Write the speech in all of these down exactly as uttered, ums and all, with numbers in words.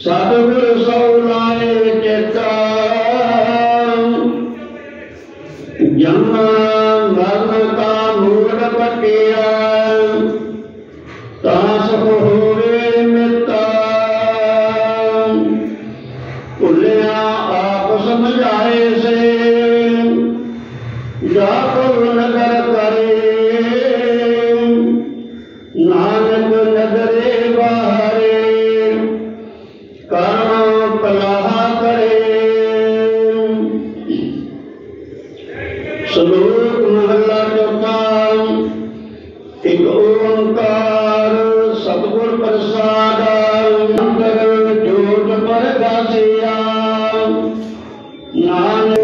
सतगुर सौ लाए चेता जन्म मरण का मूड पटिया तास होवे मिता भुलिया आप समझाए से जाको नगर करे नानक नगरे बाहरे कर्म पलाह करे। श्लोक महला चौथा। एक ओंकार सतगुर प्रसाद जोत पर गासिया नानक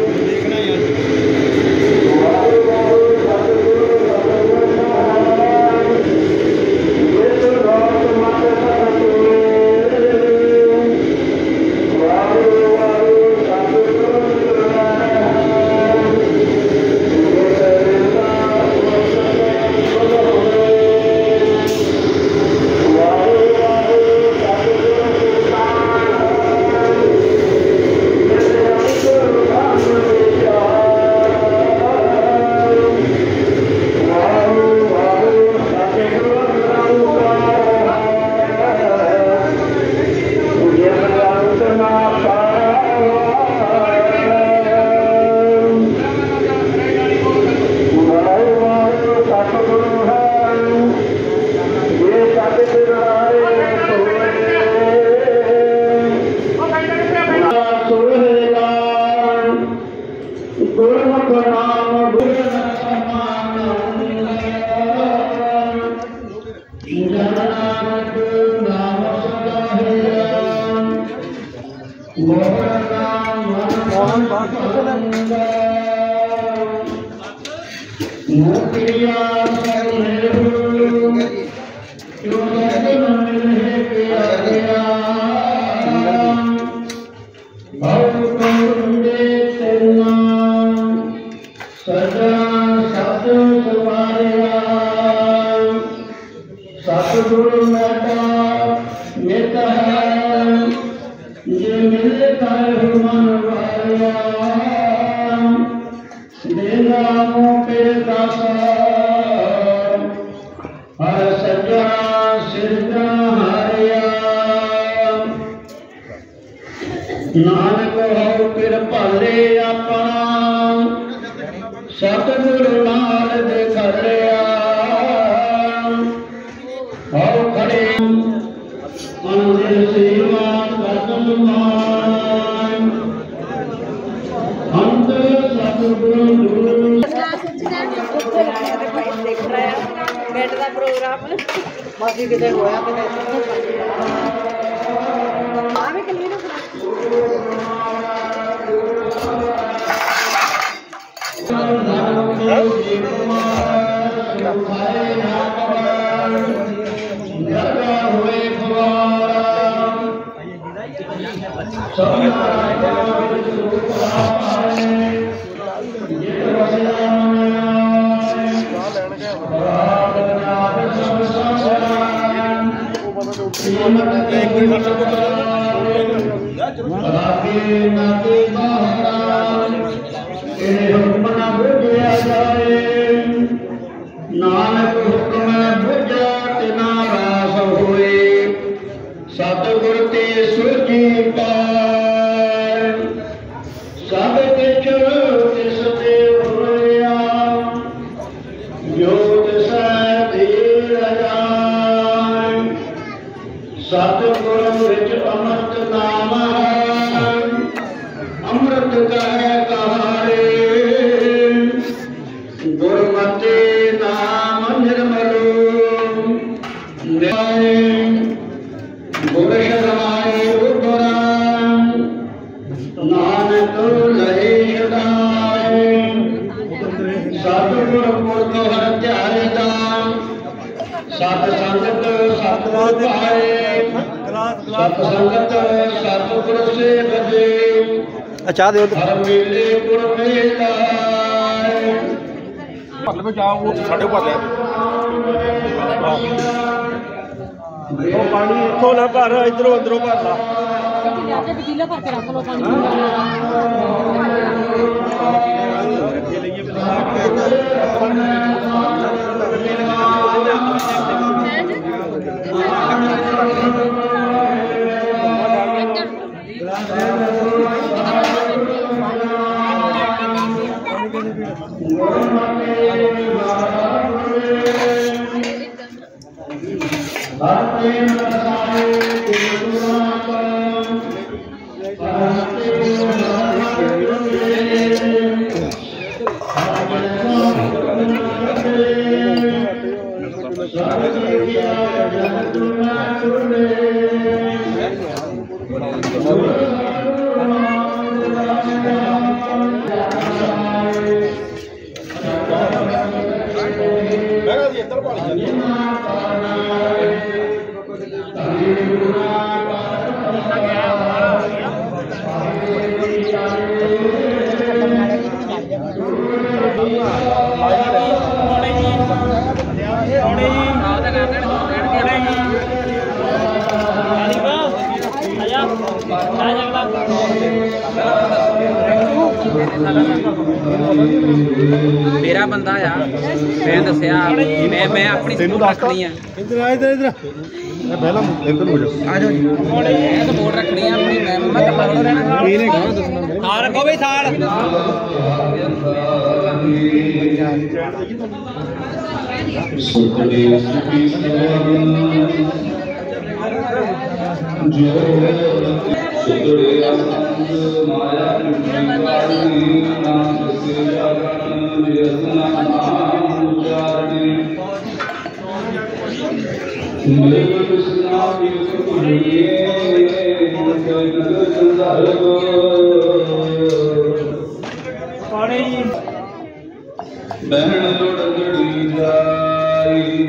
नानक हो फिर भाले अपना सतगुर नाल देख लिया हो खड़े मंदिर सेवा कदम मान अंत सतगुरु देख रहा है बैठ का प्रोग्राम बाकी किधर होया नानक हुक्म बुझा तिना रास होए सतगुर ते सुरजी पार सब किछ तिस ते होया जो तिस धीर जान सतगुर विच अमृत नाम है अमृत कहे कहारे गुरमते नाम निर्मलो गुर शरणाई उतरान नानक लहे शदाय सतगुर पुरख हर ध्याय दान सत संगत सतगुर पाए सत संगत सतगुर से बजे अच्छा दे हर मेले गुर मेला मतलब जाओ वो साढ़े पास है ਉਹ ਪਾਣੀ ਇੱਥੋਂ ਨਾ ਭਰ, ਇਧਰੋਂ ਅੰਦਰੋਂ ਭਰ ਲਾ। ਪਤੀਲਾ ਭਰ ਕੇ ਰੱਖ ਲਓ ਪਾਣੀ। मेरा बंदा आ मैं दसिया मैं मैं अपनी सपोर्ट रखनी है इधर आ इधर इधर पहला इधर हो जा आ जाओ मैं सपोर्ट रखनी है अपनी मैं मम्मा कल्ला रहना ये नहीं कहो दसना थाल रखो भाई थाल सुखदेव सुखी जो सुखड़े असंग माया निकाली नाम से जगन व्यसना नाम उचारणी मेरे कृष्णा की सुखड़िए कोई नगर संसार को बहन लुढ़कड़ी जाई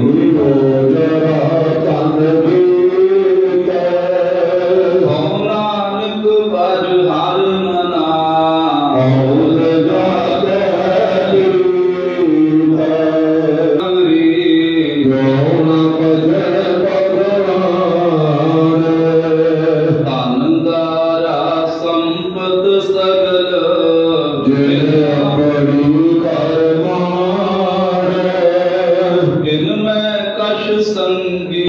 Oh हर हर मना और जाते आनंदारा संपद सगल इनमें कश संगी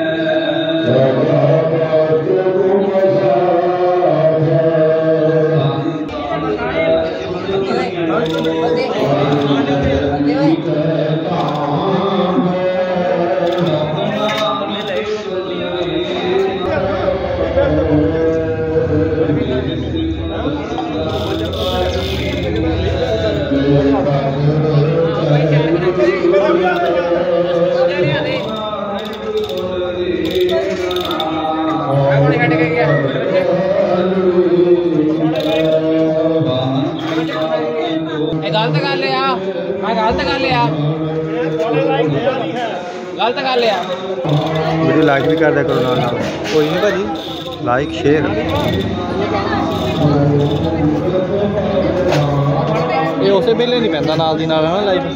गलत कर लिया मैं गलत कर लिया गलत कर लिया वीडियो लाइक भी कर दिया करो नाल नाल कोई नहीं भाजी लाइक शेयर ये उसे वेले नहीं पैंदा नाल दी नाल है ना लाइव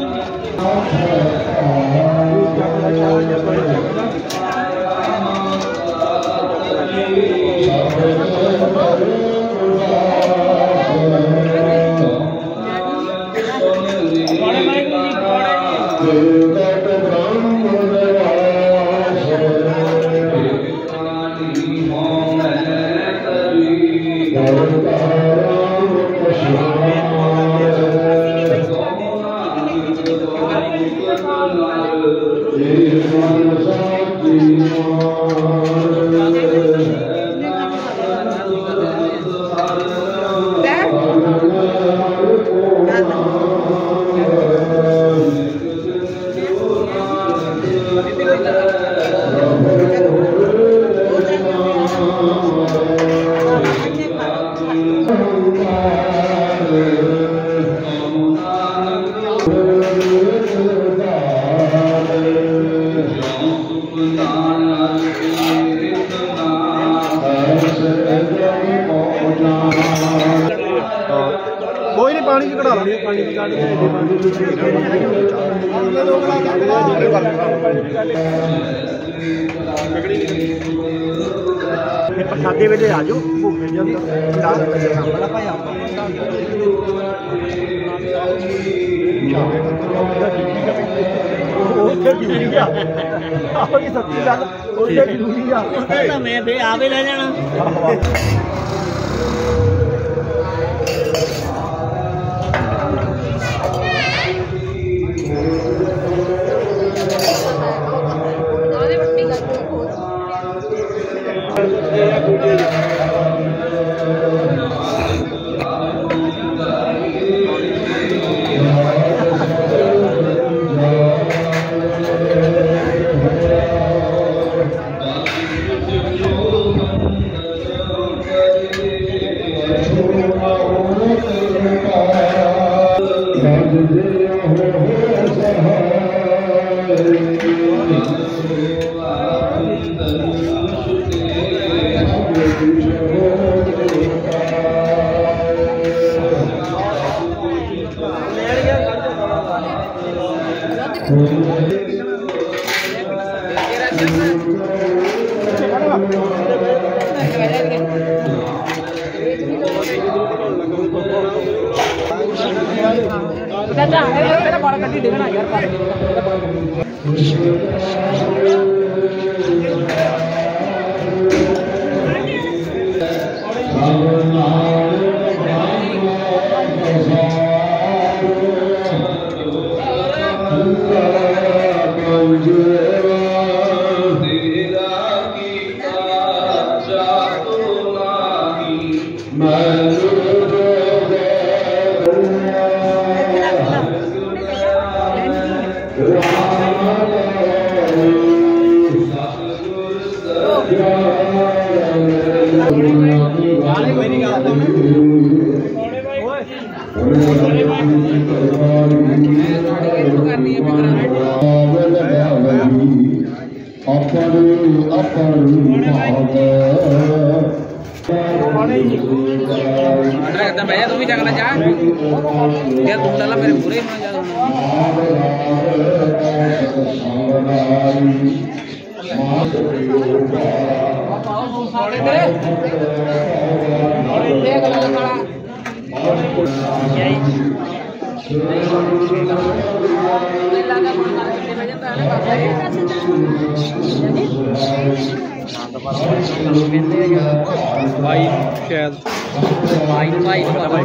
कोई नहीं पानी की कढ़ा लो पानी की प्रसादे वे आ जाओ मैं आवे ले जाना मेरा बड़ा कट्टी देखना यार जा भैया तू भी जगना जा यार तू ला मेरे पूरे होना जा सारे तेरे और देख ला सारा भाई शायद भाई भाई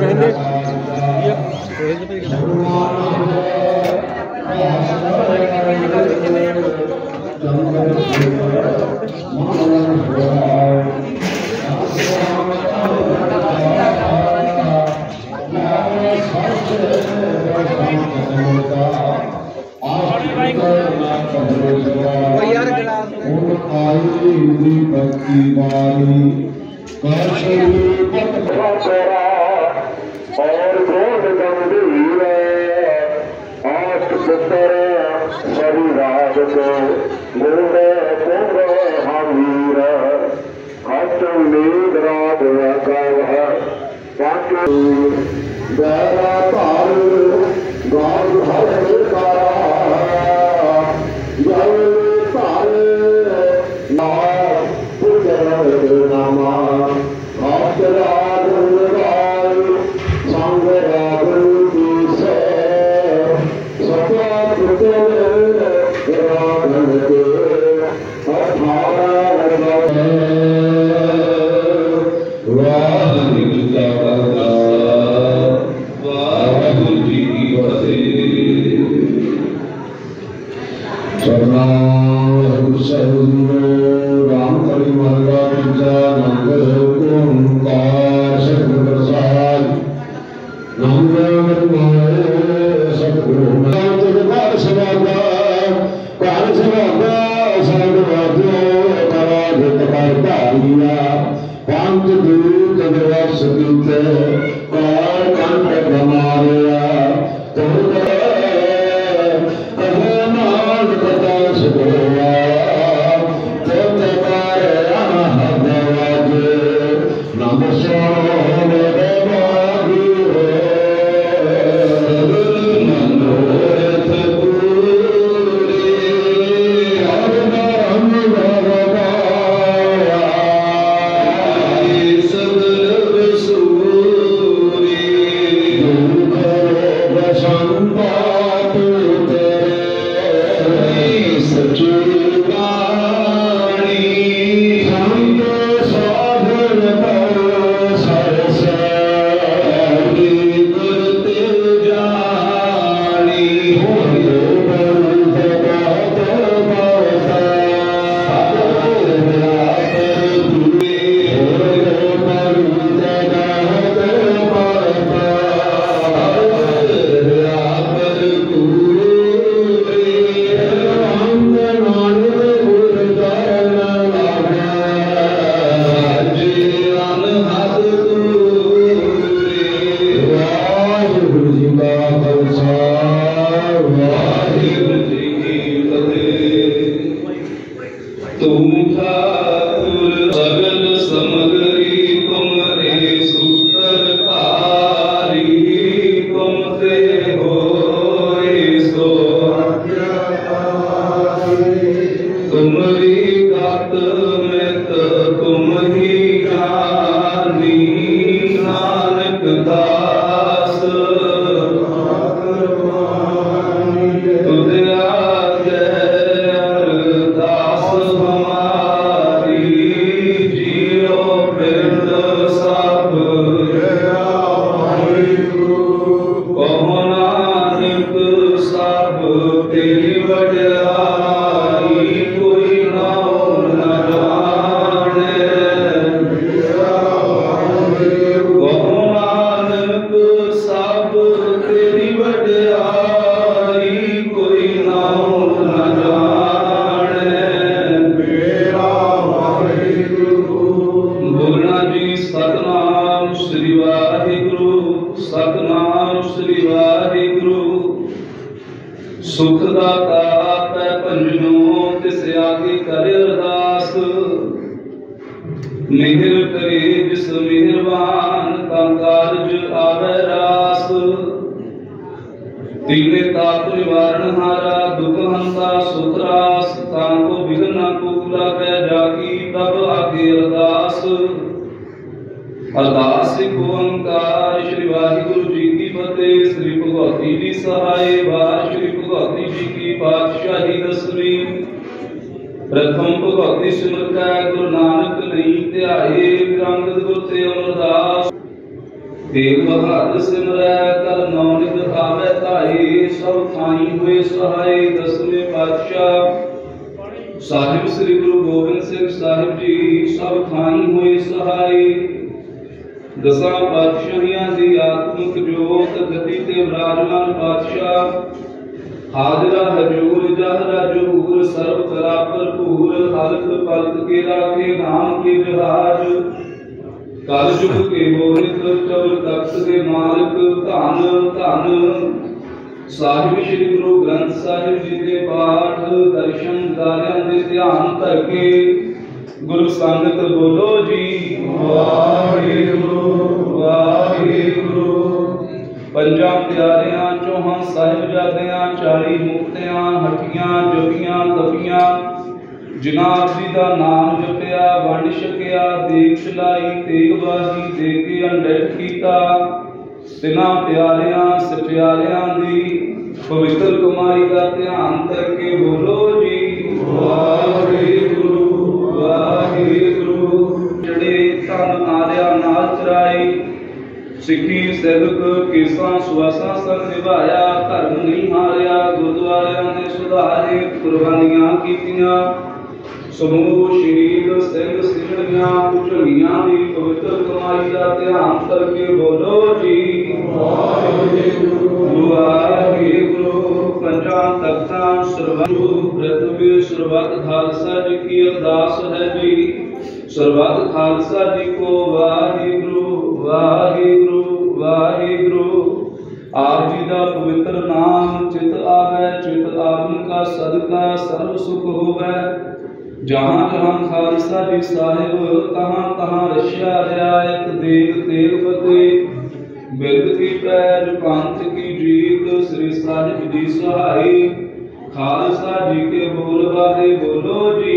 सुख दाता पै पंजनों तिस आगे कर अरदास मेहर करे जिस मेहरबान का कारज दीने ताप निवारण हारा दुख हंता सुतरास ताको विघ्न न कुला कै जाकी तब आगे अरदास। अरदास सिख ओंकार श्री वाहिगुरु जी की फतेह। श्री भगवती जी सहाय वार श्री भगवती जी की पातशाही दसवीं। प्रथम भगवती सिमर कै गुरु नानक नहीं ध्याए अंगद गुर ते अमरदास। तेग बहादुर सिमरै कर नौनिध आवे ताई सब थाई हुए सहाय दसवें पातशाह साहिब श्री गुरु गोबिंद सिंह साहिब जी सब थाई हुए सहाय। दसा पातशाहियां दी आत्मिक जोत गति ते विराजमान पातशाह। हाजरा हजूर जहरा जहूर सर्व कला भरपूर हल्क पलक के राखे नाम के जहाज। कल युग के मोहित चवर तख्त के मालिक धन धन साहिब श्री गुरु ग्रंथ साहिब जी के पाठ दर्शन दारियां दे ध्यान करके गुरु संगत बोलो जी वाहिगुरु वाहिगुरु। पंजा प्यारियां चौहान साहिबजादियां चाली मुक्तियां हटियां जपियां तपियां जिनाब जी का नाम जपिया वंड छकिया देख छलाई तेग बाजी दे के अनडैट कीता। तिना प्यारियां सप्यारियां दी पवित्र कमाई का ध्यान करके बोलो जी वाहिगुरु वाहिगुरु। जड़े तन आलिया नाल चराई सिखी सेवक केसा सुवासा संग निभाया धर्म नहीं हारिया गुरुद्वारियां ने सुधारे कुर्बानियां कीतियां। समूह शहीद सिंह सिखड़ियां कुचलियां दी पवित्र कमाई का ध्यान करके बोलो जी वाहिगुरु वाहिगुरु। पंचा तख्तां सर्वगुरु प्रथम सर्वत खालसा जी की अरदास है जी। सर्वत खालसा जी को वाहिगुरु वाहिगुरु वाहिगुरु। आप जी का पवित्र नाम चित आवे चित आवन का सदका सर्व सुख होवे। जहाँ जहाँ खालसा जी साहिब तहाँ तहाँ रशिया रियायत देग तेग फतेह। बिरद की पैज पंथ की जीत श्री साहिब जी सहाय। खालसा जी के बोल वाहे बोलो जी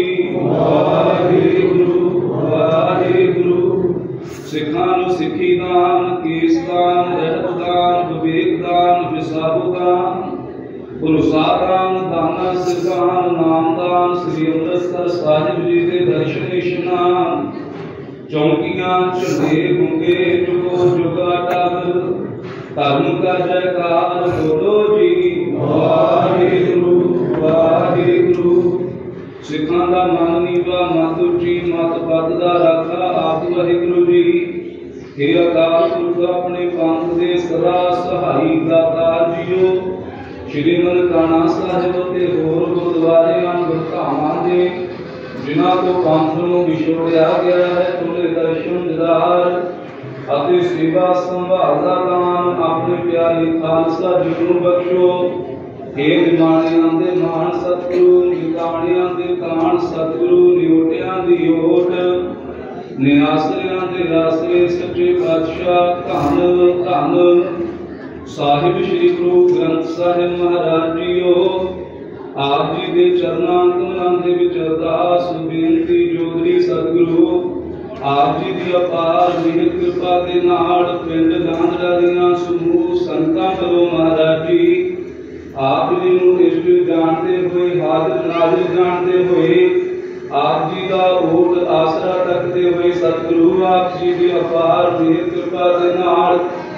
वाहिगुरु वाहिगुरु। सिखां नूं सिखी दान केस दान रहत दान विवेक दान विसाहु दान भरोसा दान दाना सिखान नाम दान। श्री अमृतसर साहिब जी के दर्शन इशनान। चौकियां झंडे गुंगे जुगो जुगा टब धर्म का जयकार बोलो जी वाहिगुरु वाहिगुरु। सिखां दा मन नीवा मत उची मत पद दा राखा आप वाहिगुरु जी। हे अकाल पुरख अपने पंथ दे सदा सहाई दातार जीओ। श्री ननकाना साहिब ते होर गुरुद्वारे धामां दे जिन्हां को पंथ नूं विछोड़िया गया है तुले दर्शन दीदार अते सेवा संभाल दा दान अपने प्यारे खालसा जी नूं बख्शो। हे निमाणियां दे मान सतगुरु निताणियां दे कान सतगुरु निओटियां दी ओट निआसरियां दे आसरे सच्चे पातशाह धन धन। साहिब श्री गुरु ग्रंथ साहिब महाराज जीओ। आप जी के चरना कमलों के विच अरदास बेनती जोदरी सतगुरु। आप जी की अपार मेहर कृपा के नाल पिंड लांदड़ा दीआं समूह संतां वल्लों महाराज जी आप जी नूं इष्ट जानते हुए हाजिर नाजिर जानते हुए आप जी का ओट आसरा रखते हुए सतगुरु आप जी की अपार मेहर कृपा के नाल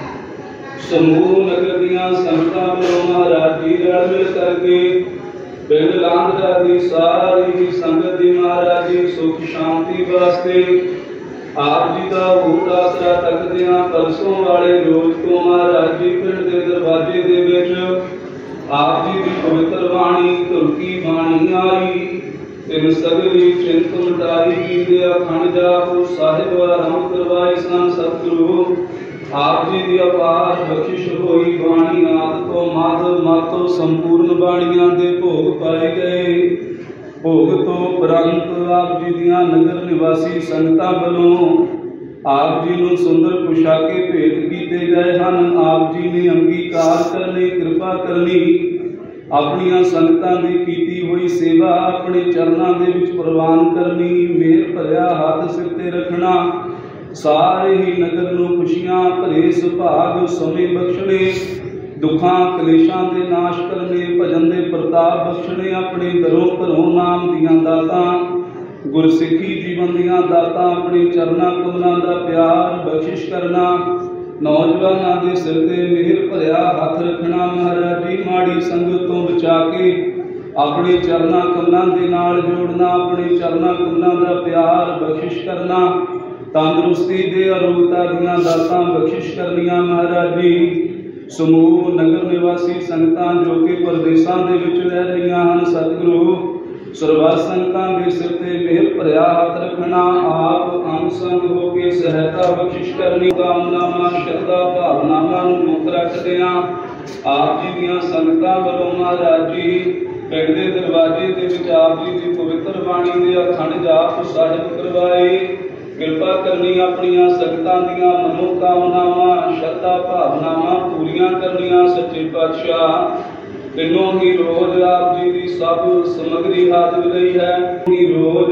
समूह नगर दियां संगतां वल्लों महाराज जी रल मिल करके पिंड लांदड़ा दी सारी संगत दी महाराज जी सुख शांति वास्ते आप जी का ओट आसरा तकदियां परसों वाले रोज तो महाराज जी पिंड के दरवाजे दे विच आप जी की पवित्र बाणी तुलकी बाणी आई। तिन सगली चिंत मिटाई जी दे अखंड जाप साहिब आरंभ करवाई सन सतगुरु। आप जी की अपार बख्शिश होई बाणी आद तो माध मातो संपूर्ण बाणियां दे भोग पाए गए। भोग तो उपरंत आप जी दियां नगर निवासी संगतां वल्लों आप जी नूं सुंदर पोशाके भेंट कीते ਕੀਤੇ ਗਏ ਹਨ। ਆਪ ਜੀ ਨੇ ਅੰਗੀਕਾਰ ਕਰਨੀ, ਕਿਰਪਾ ਕਰਨੀ। ਆਪਣੀਆਂ ਸੰਗਤਾਂ ਦੀ ਕੀਤੀ ਹੋਈ ਸੇਵਾ ਆਪਣੇ ਚਰਨਾਂ ਦੇ ਵਿੱਚ ਪ੍ਰਵਾਨ ਕਰਨੀ। ਮਿਹਰ ਭਰਿਆ ਹੱਥ ਸਿਰ ਤੇ ਰੱਖਣਾ। ਸਾਰੇ ਹੀ ਨਗਰ ਨੂੰ ਖੁਸ਼ੀਆਂ ਭਰੇ ਸੁਭਾਗ ਸਮੇਂ ਬਖਸ਼ਣੇ। ਦੁੱਖਾਂ ਕਲੇਸ਼ਾਂ ਦੇ ਨਾਸ਼ ਕਰਨੇ। ਭਜਨ ਦੇ ਪ੍ਰਤਾਪ ਬਖਸ਼ਣੇ। ਆਪਣੇ ਦਰੋਂ ਘਰੋਂ ਨਾਮ ਦੀਆਂ ਦਾਤਾਂ, ਗੁਰਸਿੱਖੀ ਜੀਵਨ ਦੀਆਂ ਦਾਤਾਂ, ਆਪਣੇ ਚਰਨਾਂ ਕਮਲਾਂ ਦਾ ਪਿਆਰ ਬਖਸ਼ਿਸ਼ ਕਰਨਾ। ਨੌਜਵਾਨਾਂ ਦੇ ਸਿਰ ਤੇ ਮਿਹਰ ਭਰਿਆ ਹੱਥ ਰੱਖਣਾ। ਮਹਾਰਾਜ ਜੀ ਮਾੜੀ ਸੰਗਤ ਤੋਂ ਬਚਾ ਕੇ ਆਪਣੇ ਚਰਨਾਂ ਕਮਲਾਂ ਦੇ ਨਾਲ ਜੋੜਨਾ। ਆਪਣੇ ਚਰਨਾਂ ਕਮਲਾਂ ਦਾ ਪਿਆਰ ਬਖਸ਼ਿਸ਼ ਕਰਨਾ। ਤੰਦਰੁਸਤੀ ਦੇ ਅਰੋਗਤਾ ਦੀਆਂ ਦਾਤਾਂ ਬਖਸ਼ਿਸ਼ ਕਰਨੀਆਂ। ਮਹਾਰਾਜ ਜੀ ਸਮੂਹ ਨਗਰ ਨਿਵਾਸੀ ਸੰਗਤਾਂ ਜੋ ਕਿ ਪ੍ਰਦੇਸ਼ਾਂ ਦੇ ਵਿੱਚ ਰਹਿ ਰਹੀਆਂ ਹਨ, ਸਤਿਗੁਰੂ ਸਰਬੱਤ ਸੰਗਤਾਂ ਦੇ ਸਿਰ ਤੇ ਮਿਹਰ ਭਰਿਆ ਹੱਥ ਰੱਖਣਾ। ਆਪ ਅੰਗ ਸੰਗ ਹੋ ਕੇ ਸਹਾਇਤਾ ਬਖਸ਼ਿਸ਼ ਕਰਨੀ। ਕਾਮਨਾਵਾਂ, ਸ਼ਰਧਾ, ਭਾਵਨਾਵਾਂ ਨੂੰ ਮੁੱਖ ਰੱਖਦਿਆਂ ਆਪ ਜੀ ਦੀਆਂ ਸੰਗਤਾਂ ਵੱਲੋਂ ਮਹਾਰਾਜ ਜੀ ਪਿੰਡ ਦੇ ਦਰਵਾਜ਼ੇ ਦੇ ਵਿੱਚ ਆਪ ਜੀ ਦੀ ਪਵਿੱਤਰ ਬਾਣੀ ਦੇ ਅਖੰਡ ਜਾਪ ਸਾਹਿਬ ਕਰਵਾਏ। ਕਿਰਪਾ ਕਰਨੀ। ਆਪਣੀਆਂ ਸੰਗਤਾਂ ਦੀਆਂ ਮਨੋਕਾਮਨਾਵਾਂ, ਸ਼ਰਧਾ, ਭਾਵਨਾਵਾਂ ਪੂਰੀਆਂ ਕਰਨੀਆਂ। ਸੱਚੇ ਪਾਤਸ਼ਾਹ ਤਿੰਨੋਂ ਹੀ ਰੋਜ਼ ਆਪ ਜੀ ਦੀ ਸਭ ਸਮੱਗਰੀ ਹਾਜ਼ਰ ਲਈ ਹੈ। ਹੀ ਰੋਜ਼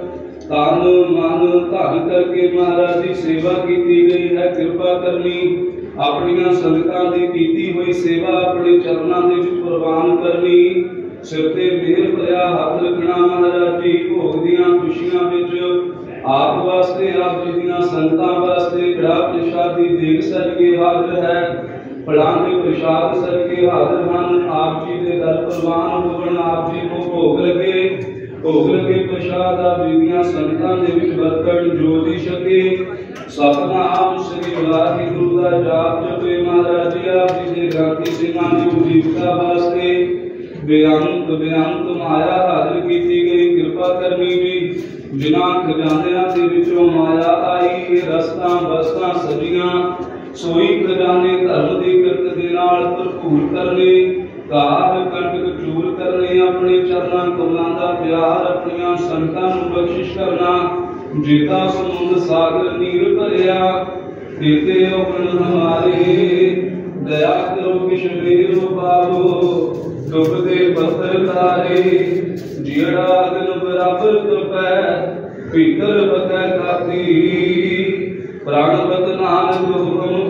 ਤਨ ਮਨ ਧਨ ਕਰਕੇ ਮਹਾਰਾਜ ਦੀ ਸੇਵਾ ਕੀਤੀ ਗਈ ਹੈ। ਕਿਰਪਾ ਕਰਨੀ। ਆਪਣੀਆਂ ਸੰਗਤਾਂ ਦੀ ਕੀਤੀ ਹੋਈ ਸੇਵਾ ਆਪਣੇ ਚਰਨਾਂ ਦੇ ਵਿੱਚ ਪ੍ਰਵਾਨ ਕਰਨੀ। ਸਿਰ ਤੇ ਮਿਹਰ ਭਰਿਆ ਹੱਥ ਰੱਖਣਾ। ਮਹਾਰਾਜ ਜੀ ਭੋਗ ਦੀਆਂ ਖੁਸ਼ੀਆਂ ਵਿੱਚ ਆਪ ਵਾਸਤੇ, ਆਪ ਜੀ ਦੀਆਂ ਸੰਗਤਾਂ ਵਾਸਤੇ ਕੜਾ ਪ੍ਰਸ਼ਾਦ ਦੀ ਦੇਗ ਸਜ ਕੇ ਹਾਜ਼ਰ ਹੈ। ਫਲਾਂ ਦੇ ਪ੍ਰਸ਼ਾਦ ਸਜ ਕੇ ਹਾਜ਼ਰ ਹਨ। ਆਪ ਜੀ ਦੇ ਦਰ ਪ੍ਰਵਾਨ ਹੋਵਣ। ਆਪ ਜੀ ਨੂੰ ਭੋਗ ਲੱਗੇ। ਭੋਗ ਲੱਗੇ ਪ੍ਰਸ਼ਾਦ ਆਪ ਜੀ ਦੀਆਂ ਸੰਗਤਾਂ ਦੇ ਵਿੱਚ ਵਰਤਣ ਜੋ ਦੀ ਛਕੇ। ਸਤਿਨਾਮ ਸ੍ਰੀ ਵਾਹਿਗੁਰੂ ਦਾ ਜਾਪ ਜਪੇ। ਮਹਾਰਾਜ ਜੀ ਆਪ ਜੀ ਦੇ ਗ੍ਰੰਥੀ ਸਿੰਘਾਂ ਦੀ ਉਜੀਵਤਾ ਵਾਸਤੇ ਬੇਅੰਤ ਬੇਅੰਤ ਮਾਇਆ ਹਾਜ਼ਰ ਕੀਤੀ ਗਈ। ਕਿਰਪਾ ਕਰਨੀ ਜੀ। ਜਿਨ੍ਹਾਂ ਖਜ਼ਾਨਿਆਂ ਦੇ ਵਿੱਚੋਂ ਮਾਇਆ ਆਈ, ਰਸਤਾਂ ਬਸਤਾਂ ਸਜੀਆਂ, ਸੋਈ ਖਜ਼ਾਨੇ ਧਰਮ ਦੀ ਕਿਰਤ ਦੇ ਨਾਲ ਭਰਪੂਰ ਕਰਨੇ। ਕਾਲ ਕੰਟਕ ਚੂਰ ਕਰਨੇ। ਆਪਣੇ ਚਰਨਾਂ ਕਮਲਾਂ ਦਾ ਪਿਆਰ ਆਪਣੀਆਂ ਸੰਗਤਾਂ ਨੂੰ ਬਖਸ਼ਿਸ਼ ਕਰਨਾ। ਜੀਤਾ ਸਮੁੰਦ ਸਾਗਰ ਨੀਰ ਭਰਿਆ, ਕੀਤੇ ਔਗਣ ਹਮਾਰੇ। ਦਇਆ ਕਰੋ ਕਿਛ ਮੇਰੋ ਪਾਵੋ, ਡੁੱਬਦੇ ਪੱਥਰ ਤਾਰੇ। ਜਿਹੜਾ ਅਗਨ ਬਰਾਬਰ ਤਪੈ, ਭੀਤਰ ਬਕੈ ਕਾਤੀ। ਪ੍ਰਾਣਵਤ ਨਾਨਕ ਹੁਕਮ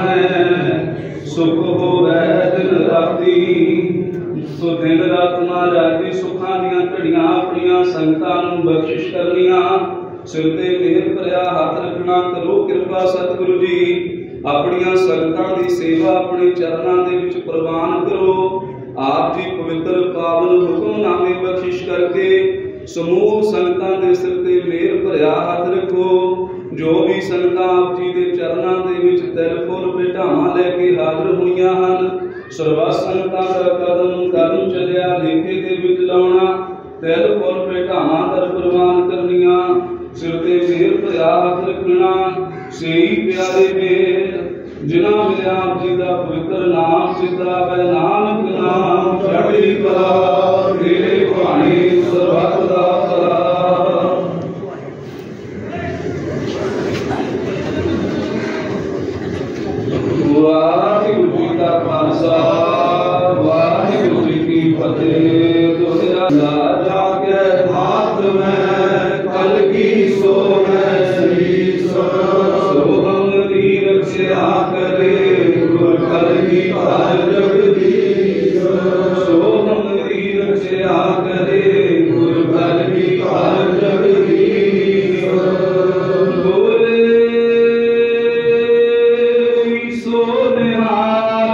ਪਛਾਣੈ, ਸੁਖ ਹੋਵੈ ਦਿਨ ਰਾਤੀ। ਸੋ ਦਿਨ ਰਾਤ ਮਹਾਰਾਜ ਦੀ ਸੁੱਖਾਂ ਦੀਆਂ ਘੜੀਆਂ ਆਪਣੀਆਂ ਸੰਗਤਾਂ ਨੂੰ ਬਖਸ਼ਿਸ਼ ਕਰਨੀਆਂ। ਸਿਰ ਤੇ ਮਿਹਰ ਭਰਿਆ ਹੱਥ ਰੱਖਣਾ। ਕਰੋ ਕਿਰਪਾ ਸਤਿਗੁਰੂ ਜੀ। ਆਪਣੀਆਂ ਸੰਗਤਾਂ ਦੀ ਸੇਵਾ ਆਪਣੇ ਚਰਨਾਂ ਦੇ ਵਿੱਚ ਪ੍ਰਵਾਨ ਕਰੋ। ਆਪ ਜੀ ਪਵਿੱਤਰ ਪਾਵਨ ਹੁਕਮਨਾਮੇ ਬਖਸ਼ਿਸ਼ ਕਰਕੇ ਸਮੂਹ ਸੰਗਤਾਂ ਦੇ ਸਿਰ ਤੇ ਮਿਹਰ ਭਰਿਆ ਹੱਥ ਰੱਖੋ। ਜੋ ਵੀ ਸੰਗਤਾਂ ਆਪ ਜੀ ਦੇ ਚਰਨਾਂ ਦੇ ਵਿੱਚ ਤਿਲ ਫੁੱਲ ਭੇਟਾਵਾਂ ਲੈ ਕੇ ਹਾਜ਼ਰ ਹੋਈਆਂ ਹਨ, ਸਰਬੱਤ ਸੰਗਤਾਂ ਦਾ ਕਦਮ ਕਦਮ ਚੱਲਿਆ ਲੇਖੇ ਦੇ ਵਿੱਚ ਲਾਉਣਾ। ਤਿਲ ਫੁੱਲ ਭੇਟਾਵਾਂ ਦਰ ਪ੍ਰਵਾਨ ਕਰਨੀਆਂ। ਸਿਰ ਤੇ ਮਿਹਰ ਭਰਿਆ ਹੱਥ ਰੱਖਣਾ। ਸਹੀ ਪਿਆਰੇ ਮੇਰ ਜਿਨ੍ਹਾਂ ਮਿਲਿਆ ਆਪ ਜੀ ਦਾ ਪਵਿੱਤਰ ਨਾਮ ਚਿਤਰਾ ਵੈ। ਨਾਨਕ ਨਾਮ ਚੜ੍ਹਦੀ ਕਲਾ, ਤੇਰੇ ਭਾਣੇ ਸਰਬੱਤ ਦਾ ਭਲਾ। ਵਾਹਿਗੁਰੂ ਜੀ ਕਾ ਖਾਲਸਾ, ਵਾਹਿਗੁਰੂ ਜੀ ਕੀ ਫਤਿਹ। ਦੁਹਰਾ ਰਾਜਾ ਕੇ ਹਾਥ ਮੈਂ ਕਲਗੀ ਸੋਹੈ ਸੀਸ। ਸੋਹੰ ਦੀ ਰਖਿਆ ਕਰੇ ਗੁਰ ਕਲਗੀ ਹਰ ਜਗਦੀਸ਼। ਸੋਹੰ ਦੀ ਰਖਿਆ ਕਰੇ ਗੁਰ ਕਲਗੀ ਹਰ ਜਗਦੀਸ਼। ਬੋਲੇ ਸੋ ਨਿਹਾਲ।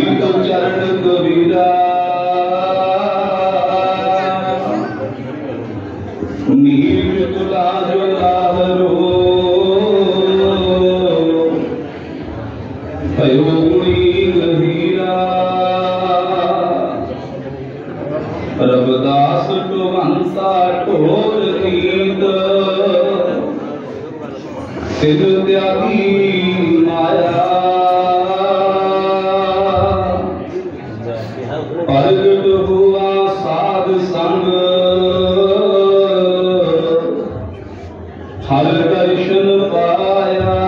प्रीत चरण कबीरा नीर तुला ज्वलारो रबदास टोवंसा ठोर नीत सिद्ध त्यागी माया प्रगट हुआ साध संग हर दर्शन पाया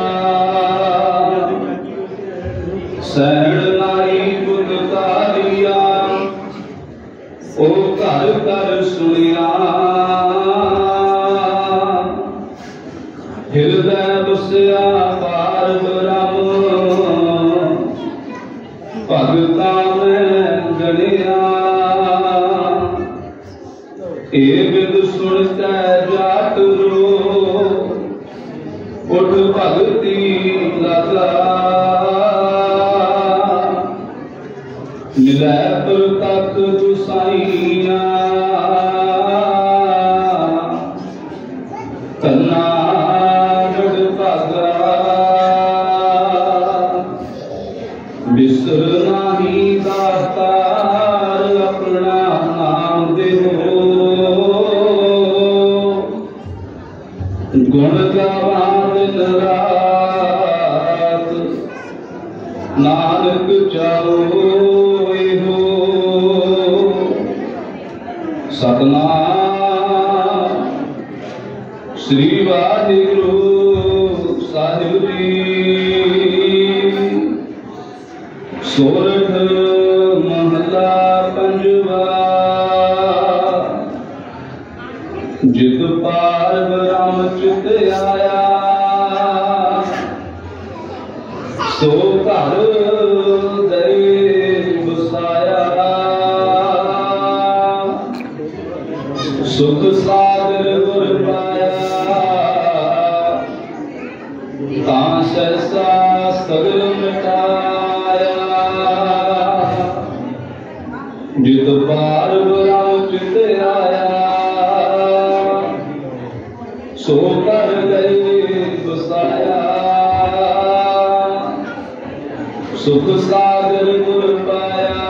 सैण नाई पुतकारिया ओ घर घर सुनिया हृदय बसया पार ब्रह्म भगता में गणिया ए बिद सुनता जात रो उठ भगती लगा मिलै पर तक दुसाइया कन्ना जड़ भागा बिसर नाही दातार अपना नाम देहो गुण गावा दिन रात नानक जाओ सतनाम श्री वाहिगुरु साहिब जी सोरठ महला पंजवा जित पार ब्रह्म चित आया सो घर दे बसाया सुख सागर गुर पाया तां सहसा सगल मिटाया जित पार ब्रह्म चित आया सो कर गए बसाया सुख सागर गुर पाया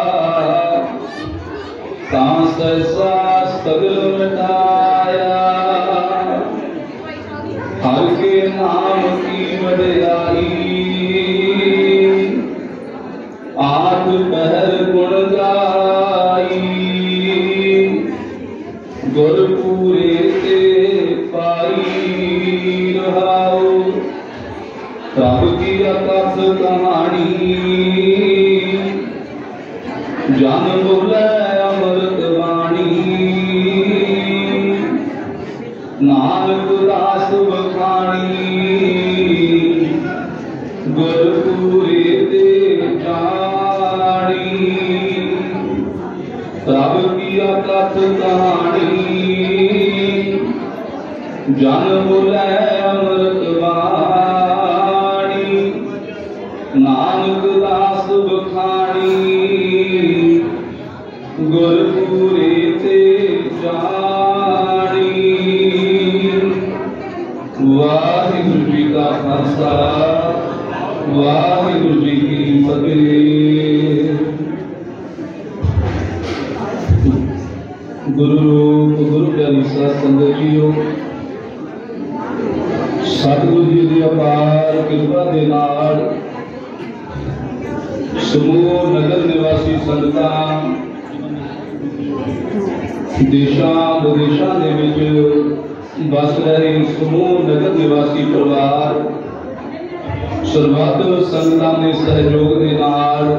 तां सहसा सगल मिटाया हर के नाम की वड्याई आठ पहर गुण गाई गुर पूरे ते पाई रहाओ प्रभ की अकथ कहानी जान बोले अमृत वाणी नानक दास बखानी गुर पूरे ते जानी प्रभ की अकथ कहानी जान बोले अमृत वाणी नानक दास बखानी गुर पूरे ते जानी वाहिगुरु जी का खालसा वाहिगुरु जी की फतेह। गुरु रूप गुरु प्यारी साध संगत जीओ सतगुरु जी की अपार कृपा दे नाल समूह नगर निवासी संगतां देशां विदेशां दे विच बस रहे समूह नगर निवासी परिवार सर्वत्र संगतां दे सहयोग दे नाल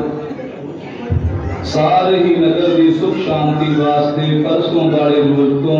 सारे ही नगर की सुख शांति वास्ते परसों वाले रोज तो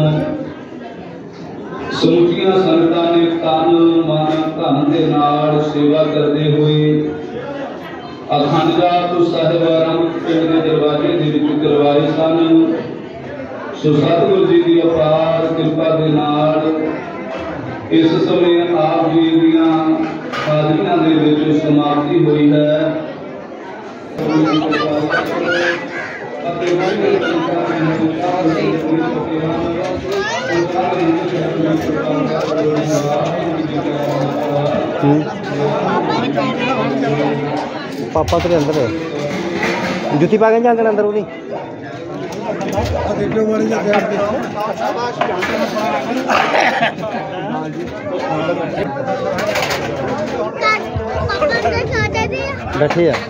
समूचिया संगतां ने तन मन धन के नाल सेवा करते हुए अखंड जाप साहिब आरंभ पिंड के दरवाजे दे विच करवाए सन। सो सतगुरु जी की अपार कृपा के नाल इस समय आप जी दीयां हाजरियां दे विच समाप्ति हुई है। पापा तेरे अंदर है जुत्ती पा के जाते अंदर वो बैठी है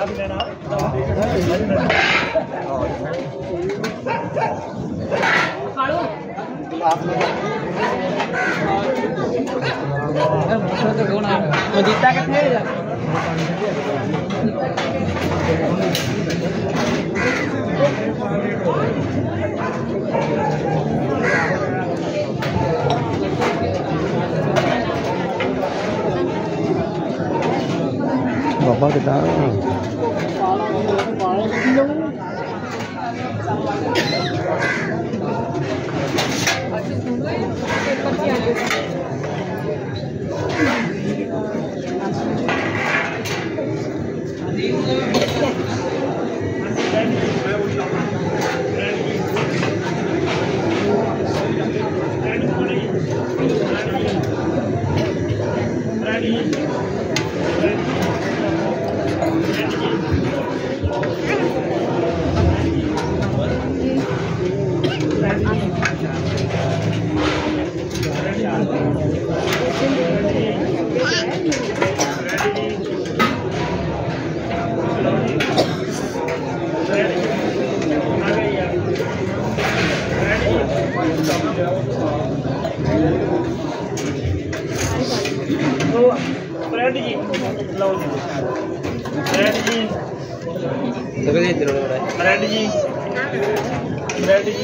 मजीता कितने बाबा कितना ब्रेड जी लो जी ब्रेड जी ब्रेड जी ब्रेड जी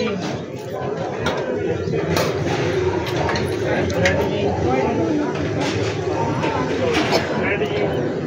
ब्रेड जी ब्रेड जी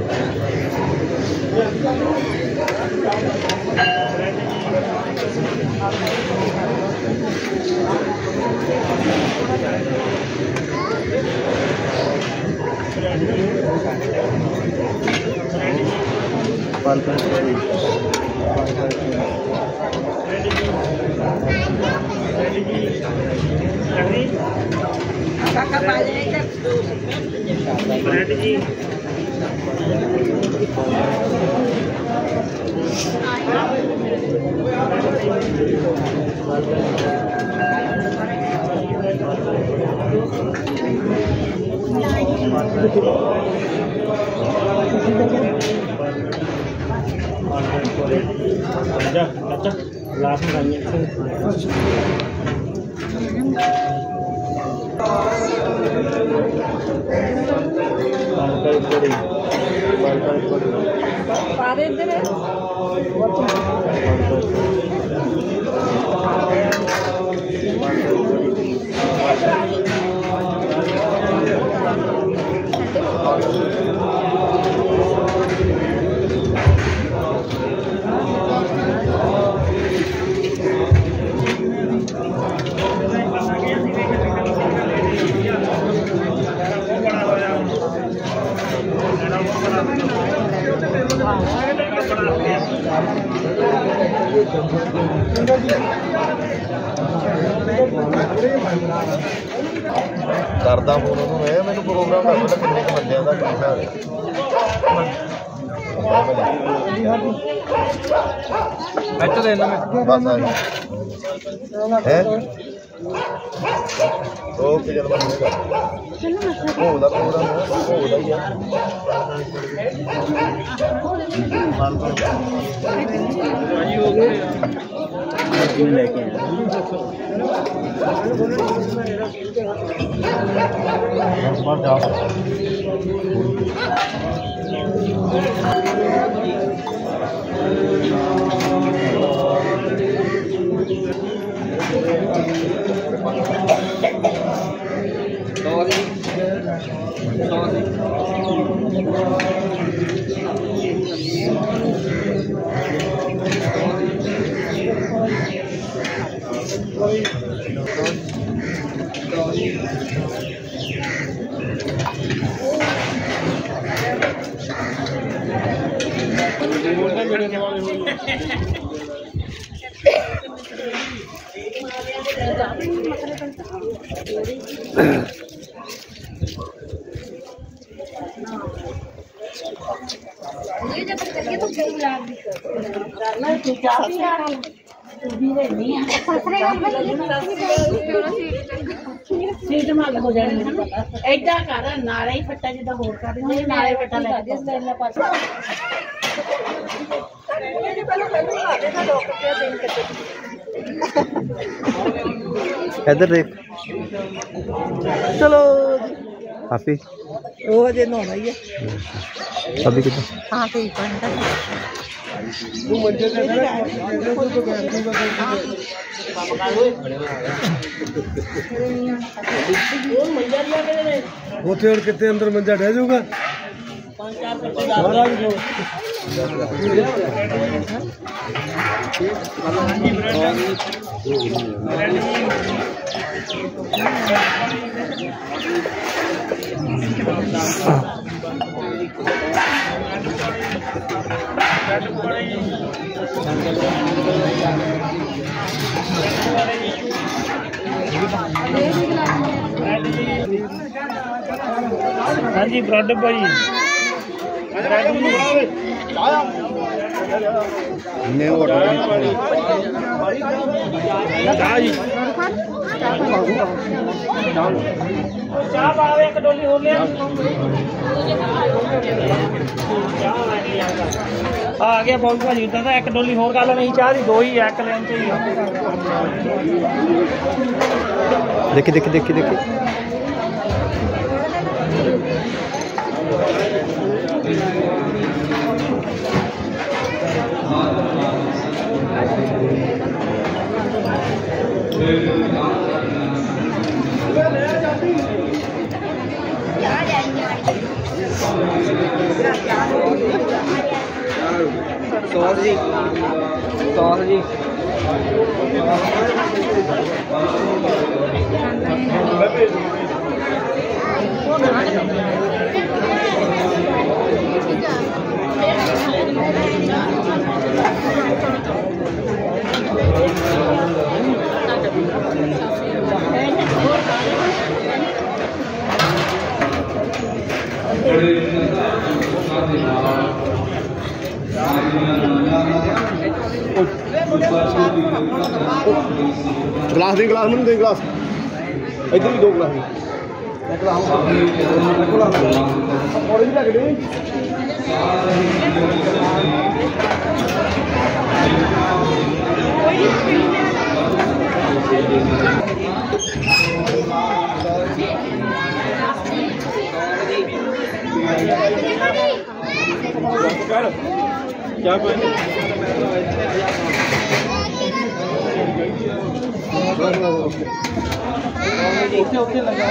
ब्रेड जी ग्लास में डालिए करदा फोन ਉਹਨੂੰ ਇਹ ਮੈਨੂੰ ਪ੍ਰੋਗਰਾਮ ਦੱਸ ਕਿੰਨੇ ਕੁ ਬੰਦਿਆਂ ਦਾ ਕੰਮ ਹੈ बैठो दे बस है ओके चल बनेगा होदा प्रोग्राम होदा ही है जी हो गए लेके सीट माल हो जाने ऐसा कर नाले ही पट्टा जिदा होर कर रही नाले पट्टा लेके दे ले पास इधर देख चलो काफी वो अजे नहाना ही है अभी कितना हां ठीक है उथे और कितने अंदर मंजा ढह जाऊगा हाँ जी ब्रेड भाई चाह पावे एक डोली हो लिया आ गया बहुत भाजी उदा एक डोली होर कर लो नहीं चाह दी दो ही एक लेन चाहिए देखी देखी देखी देखी सॉस जी सॉस जी गिलास दे गिलास मन दे गिलास इधर भी दो गिलास और भी लग दे क्या ओके लगा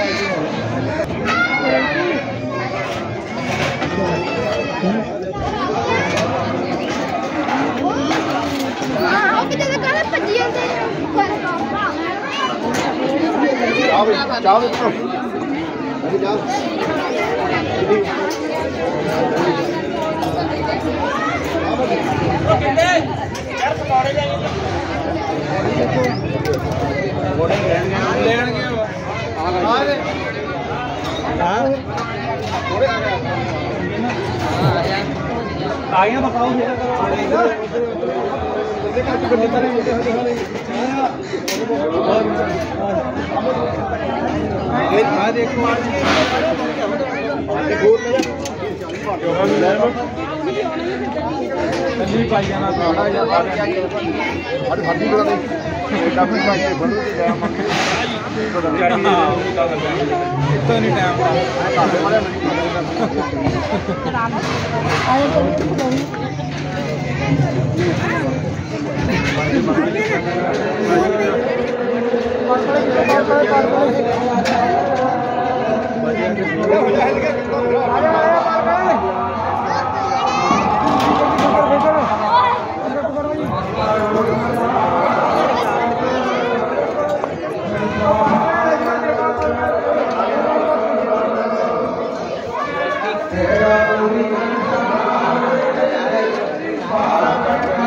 आगे बताओ Yeah.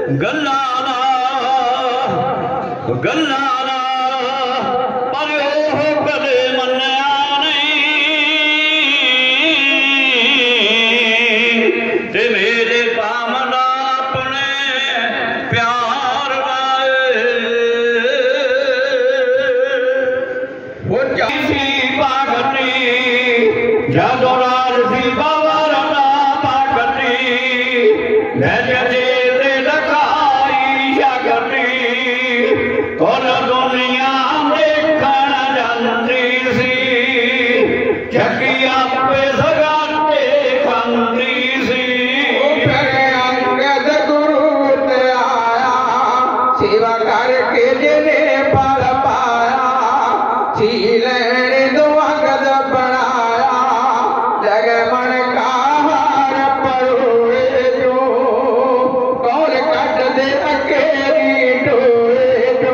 गल्ला गल्ला पर ओह कदे मन्निया नहीं ते मेरे पामना अपने प्यार वाए वो जासी पागती जादो राज सी बावर ना पागती नैजे दे दिखाई शगती और दुनिया देखण जाती सी जगिया पे सगाते खांदी सी फिर अंगद गुरु ते आया सेवा करके जिने फल पाया सी लेने दो अंगद बनाया जग मन का हार परोए जो कौन कट दे अकेली टोए जो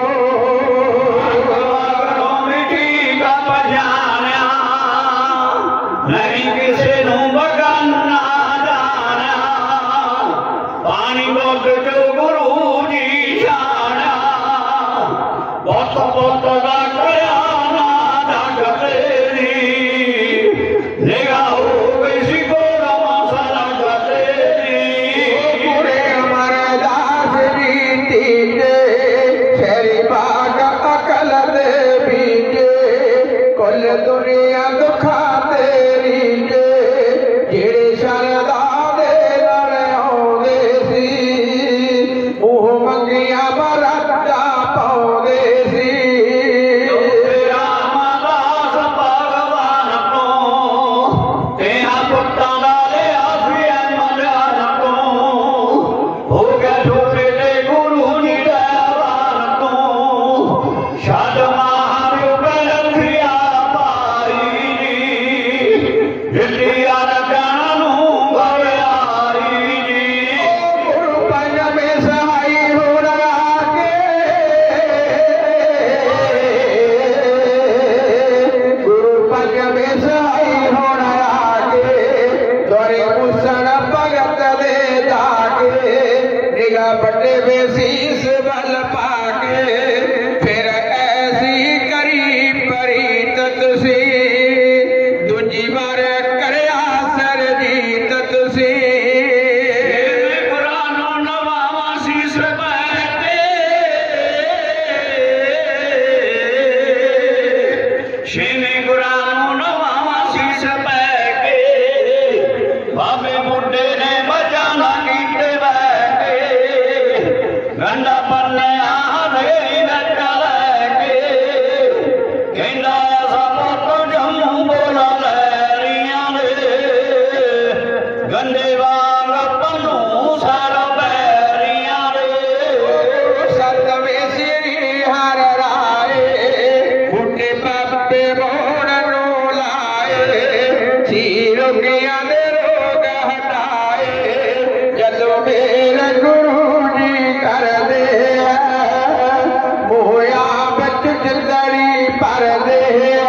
मिठी का बजाना नहीं किसी नू बगाना जाना पानी बोत जो गुरु जी जाना बहुत बहुत दा कयाना जगते दी निगाह हो गई सी गोरा मसाला जगते दी पूरे हमारे दास जी तीजे शेरी बाग अकल दे बीजे कुल दुनिया दुखा तेरी जे जेड़े शरदा दे लड़ आउंदे सी मुंह मंगिया बरदा पाउंदे सी रामदास भगवान को तेरा पुत्तां दा लिया सी मजान को हो गया छोटे ते गुरु जी दरबार को छड मार बलथिया पारी जी जितिया रखण नूं घरियारी जी गुरु पंज में सहाई हो रहा के गुरु पंज में सहाई हो रहा के तोरे मुसण भगत दे जाके निगाह बड़े बेसीस बल पाके फिर ऐसी करी परीत तुसी दूजी बार करया सरजीत तुसी कुरानो नवावा शीस बैठे शेने कुरानो नवावा शीस बैठे बाबे बुड्ढे ने बचाना कीते बैठे गंडा पन्ने आ गई नचा लैके कहंदा ऐसा पुत जम्मू बोला लैरियां ने गंडे वांग पन्नू सर बैरियां ने सतवें श्री हर राए बुड्ढे बाबे मोड़ नो लाए सीर किया दे रोग हटाए जदों मेरे गुरु जी कर दे मोया बच जिंदड़ी पर दे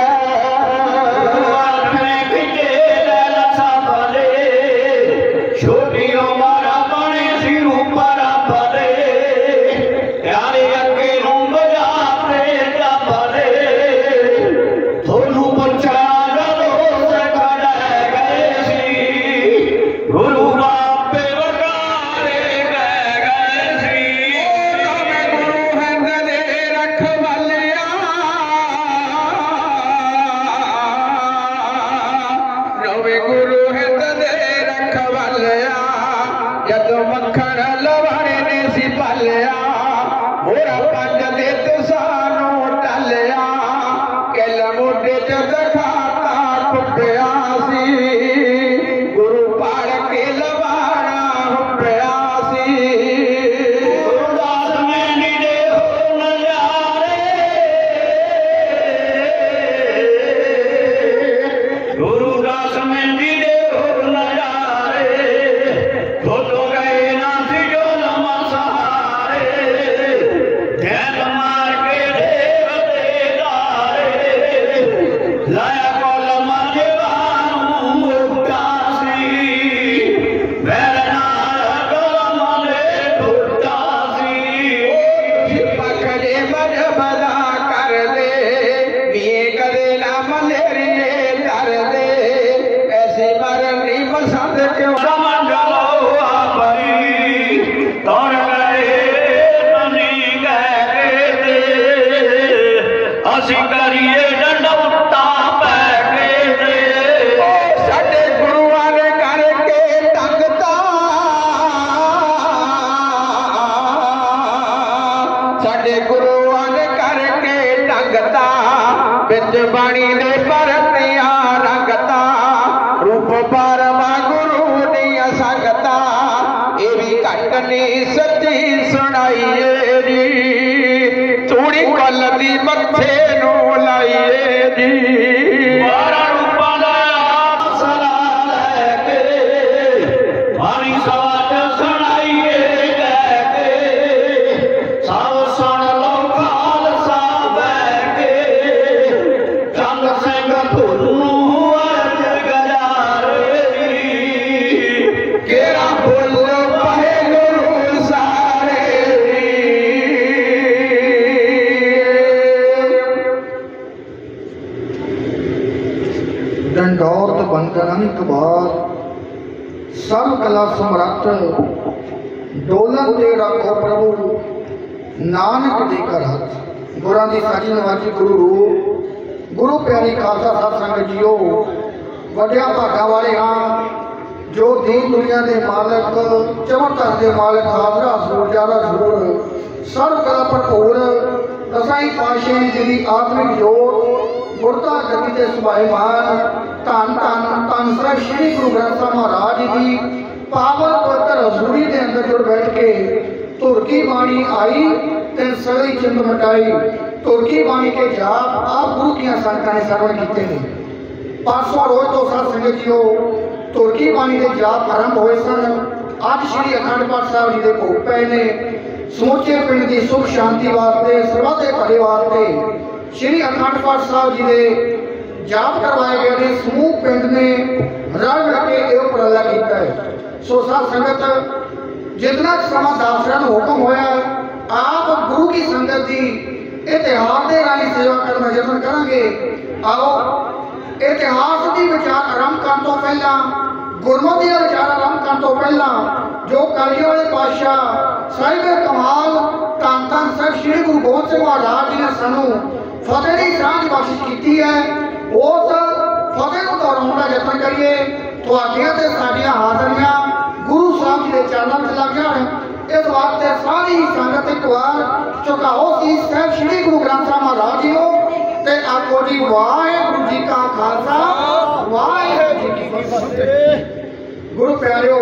अपने खिचे लैला साफले छोटी उमर बने सिरू पर फले प्यारे अगे नूं बजाते जबले थोनू पुछा जदों सखड़ गए सी गुरु बापे वगारे गए गए सी मैं गुरु हंद दे रखवालिया नवे गुरु हंद दे रखवालिया जदों मक्खण लवाणे ने सी पालिया मोरा पंज दे तुसानू टलिया किल मोढे च दखाता खुपिया सी गुरु पाड़ के लवाड़ा हुपिया सी गुरुदास में निडे हो नजारे गुरुदास में निडे हो नजारे धोतो गए ना सी जो नम सहारे ध्यान मार के देवते दारे लाया कोल मजवानू मुक्ता ਸਾਡੇ ਗੁਰੂਆਂ ਨੇ ਕਰਕੇ ਢੰਗਤਾ ਵਿੱਚ ਬਾਣੀ ਦੇ ਪਰਤਿਆ ਰੰਗਤਾ ਰੂਪ ਬਾਰਵਾ ਗੁਰੂ ਦੀਆਂ ਸੰਗਤਾ ਇਹ ਵੀ ਘੱਟ ਨਹੀਂ ਸੱਚੀ ਸੁਣਾਈਏ ਜੀ ਚੂੜੀ ਕੱਲ ਦੀ ਮੱਥੇ ਨੂੰ ਲਾਈਏ ਜੀ ਬਾਰਾਂ ਰੂਪਾਂ ਦਾ ਆਪ ਸਲਾਹ ਲੈ ਕੇ ਬਾਣੀ ਸਵਾਦ ਸੁਣਾਈਏ ਕਹਿ ਕੇ ਸਭ ਸੁਣ ਲਓ ਖਾਲਸਾ ਬਹਿ ਕੇ ਚੰਦ ਸਿੰਘ ਧੁੰਨੂ ਅਰਜ ਗਜਾਰੇ ਕਿਹੜਾ ਫੁੱਲ ਪਏ ਗੁਰੂ ਸਾਰੇ ਡੰਡੌਤ ਬੰਦਨ ਕਬਾਰ ਸਰਬ ਕਲਾ ਸਮਰੱਥ ਡੋਲਨ ਤੇ ਰੱਖੋ ਪ੍ਰਭੂ ਨਾਨਕ ਦੇ ਘਰ ਹੱਥ ਗੁਰਾਂ ਦੀ ਸਾਜੀ ਨਵਾਜੀ ਗੁਰੂ ਰੂਪ ਗੁਰੂ ਪਿਆਰੀ ਖਾਲਸਾ ਸਾਧ ਸੰਗਤ ਜੀਓ ਵੱਡਿਆਂ ਭਾਗਾਂ ਵਾਲੇ ਹਾਂ ਜੋ ਦੀਨ ਦੁਨੀਆ ਦੇ ਮਾਲਕ ਚਮਤਕਾਰ ਦੇ ਮਾਲਕ ਹਾਜ਼ਰਾ ਹਜ਼ੂਰ ਜਾਰਾ ਹਜ਼ੂਰ ਸਰਬ ਕਲਾ ਭਰਪੂਰ ਦਸਾਈ ਪਾਤਸ਼ਾਹੀ ਜੀ ਦੀ ਆਤਮਿਕ ਜੋਤ ਗੁਰਤਾ ਗੱਦੀ ਦੇ ਸੁਭਾਏਮਾਨ ਧੰਨ ਧੰਨ ਧੰਨ ਸਾਹਿਬ ਸ਼੍ਰੀ ਗੁਰੂ ਗ੍ਰੰਥ ਸਾਹਿਬ ਮਹਾਰਾਜ ਜੀ ਦੀ ਪਾਵਨ ਪਵਿੱਤਰ ਹਜ਼ੂਰੀ ਦੇ ਅੰਦਰ ਜੁੜ ਬੈਠ ਕੇ ਤੁਰਕੀ ਬਾਣੀ ਆਈ ਤੇ ਸਗਲੀ ਚਿੰਤ ਮਟਾਈ ਤੁਰਕੀ ਬਾਣੀ ਕੇ ਜਾਪ ਆਪ ਗੁਰੂ ਦੀਆਂ ਸੰਗਤਾਂ ਨੇ ਸਰਵਣ ਕੀਤੇ ਨੇ ਪਾਸੋਂ ਰੋਜ਼ ਤੋਂ ਸਾਧ ਸੰਗਤ ਜੀਓ ਤੁਰਕੀ ਬਾਣੀ ਦੇ ਜਾਪ ਆਰੰਭ ਹੋਏ ਸਨ ਅੱਜ ਸ਼੍ਰੀ ਅਖੰਡ ਪਾਠ ਸਾਹਿਬ ਜੀ ਦੇ ਭੋਗ ਪਏ ਨੇ ਸਮੁੱਚੇ ਪਿੰਡ ਦੀ ਸੁਖ ਸ਼ਾਂਤੀ ਵਾਸਤੇ ਸਰਬੱਤ ਦੇ ਭਲੇ ਵਾਸਤੇ ਸ਼੍ਰੀ ਅਖੰਡ ਪਾਠ ਸਾਹਿਬ ਜੀ ਦੇ ਜਾਪ ਕਰਵਾਏ ਗਏ ਨੇ ਸਮੂਹ ਪਿੰਡ ਨੇ ਰਲ ਮਿਲ ਕੇ ਇਹ ਉਪਰਾਲਾ ਕੀਤਾ ਹੈ ਸੋ ਸਾਧ ਸੰਗਤ जितना समा दासरा हुक्म होया आप गुरु की संगत की इतिहास के राही सेवा करना यत्न करांगे आओ इतिहास की विचार आरंभ करने तो पहला गुरमति का विचार आरंभ करने तो पहला जो कलियुग वाले पातशाह साहिब कमाल धन धन साहिब श्री गुरु गोबिंद सिंह महाराज जी ने सानू फतेह की सांझ बख्शिश की है उस फतेह को दोहराने का यत्न करिए तुहाडियां ते साडियां हाज़रियां गुरु साहब जी के चरणों में लग जान इस वास्ते सारी संगत एक बार झुकाओ शीश साहब श्री गुरु ग्रंथ साहब महाराज जी को ते आखो जी वाहिगुरू जी का खालसा वाहिगुरू जी की फतेह। गुरु प्यारिओ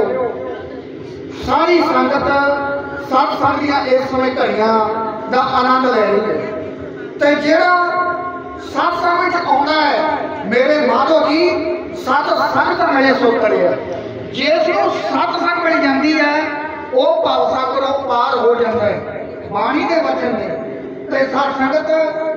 सारी संगत सत्संग दी इस समय घड़ियां दा आनंद ले रही है ते जेड़ा सत्संग विच आउंदा है मेरे माधो जी सत्संग तो मिले सो करे जिस सत्संग मिल जाती है वह भाव सागरों पार हो जाता है बाणी के वचन ने सत्संगत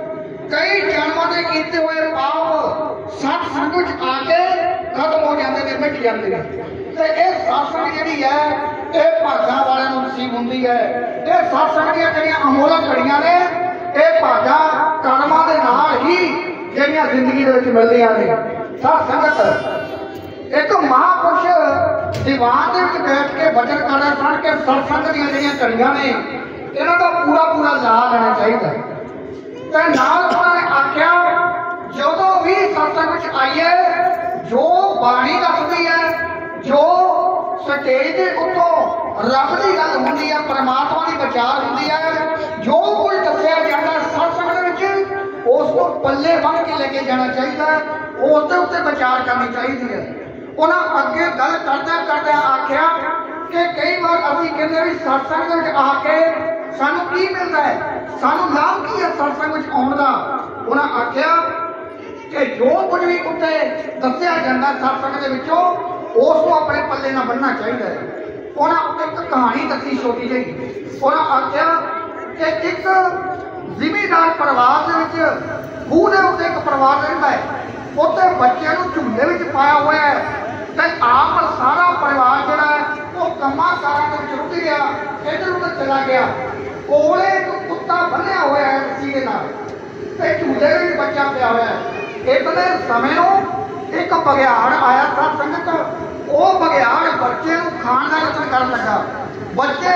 कई जन्मों के किए हुए पाप सत्संग आके खत्म हो जाते हैं मिट जाते हैं तो यह सत्संग जी है ये भागा वाले नसीब होंगी है ये सत्संग दीयां अमोलक घड़ियां ने यह भागा कर्मां दे नाल ही जिहड़ियां जिंदगी दे विच मिलदियां ने सत्संगत एक महापुरुष दीवान के बैठ के वचन कर रहे सन कि सत्संग दी जिहड़ियां घड़ियां ने इन्हां दा पूरा पूरा लाभ लेना चाहिए ते नाल उन्होंने आख्या जदों भी सत्संग विच आइए जो बाणी दसदी है जो स्टेज के उत्तों रब की गल होंदी है परमात्मा की विचार होंदी है जो कुछ दसिया जाता है सत्संग विच उसको पल्ले बन के लेके जाना चाहिए उस दे उत्ते विचार करनी चाहिए है उन्हें अगे गल करदे करदे आख्या कि कई बार अभी कहते भी सत्संग में आके सानू की मिलता है सानू लाभ की है सत्संग में आने का उन्हें आख्या कि जो कुछ भी उत्ते दसिया जाता सत्संग के विचों उसको अपने पल्ले ना बनना चाहिए उन्हें एक कहानी दसी छोटी जी उन्हें आख्या कि एक जिमीदार परिवार के खूह के उत्ते एक परिवार रहता है उत्ते बच्चे झूले में पाया हुआ है आप सारा परिवार जो है वो कमा कारा रुक गया इधर उधर चला गया कोले एक कुत्ता बनिया हुआ है रस्सी के नाल झूले में बच्चा पिया हुआ है इतने समय एक बघियाड़ आया था संगत वो बघियाड़ बच्चे को खाने का यत्न कर लगा बच्चे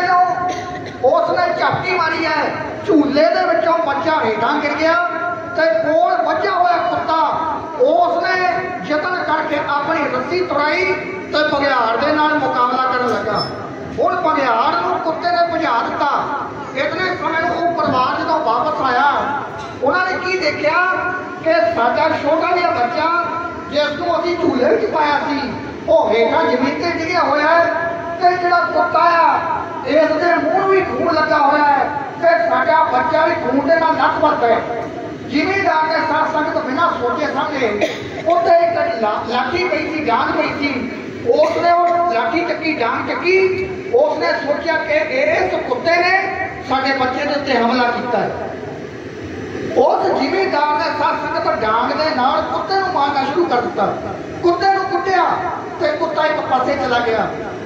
को उसने झापटी मारी है झूले के विचों बच्चा हेठां गिर गया ते कोल बचा हुआ कुत्ता उसने यत्न करके अपनी रस्सी तुराई तो बघियाड़ के नाल मुकाबला करने लगा हुण बघियाड़ नूं कुत्ते ने बुझा दिता इतने समय वो परिवार देखा कि साडा छोटा जिहा बच्चा जिसको असीं झूले विच पाया सी वो हेठां जमीन ते डिग्गिया होया है ते जिहड़ा कुत्ता आ इसदे मूंह भी खून लगा होया है ते साडा बच्चा भी खून दे नाल नस भरदा है। जिमीदार ने साथ संगत बिना सोचे समझे उत्ते एक लाठी पई सी डांग पई सी उसने वो लाठी चक्की डांग चक्की उसने सोचा कि इस कुत्ते ने साडे बच्चे दे उत्ते हमला कीता है। उस जिमीदार ने साथ संगत डांग दे नाल कुत्ते नूं मारना शुरू कर दिता कुत्ते नूं कुੱਟਿਆ ते कुत्ता एक पासे चला गया।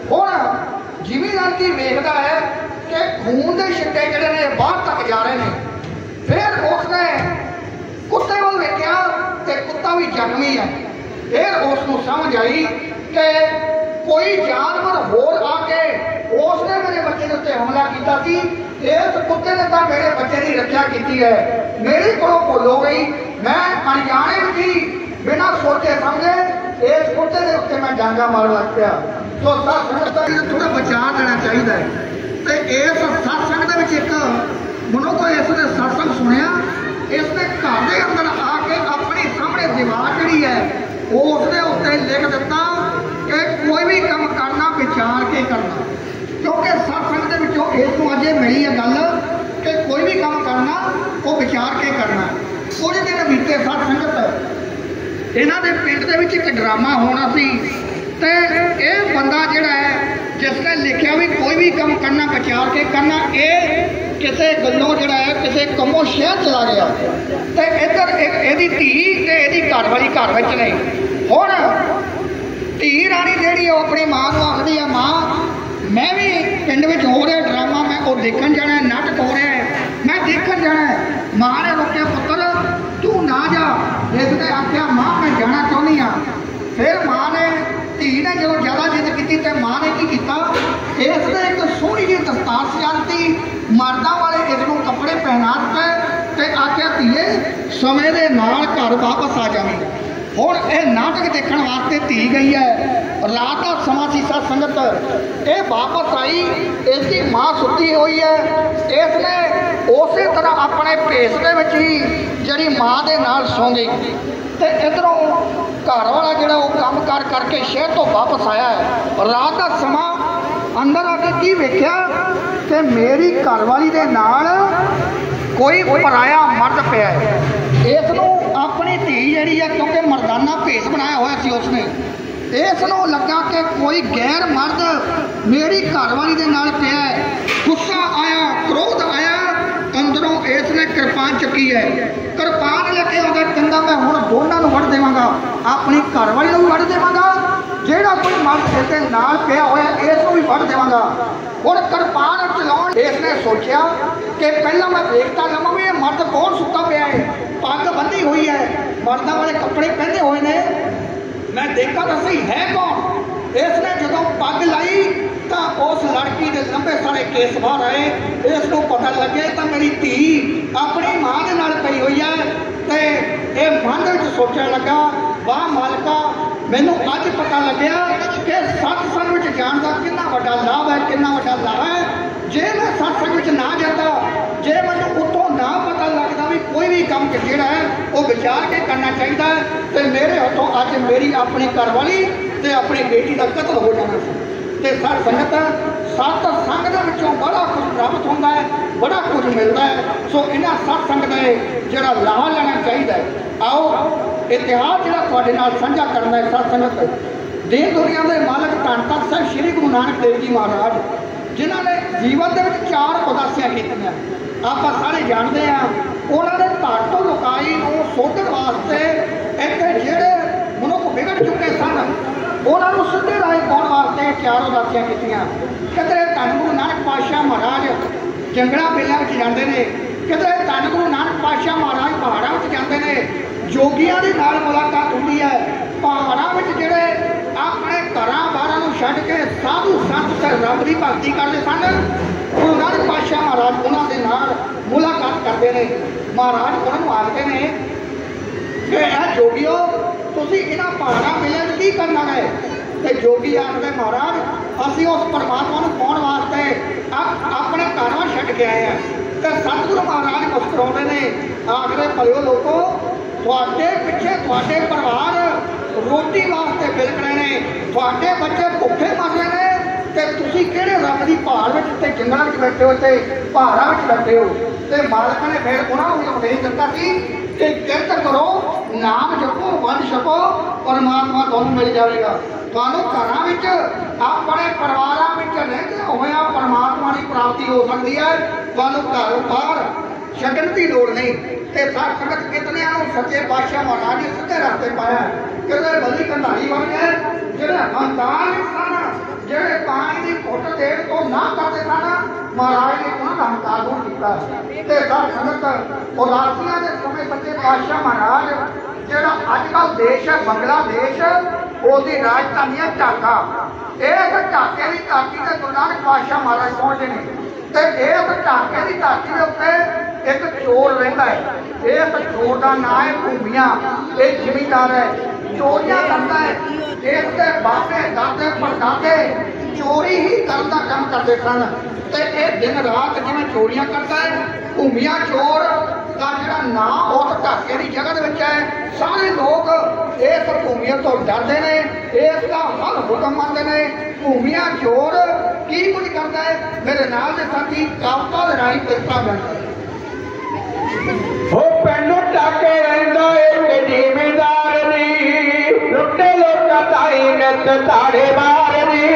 हुण जिमीदार की वेखदा है कि खून दे छिट्टे जिहड़े ने बाहर तक जा रहे हैं। फिर उसने कुत्ते वाल वेख्या ते कुत्ता भी जख्मी है। फिर उसनूं समझ आई कि कोई जानवर होर आके उसने मेरे बच्चे के उत्ते हमला किया सी इस कुत्ते ने तो मेरे बच्चे की रक्षा की है मेरी कोलों भुल हो गई मैं अनजाने में ही बिना सोचे समझे इस कुत्ते के उत्ते मैं डांगा मार लग पिया। तो सत्संग थोड़ा बचा देना चाहिए तो इस सत्संग के एक मनुख इसने सत्संग सुनिया इसने घर के अंदर आके अपने सामने दीवार जी है उसने उत्ते लिख दिता कि कोई भी काम करना विचार के करना क्योंकि सत्संग के विचों इसको अजे मिली है गल कि कोई भी काम करना वो विचार के करना। कुछ दिन बीते सत्संगत इन्हां दे पिंड दे विच एक ड्रामा होना सी ते यह बंदा जिहड़ा है जिसने लिखा भी कोई भी काम करना विचार के करना ये किसी गलों जिहड़ा है किसी कमों शहर चला गया तो इधर एक इहदी धी ते इहदी घर वाली घर विच ने। हुण धी राणी जिहड़ी अपनी मां नूं आखदी है मां मैं भी पिंड में हो रहा ड्रामा मैं वो देखन जाना है नाटक हो रहा है मैं देखन जाना है। मां ने रोके पुत्र तू ना जा इसने आख्या मां मैं जाना चाहनी हाँ। फिर मां ने धी ने जो ज़्यादा जिद की तो मां ने की किया इसने एक सोहनी जी दस्तार सजाती मर्दा वाले इसनों कपड़े पहना दिते आख्या धीए समय के नाल घर वापस आ जाए। हुण यह नाटक देखने वास्ते धी गई है रात का समा सी सत्संगत ये वापस आई इसकी मां सुती हुई है इसने उस तरह अपने भेस के ही जी मां के नाल सौ गई तो इधरों घर वाला जो काम कार करके शहर तो वापस आया है रात का समा अंदर आके की वेख्या कि मेरी घरवाली के नाल कोई पराया मर्द पिया है। इसनों अपनी धी जी है क्योंकि मर्दाना भेस बनाया हुआ सी उसने इसनों लगा कि कोई गैर मर्द मेरी घरवाली के नाल पिया है। गुस्सा आया क्रोध आया अंदरों इसने कृपान चुकी है कृपान लेके आगे कहता मैं हुण दोनों नूं वड़ देवांगा अपनी घरवाली नूं भी वड़ देवांगा जेड़ा कोई मर्द इसके नाल पिया होया इसनूं भी वड़ देवांगा। हुण कृपान चलाउण इसने सोचा कि पहला मैं देखता लवां भी ये मर्द कौन सुता पिया है पग बंधी हुई है मर्दां वाले कपड़े पहने हुए ने मैं देखा तो सही है कौन। इसने जो पग लाई तो उस लड़की के लंबे सारे केस बाहर आए इसको पता लगे तो मेरी धी अपनी मां के नाल पई हुई है तो ये मन में सोचने लगा वाह मालका मैनू अज पता लग्या कि सत्संग में जान का कितना वड्डा लाभ है कितना वड्डा लाभ है। जे मैं सत्संग में ना जाता जे मैं उतों ना पता लगता भी कोई भी काम जोड़ा है वो विचार के करना चाहिए तो मेरे हाथों अज मेरी अपनी घरवाली ते अपनी बेटी का कतल हो जाना तो सत संगत सत्संग के विचों बड़ा कुछ प्राप्त होता है बड़ा कुछ मिलता है। सो इन्हां सत्संग का जोड़ा लाभ लेना चाहिए। आओ इतिहास जो थोड़े नाल साझा करना है सत्संगत दीन दुनिया के मालक धन तख्त साहिब श्री गुरु नानक देव जी महाराज जिन्होंने जीवन के चार उदासियां कीतियां आप सारे जानते हैं उन्होंने धन तो लुकाई को सोधन वास्ते इतने जेड़े मनुख बिगड़ चुके सन उन्होंने सीधे राह पाने वास्ते चार उदासियां कीतियां। किधरे धन गुरु नानक पातशाह महाराज जंगलों मेलों में जाते हैं किधरे धन गुरु नानक पातशाह महाराज पहाड़ों में जाते हैं जोगियां के नाल मुलाकात होती है पहाड़ों में जोड़े अपने घर बार छड्ड के साधु संत रब की भगती करते सन गुरु नानक पातशाह महाराज उन्होंने नाल मुलाकात करते हैं। महाराज उन्होंने आखते हैं कि यह जोगियो तुसीं इन्हां पहाड़ों मेले में की करना है तो जोगी आखते महाराज असीं उस परमात्मा को पाउण वास्ते अपने घर छड्ड के आए हैं तो सतगुरु महाराज मुस्कुरा ਫੜਾਉਂਦੇ ਨੇ। ਆਖਰੇ ਭਲਿਓ ਲੋਕੋ, ਤੁਹਾਡੇ ਪਿੱਛੇ ਤੁਹਾਡੇ ਪਰਿਵਾਰ ਰੋਟੀ ਵਾਸਤੇ ਬਿਲਕਣੇ ਨੇ, ਤੁਹਾਡੇ ਬੱਚੇ ਭੁੱਖੇ ਮਰ ਰਹੇ ਨੇ, ਤੇ ਤੁਸੀਂ ਕਿਹੜੇ ਰੱਬ ਦੀ ਭਾਲ ਵਿੱਚ ਤੇ ਜੰਗਲਾਂ ਵਿੱਚ ਬੈਠੇ ਹੋ ਤੇ ਪਹਾੜਾਂ ਵਿੱਚ ਬੈਠੇ ਹੋ। ਤੇ ਮਾਲਕ ਨੇ ਫਿਰ ਉਹਨਾਂ ਨੂੰ ਉਪਦੇਸ਼ ਦਿੱਤਾ ਸੀ ਕਿ ਕਿਰਤ ਕਰੋ, ਨਾਮ ਜਪੋ, ਵੰਡ ਛਕੋ, ਪਰਮਾਤਮਾ ਤੁਹਾਨੂੰ ਮਿਲ ਜਾਵੇਗਾ। ਤੁਹਾਨੂੰ ਘਰਾਂ ਵਿੱਚ ਆਪਣੇ ਪਰਿਵਾਰਾਂ ਵਿੱਚ ਰਹਿੰਦੇ ਹੋਇਆਂ ਪਰਮਾਤਮਾ ਦੀ ਪ੍ਰਾਪਤੀ ਹੋ ਸਕਦੀ ਹੈ। ਤੁਹਾਨੂੰ ਘਰ ਬਾਹਰ ਛੱਡਣ ਦੀ ਲੋੜ ਨਹੀਂ। ਤੇ ਸਾਧ ਸੰਗਤ ਕਿਤਨਿਆਂ ਨੂੰ ਸੱਚੇ ਪਾਤਸ਼ਾਹ ਮਹਾਰਾਜ ਨੇ ਸਿੱਧੇ ਰਸਤੇ ਪਾਇਆ। ਕਿਤੇ ਬਲੀ ਕੰਧਾਰੀ ਬਣ ਗਏ, ਜਿਹੜੇ ਹੰਕਾਰ ਸਨ, ਜਿਹੜੇ ਪਾਣੀ ਦੀ ਘੁੱਟ ਦੇਣ ਤੋਂ ਨਾ ਕਰਦੇ ਸਨ, ਮਹਾਰਾਜ ਨੇ ਉਹਨਾਂ ਦਾ ਹੰਕਾਰ ਦੂਰ ਕੀਤਾ। ਤੇ ਸਾਧ ਸੰਗਤ ਉਦਾਸੀਆਂ ਦੇ ਸਮੇਂ ਸੱਚੇ ਪਾਤਸ਼ਾਹ ਮਹਾਰਾਜ ਜਿਹੜਾ ਅੱਜ ਕੱਲ੍ਹ ਦੇਸ਼ ਹੈ ਬੰਗਲਾਦੇਸ਼, ਉਹਦੀ ਰਾਜਧਾਨੀ ਹੈ ਢਾਕਾ। ਇਸ ਢਾਕੇ ਦੀ ਧਰਤੀ ਤੇ ਗੁਰੂ ਨਾਨਕ ਪਾਤਸ਼ਾਹ ਮਹਾਰਾਜ ਪਹੁੰਚੇ ਨੇ। ਤੇ ਇਸ ਢਾਕੇ ਦੀ ਧਰਤੀ ਦੇ ਉੱਤੇ ਇੱਕ ਚੋਰ ਰਹਿੰਦਾ ਹੈ। ਇਸ ਚੋਰ ਦਾ ਨਾਂ ਹੈ ਭੂਮੀਆਂ। ਇਹ ਜ਼ਿਮੀਂਦਾਰ ਹੈ, ਚੋਰੀਆਂ ਕਰਦਾ ਹੈ। ਇਸ ਦੇ ਬਾਪੇ ਦਾਦੇ ਪੜਦਾਦੇ ਚੋਰੀ ਹੀ ਕਰਨ ਦਾ ਕੰਮ ਕਰਦੇ ਸਨ। ਤੇ ਇਹ ਦਿਨ ਰਾਤ ਜਿਵੇਂ ਚੋਰੀਆਂ ਕਰਦਾ ਹੈ। ਭੂਮੀਆਂ ਚੋਰ ਦਾ ਜਿਹੜਾ ਨਾਂ ਉਸ ਢਾਕੇ ਦੀ ਜਗ੍ਹਾ ਦੇ ਵਿੱਚ ਹੈ। ਸਾਰੇ ਲੋਕ ਇਸ ਭੂਮੀਆਂ ਤੋਂ ਡਰਦੇ ਨੇ, ਇਸ ਦਾ ਹਰ ਹੁਕਮ ਮੰਨਦੇ ਨੇ। ਭੂਮੀਆਂ ਚੋਰ ਕੀ ਕੁਝ ਕਰਦਾ ਹੈ, ਮੇਰੇ ਨਾਲ ਦੇ ਸਾਥੀ ਕਾਵਤਾਂ ਦੇ ਰਾਹੀਂ ਕਿਰਪਾ ਕਰਦੇ। ਉਹ ਪਿੰਡ ਢਾਕੇ ਰਹਿੰਦਾ ਏ ਜ਼ਿਮੀਂਦਾਰ ਨੀ, ਲੁੱਟੇ ਲੋਕਾਂ ਤਾਈ ਨਿੱਤ ਤਾੜੇ ਮਾਰਦੀ।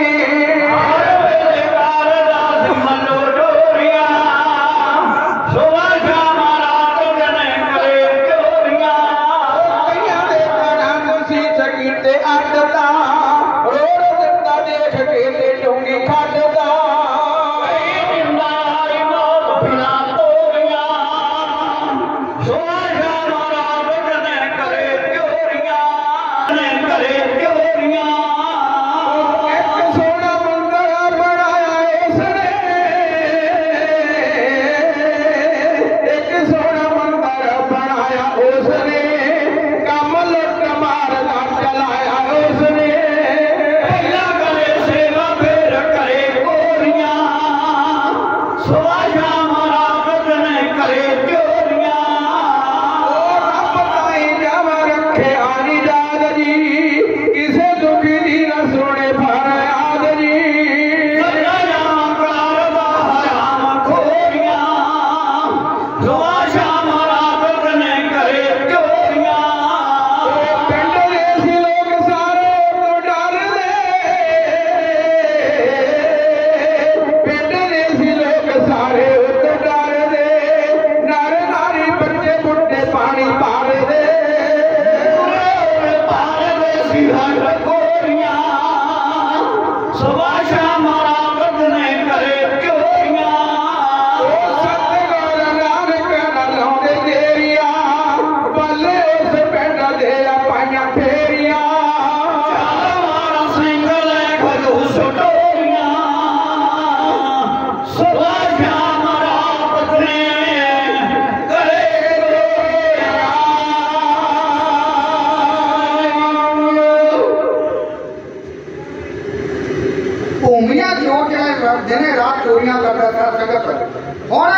ਦਿਨੇ ਰਾਤ ਚੋਰੀਆਂ ਕਰਦਾ था संगत। ਹੁਣ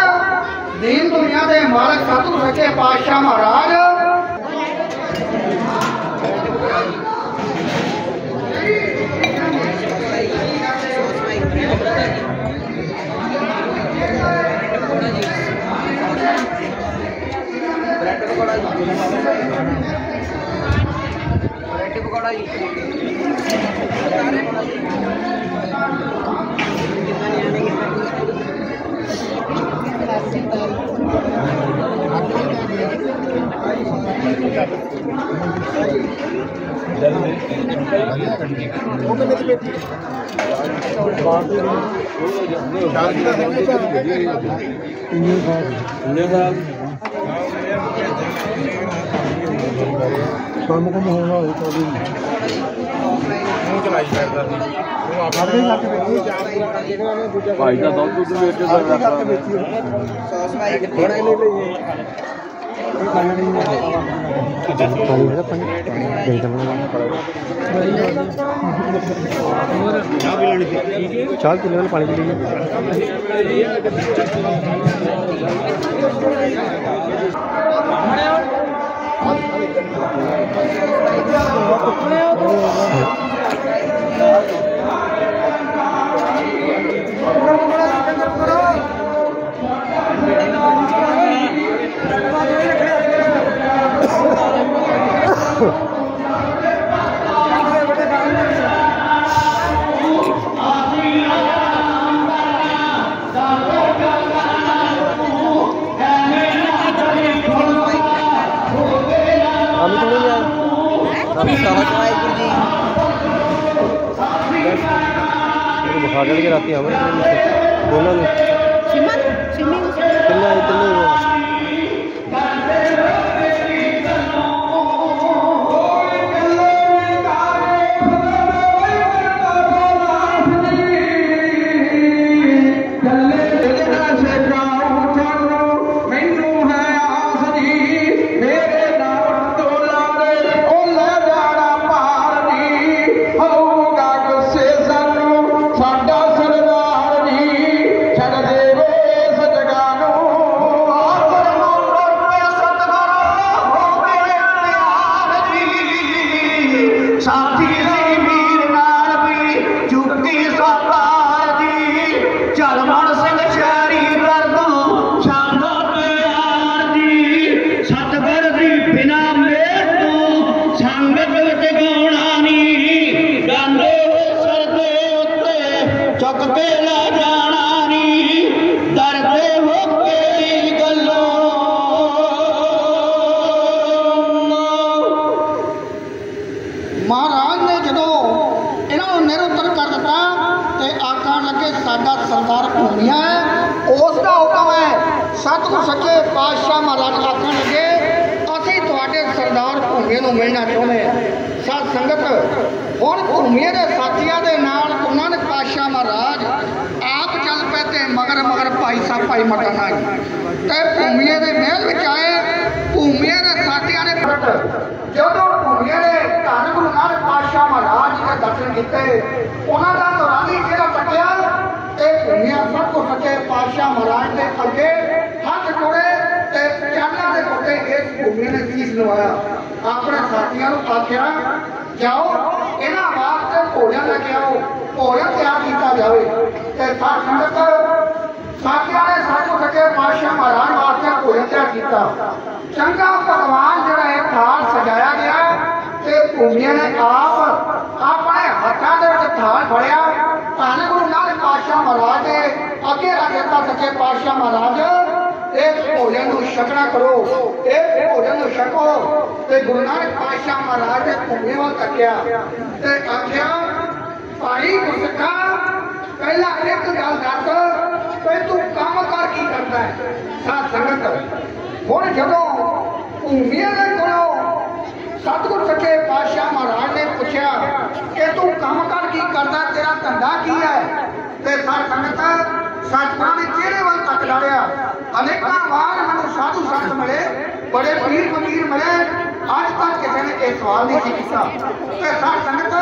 ਦੀਨ ਦੁਨੀਆ ਦੇ ਮਾਲਕ ਸਤਿਗੁਰੂ ਸੱਚੇ ਪਾਤਸ਼ਾਹ ਮਹਾਰਾਜ ब्रेड पकौड़ा जी, ब्रेड पकौड़ा जी, ਕੰਮ ਕੰਮ ਹੋਣਾ ਹੋਵੇ ਤਾਂ ਵੀ ਮੂੰਹ ਚਲਾਈ ਕਰਦਾ ਸੀ ਉਹ ਆਪਣੇ ਹੱਥ ਵਿੱਚ ਭਾਈ ਦਾ ਦੁੱਧ ਦੁੱਧ ਵੇਚ ਕੇ सॉस भाई थोड़ा ले लीजिए। चाल किलो वाला पानी पी लीजिए। बुखार चढ़ के राती हमें दोनों सरदार भूमिया है उसका हुक्म है। सतगुरु सच्चे पातशाह महाराज आखन लगे असीं तुहाडे सरदार भूमिया नूं मिलना चाहुंदे हां। सत संगत हुण भूमिया के साथियों के नाल गुरु नानक पातशाह महाराज आप चल पे ते मगर मगर भाई साहब भाई मटाना ते भूमिया के महल विच आए। भूमिया के साथियों ने जदों भूमिया ने धन गुरु नानक पातशाह महाराज जी के दर्शन किए उन्हों का दौरानी जिहड़ा टकिया भूमिया सब को सच्चे पातशाह महाराज के अगे हाथ जोड़े चरणों के उत्ते इस भूमिया ने शीश नवाया। अपने साथियों को आख्या जाओ इन्हां वास्ते भोजन लेके आओ, भोजन तैयार किया जाए। साथ संगत साथियों ने सबको सच्चे पातशाह महाराज वास्ते भोजन तैयार किया। चंगा भगवान जिहड़ा है थाल सजाया गया ते भूमिया ने आप अपने हाथों के थाल फड़िया धन गुरु नानक पातशाह महाराज ने अगे रख दिता। सच्चे पातशाह महाराज इस भोजन को छकना करो, इस भोजन को छको। ते गुरु नानक पातशाह महाराज ने भूमि वाल तकिया ते आख्या भाई गुरसिखा पहला एक गल दस कि तू काम कर की करता है। साथ संगत हुण जदों भूमिया दे कोलों सतगुरु सच्चे पातशाह महाराज ने पूछा कि तू काम कर की करता, तेरा धंधा की है। ते साथ संगत सतगुरां ने चेहरे वाल तक डालिया। अनेकों वार मैनूं साधु संत मिले, बड़े पीर फकीर मिले, अज तक किसी ने यह सवाल नहीं किया। ते साथ संगत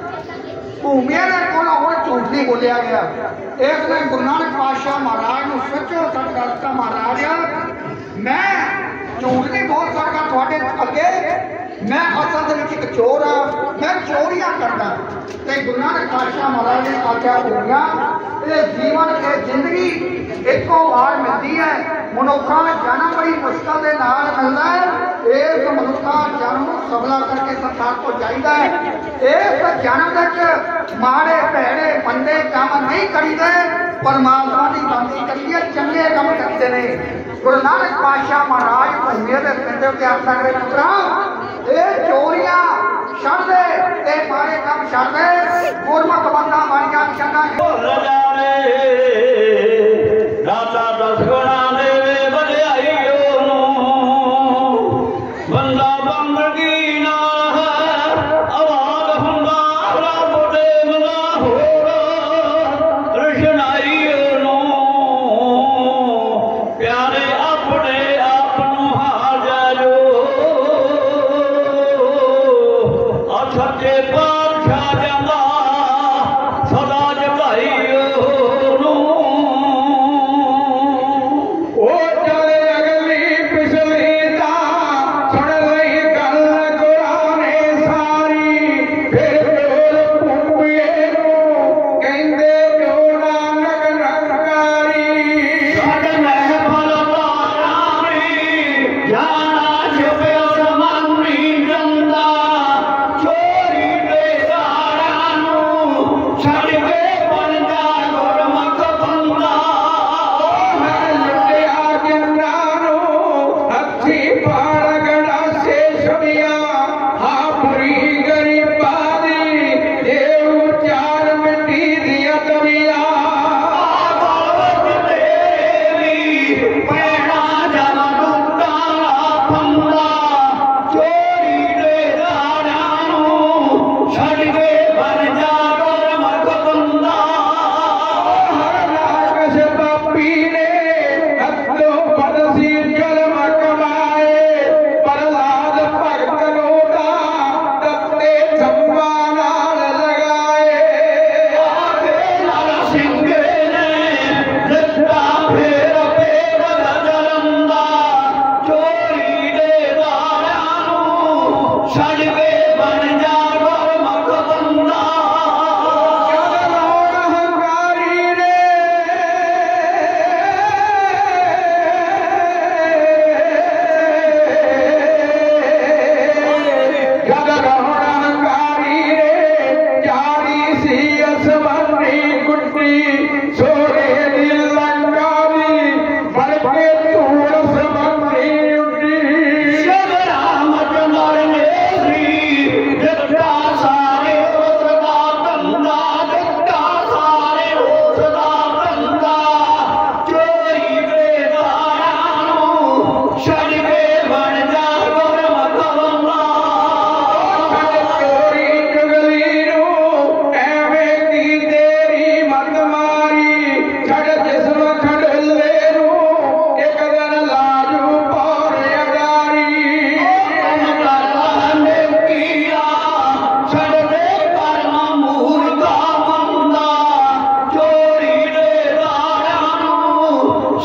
भूमिया ने कोलों हुण झूठ नहीं बोलिया गया। इसने गुरु नानक पातशाह महाराज नूं सच्चो सच दसता महाराज मैं झूठ नहीं बोल सकता तुहाडे अगे, मैं असल दे विच एक चोर हाँ, मैं चोरियां करदा। ते गुरु नानक पातशाह महाराज ने आख्या भूमिया ये जीवन ये जिंदगी एको बार मिलती है। मनुखा जन्म बड़ी मुश्किल के नाल मिलता है। इस मनुखा जन्म सबला करके संसार को चाहिए है। इस जन्म माड़े भैड़े मंदे काम नहीं करीदे, परमात्मा की बंदगी करिए, चंगे काम करते हैं। गुरु नानक पातशाह महाराज भूमिया के पिंड के आखा करे पुत्रा ये चोरियां छड़ दे, ये माड़े काम छड़ दे, गुरमुख बंदा माड़ियां चंगा दाता दस गुणा देवे बधाई बंदा बंदगी ना आवाज हुंदा रब दे मना हो कृष्णाई प्यारे अपने आप नूं हाजर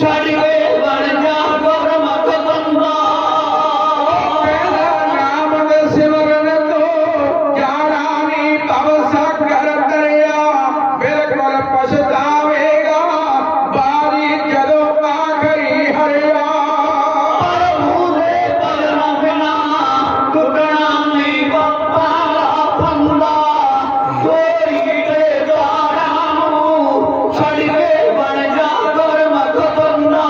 ਛੱਡ ਕੇ ਬਣ ਜਾ ਗੁਰਮਤਿ ਬੰਦਾ ਨਾਮ ਦੇ ਸਿਮਰਨ ਤੋਂ ਜਾਣਾ ਨੀ ਭਵ ਸਾਗਰ ਦਰਿਆ ਬਿਲਕੁਲ ਪਛਤਾਵੇਗਾ ਬਾਰੀ ਜਦੋਂ ਆਖਰੀ ਹਰਿਆ ਪ੍ਰਭੂ ਦੇ ਭਜਨ ਬਿਨਾ ਟੁੱਟਣਾ ਨਹੀਂ ਬੱਪਾ ਦਾ ਫੰਦਾ ਗੋਰੀ ਦੇ ਦੁਆਰਾਂ ਨੂੰ ਛੱਡ ਕੇ ਬਣ ਜਾ ਗੁਰਮਤਿ ਬੰਦਾ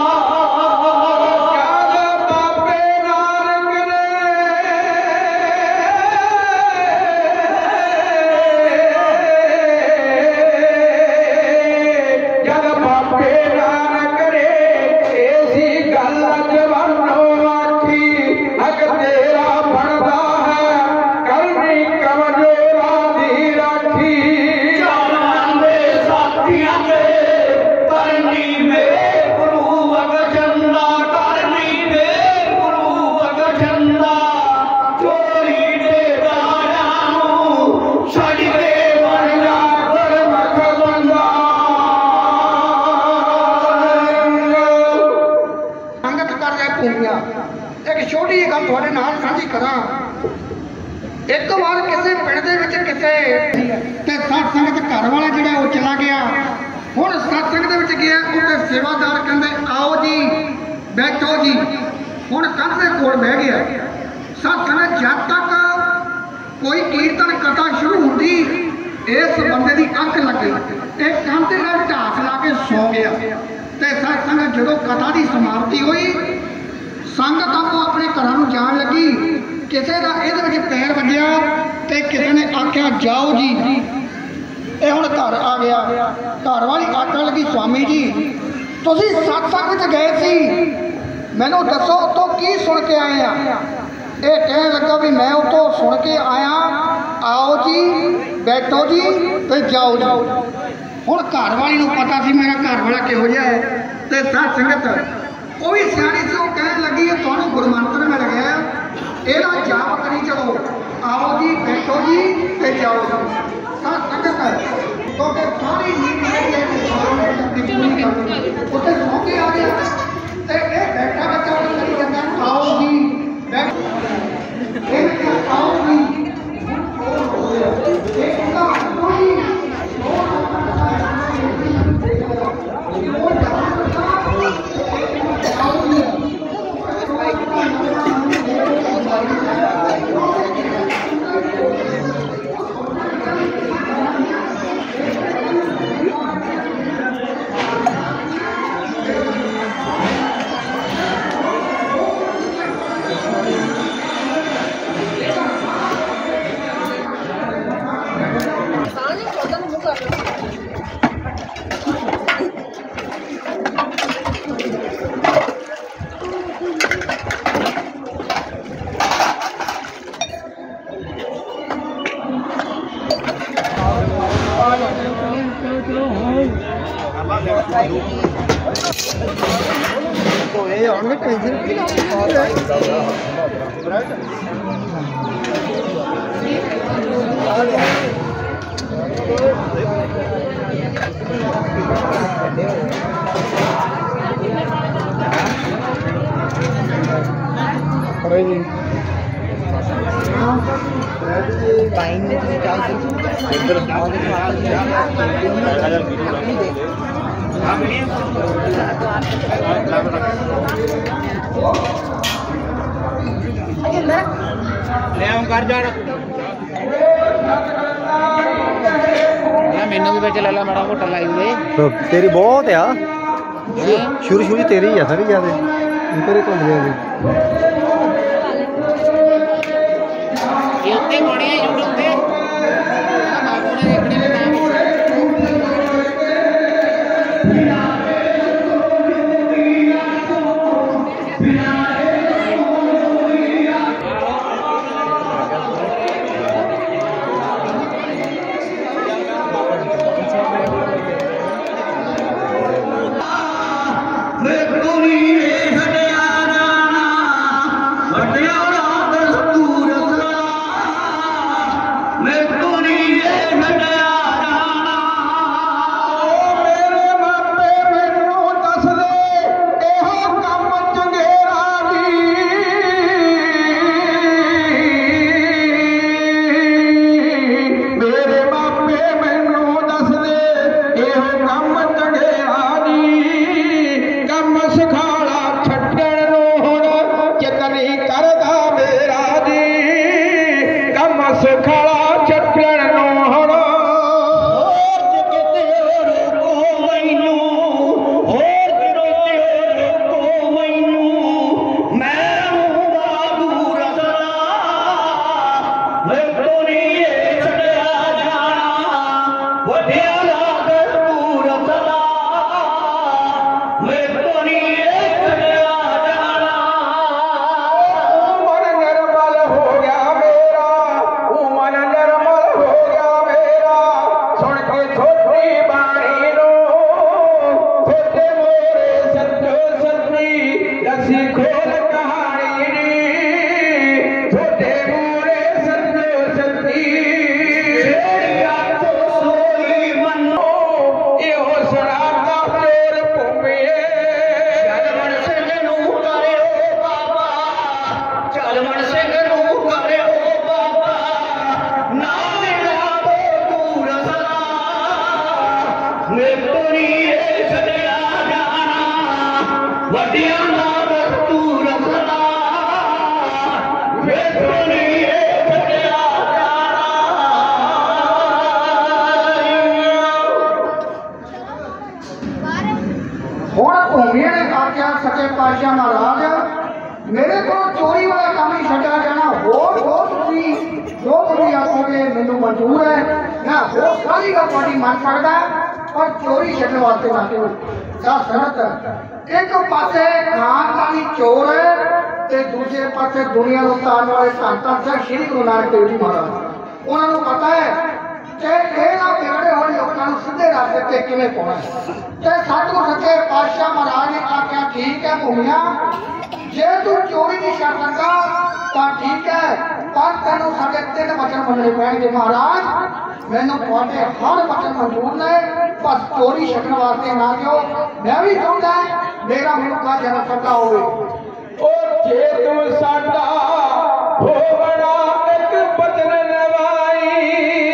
ਜਦ ਬਾਬੇ ਨਾਨਕ ਨੇ ਜਦ ਬਾਬੇ ਨਾਨਕ ਨੇ ਐਸੀ ਗੱਲ ਜਵਾਨੋਂ ਆਖੀ ਹਕ ਤੇਰਾ ਬਣਦਾ ਹੈ ਕਰਨੀ ਕਮਜ਼ੋਰਾਂ ਦੀ ਰਾਖੀ ਜਾਨਾਂ ਦੇ ਸਾਥੀਆਂ ਦੇ ਕਰਨੀ ਮੇ ਗੁਰੂ ਅਗਜੰਦਾ ਕਰਨੀ ਮੇ ਗੁਰੂ ਅਗਜੰਦਾ ਚੋਰੀ ਦੇ ਦਾੜਾਂ ਨੂੰ ਛੱਡ ਕੇ ਬਣ ਜਾ ਗੁਰਮਤਿ ਬੰਦਾ ਸੰਗਤ ਕਰ ਰਿਹਾ ਭੂਮੀਆਂ ਇੱਕ ਛੋਟੀ ਜਿਹੀ ਗੱਲ ਤੁਹਾਡੇ ਨਾਲ ਸਾਂਝੀ ਕਰਾਂ। ਇੱਕ ਵਾਰ ਕਿਸੇ ਪਿੰਡ ਦੇ ਵਿੱਚ ਕਿਸੇ ਤੇ ਸਤ ਸੰਗਤ ਘਰ ਵਾਲਾ ਜਿਹੜਾ ਉਹ ਚਲਾ ਗਿਆ। ਹੁਣ ਸਤ ਸੰਗਤ ਦੇ ਵਿੱਚ ਗਿਆ ਉਹਦੇ ਸੇਵਾਦਾਰ ਕਹਿੰਦੇ ਆਓ ਜੀ ਬੈਠੋ ਜੀ। ਹੁਣ ਕੰਧ ਦੇ ਕੋਲ ਬਹਿ ਗਿਆ। ਸਤ ਸੰਗਤ ਜਦ ਤੱਕ ਕੋਈ ਕੀਰਤਨ ਕਥਾ ਸ਼ੁਰੂ ਹੁੰਦੀ ਇਸ ਬੰਦੇ ਦੀ ਅੱਖ ਲੱਗੀ ਇਹ ਕੰਧ ਦੇ ਨਾਲ ਢਾਕ ਲਾ ਕੇ ਸੌ ਗਿਆ। ਤੇ ਸਤ ਸੰਗਤ ਜਦੋਂ ਕਥਾ ਦੀ ਸਮਾਪਤੀ ਹੋਈ ਸੰਗਤ ਆਪੋ ਆਪਣੇ ਘਰਾਂ ਨੂੰ ਜਾਣ ਲੱਗੀ। ਕਿਸੇ ਦਾ ਇਹਦੇ ਵਿੱਚ ਪੈਰ ਵੱਜਿਆ ਤੇ ਕਿਸੇ ਨੇ ਆਖਿਆ ਜਾਓ ਜੀ। ਇਹ ਹੁਣ ਘਰ ਆ ਗਿਆ। ਘਰ ਵਾਲੀ ਆਖਣ ਲੱਗੀ ਸਵਾਮੀ ਜੀ ਤੁਸੀਂ ਸਤਸੰਗ ਵਿੱਚ ਗਏ ਸੀ ਮੈਨੂੰ ਦੱਸੋ ਉੱਥੋਂ ਕੀ ਸੁਣ ਕੇ ਆਏ ਆ। ਇਹ ਕਹਿਣ ਲੱਗਾ ਵੀ ਮੈਂ ਉੱਥੋਂ ਸੁਣ ਕੇ ਆਇਆ ਆਓ ਜੀ ਬੈਠੋ ਜੀ ਤੇ ਜਾਓ ਜੀ। ਹੁਣ ਘਰ ਵਾਲੀ ਨੂੰ ਪਤਾ ਸੀ ਮੇਰਾ ਘਰ ਵਾਲਾ ਕਿਹੋ ਜਿਹਾ ਹੈ ਤੇ ਸਤ ਸੰਗਤ ਉਹ ਵੀ ਸਿਆਣੀ ਸੀ। ਉਹ ਕਹਿਣ ਲੱਗੀ ਹੈ ਤੁਹਾਨੂੰ ਗੁਰਮੰਤਰ ਮਿਲ ਗਿਆ ਇਹਦਾ ਜਾਪ ਕਰੀ ਚਲੋ ਆਓ ਜੀ ਬੈਠੋ ਜੀ ਤੇ ਜਾਓ ਜੀ। ਸਤ ਸੰਗਤ ਕਿਉਂਕਿ ਸਾਰੀ ਨੀਂਦ ਜਿਹੜੀ ਹੈ ਕਿ ਸਾਰੀ ਪੂਰੀ ਕਰ ਉੱਥੇ ਸੌਂ ਕੇ ਆ ਗਿਆ ਤੇ ਇਹ ਬੈਠਾ ਬੱਚਾ ਉਹ ਕਰੀ ਜਾਂਦਾ ਆਓ ਜੀ ਬੈਠ ਇਹ ਕਿਹਾ ਆਓ ਜੀ ਇਹ ਕਹਿੰਦਾ ਕੋਈ कर जाना मैनू भी बच ला ला माड़ा मोटा लाई दे तो तेरी बहुत है शुरू शुरू तेरी है सारी ज्यादा तेरे को ले ये उत्ते पाने यूट्यूब पे बाबू ने देखने में नाम सच्चे पातशाह महाराज मेरे को चोरी वाला काम ही छड़ा जाना हो जो तुसी जो तुसी आखोगे मैनू मंजूर है ना हो सारी का पार्टी मान सकता पर चोरी छड़ने वास्ते ना क्यों दा शरत एक पासे खानदानी चोर है ते दूसरे पासे दुनिया को तान वाले संतां से श्री गुरु नानक देव जी महाराज उन्होंने पता है कि ये ना बिगड़े हुए लोगों को सीधे रास्ते पे किवें पाउणा ते सतगुरु सच्चे पातशाह महाराज ने आख्या ठीक है भूमिया जे तू चोरी नहीं कर सकता तो ठीक है पर तेनों साढ़े तीन वचन मनने पैणगे महाराज मैनू तुहाडे हर वचन मंजूर ने बस चोरी छड्डण वास्ते ना क्यों मैं भी चाहुंदा मेरा मुल्का जन्म सदा होवे और जे तू साडा होवड़ा एक बचन नवाई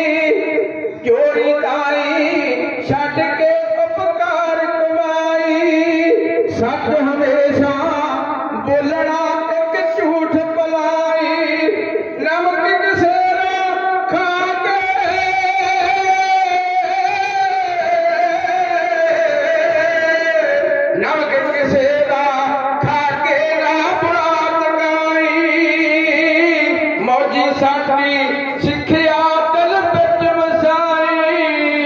चोरी ताई छड्ड के उपकार कमाई सच हमेशा बोलना एक झूठ पलाई नमक किसेरा खा के नमक किसेरा खा के ना बुरा तकाई मौजी साडी सिखिया दिल बिच वसाई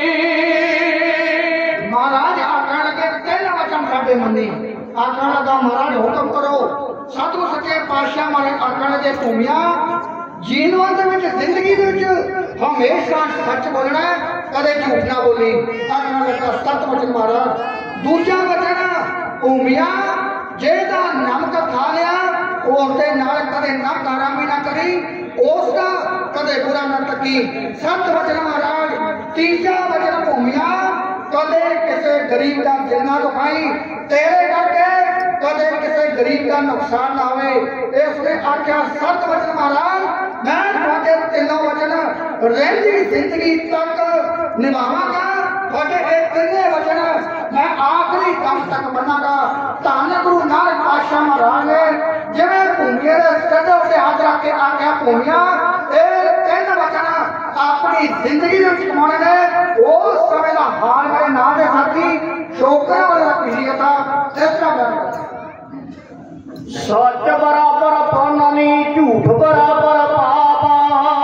महाराज आखण लगे तीन वचन साडे मन्नी आखण लगा महाराज हुक्म करो सतगुरु सच्चे पातशाह महाराज आखण लगे भूमिया जीवन दे विच जिंदगी दे विच हमेशा सच बोलना कदे झूठ ना बोली आखण लगा सत वचन महाराज दूजा वचन भूमिया जेदा नमक खा लिया उसके नाल कदे ना हरामी ना करी उसका कदे बुरा ना तकी सत वचन महाराज तीजा वचन भूमिया कदे किसी गरीब का दिल ना दुखाई तेरे करके कदे किसी गरीब का नुकसान ना होवे इसने आख्या सत वचन महाराज मैं तुहाडे तीनों वचन रहिंदी जिंदगी तक निभावांगा तुहाडे ये तीने वचन मैं आखिरी दम तक मनांगा धन गुरु नानक पातशाह महाराज ने जिवें भूमिया दे कंधे उत्ते हाथ रख के आख्या भूमिया ये तीन वचन अपनी जिंदगी दे विच कमाने ने उस समय का हाल मेरे नाम दे साथी शोकरा वाला किसी था इस तरह सच बराबर पानी झूठ बराबर पापा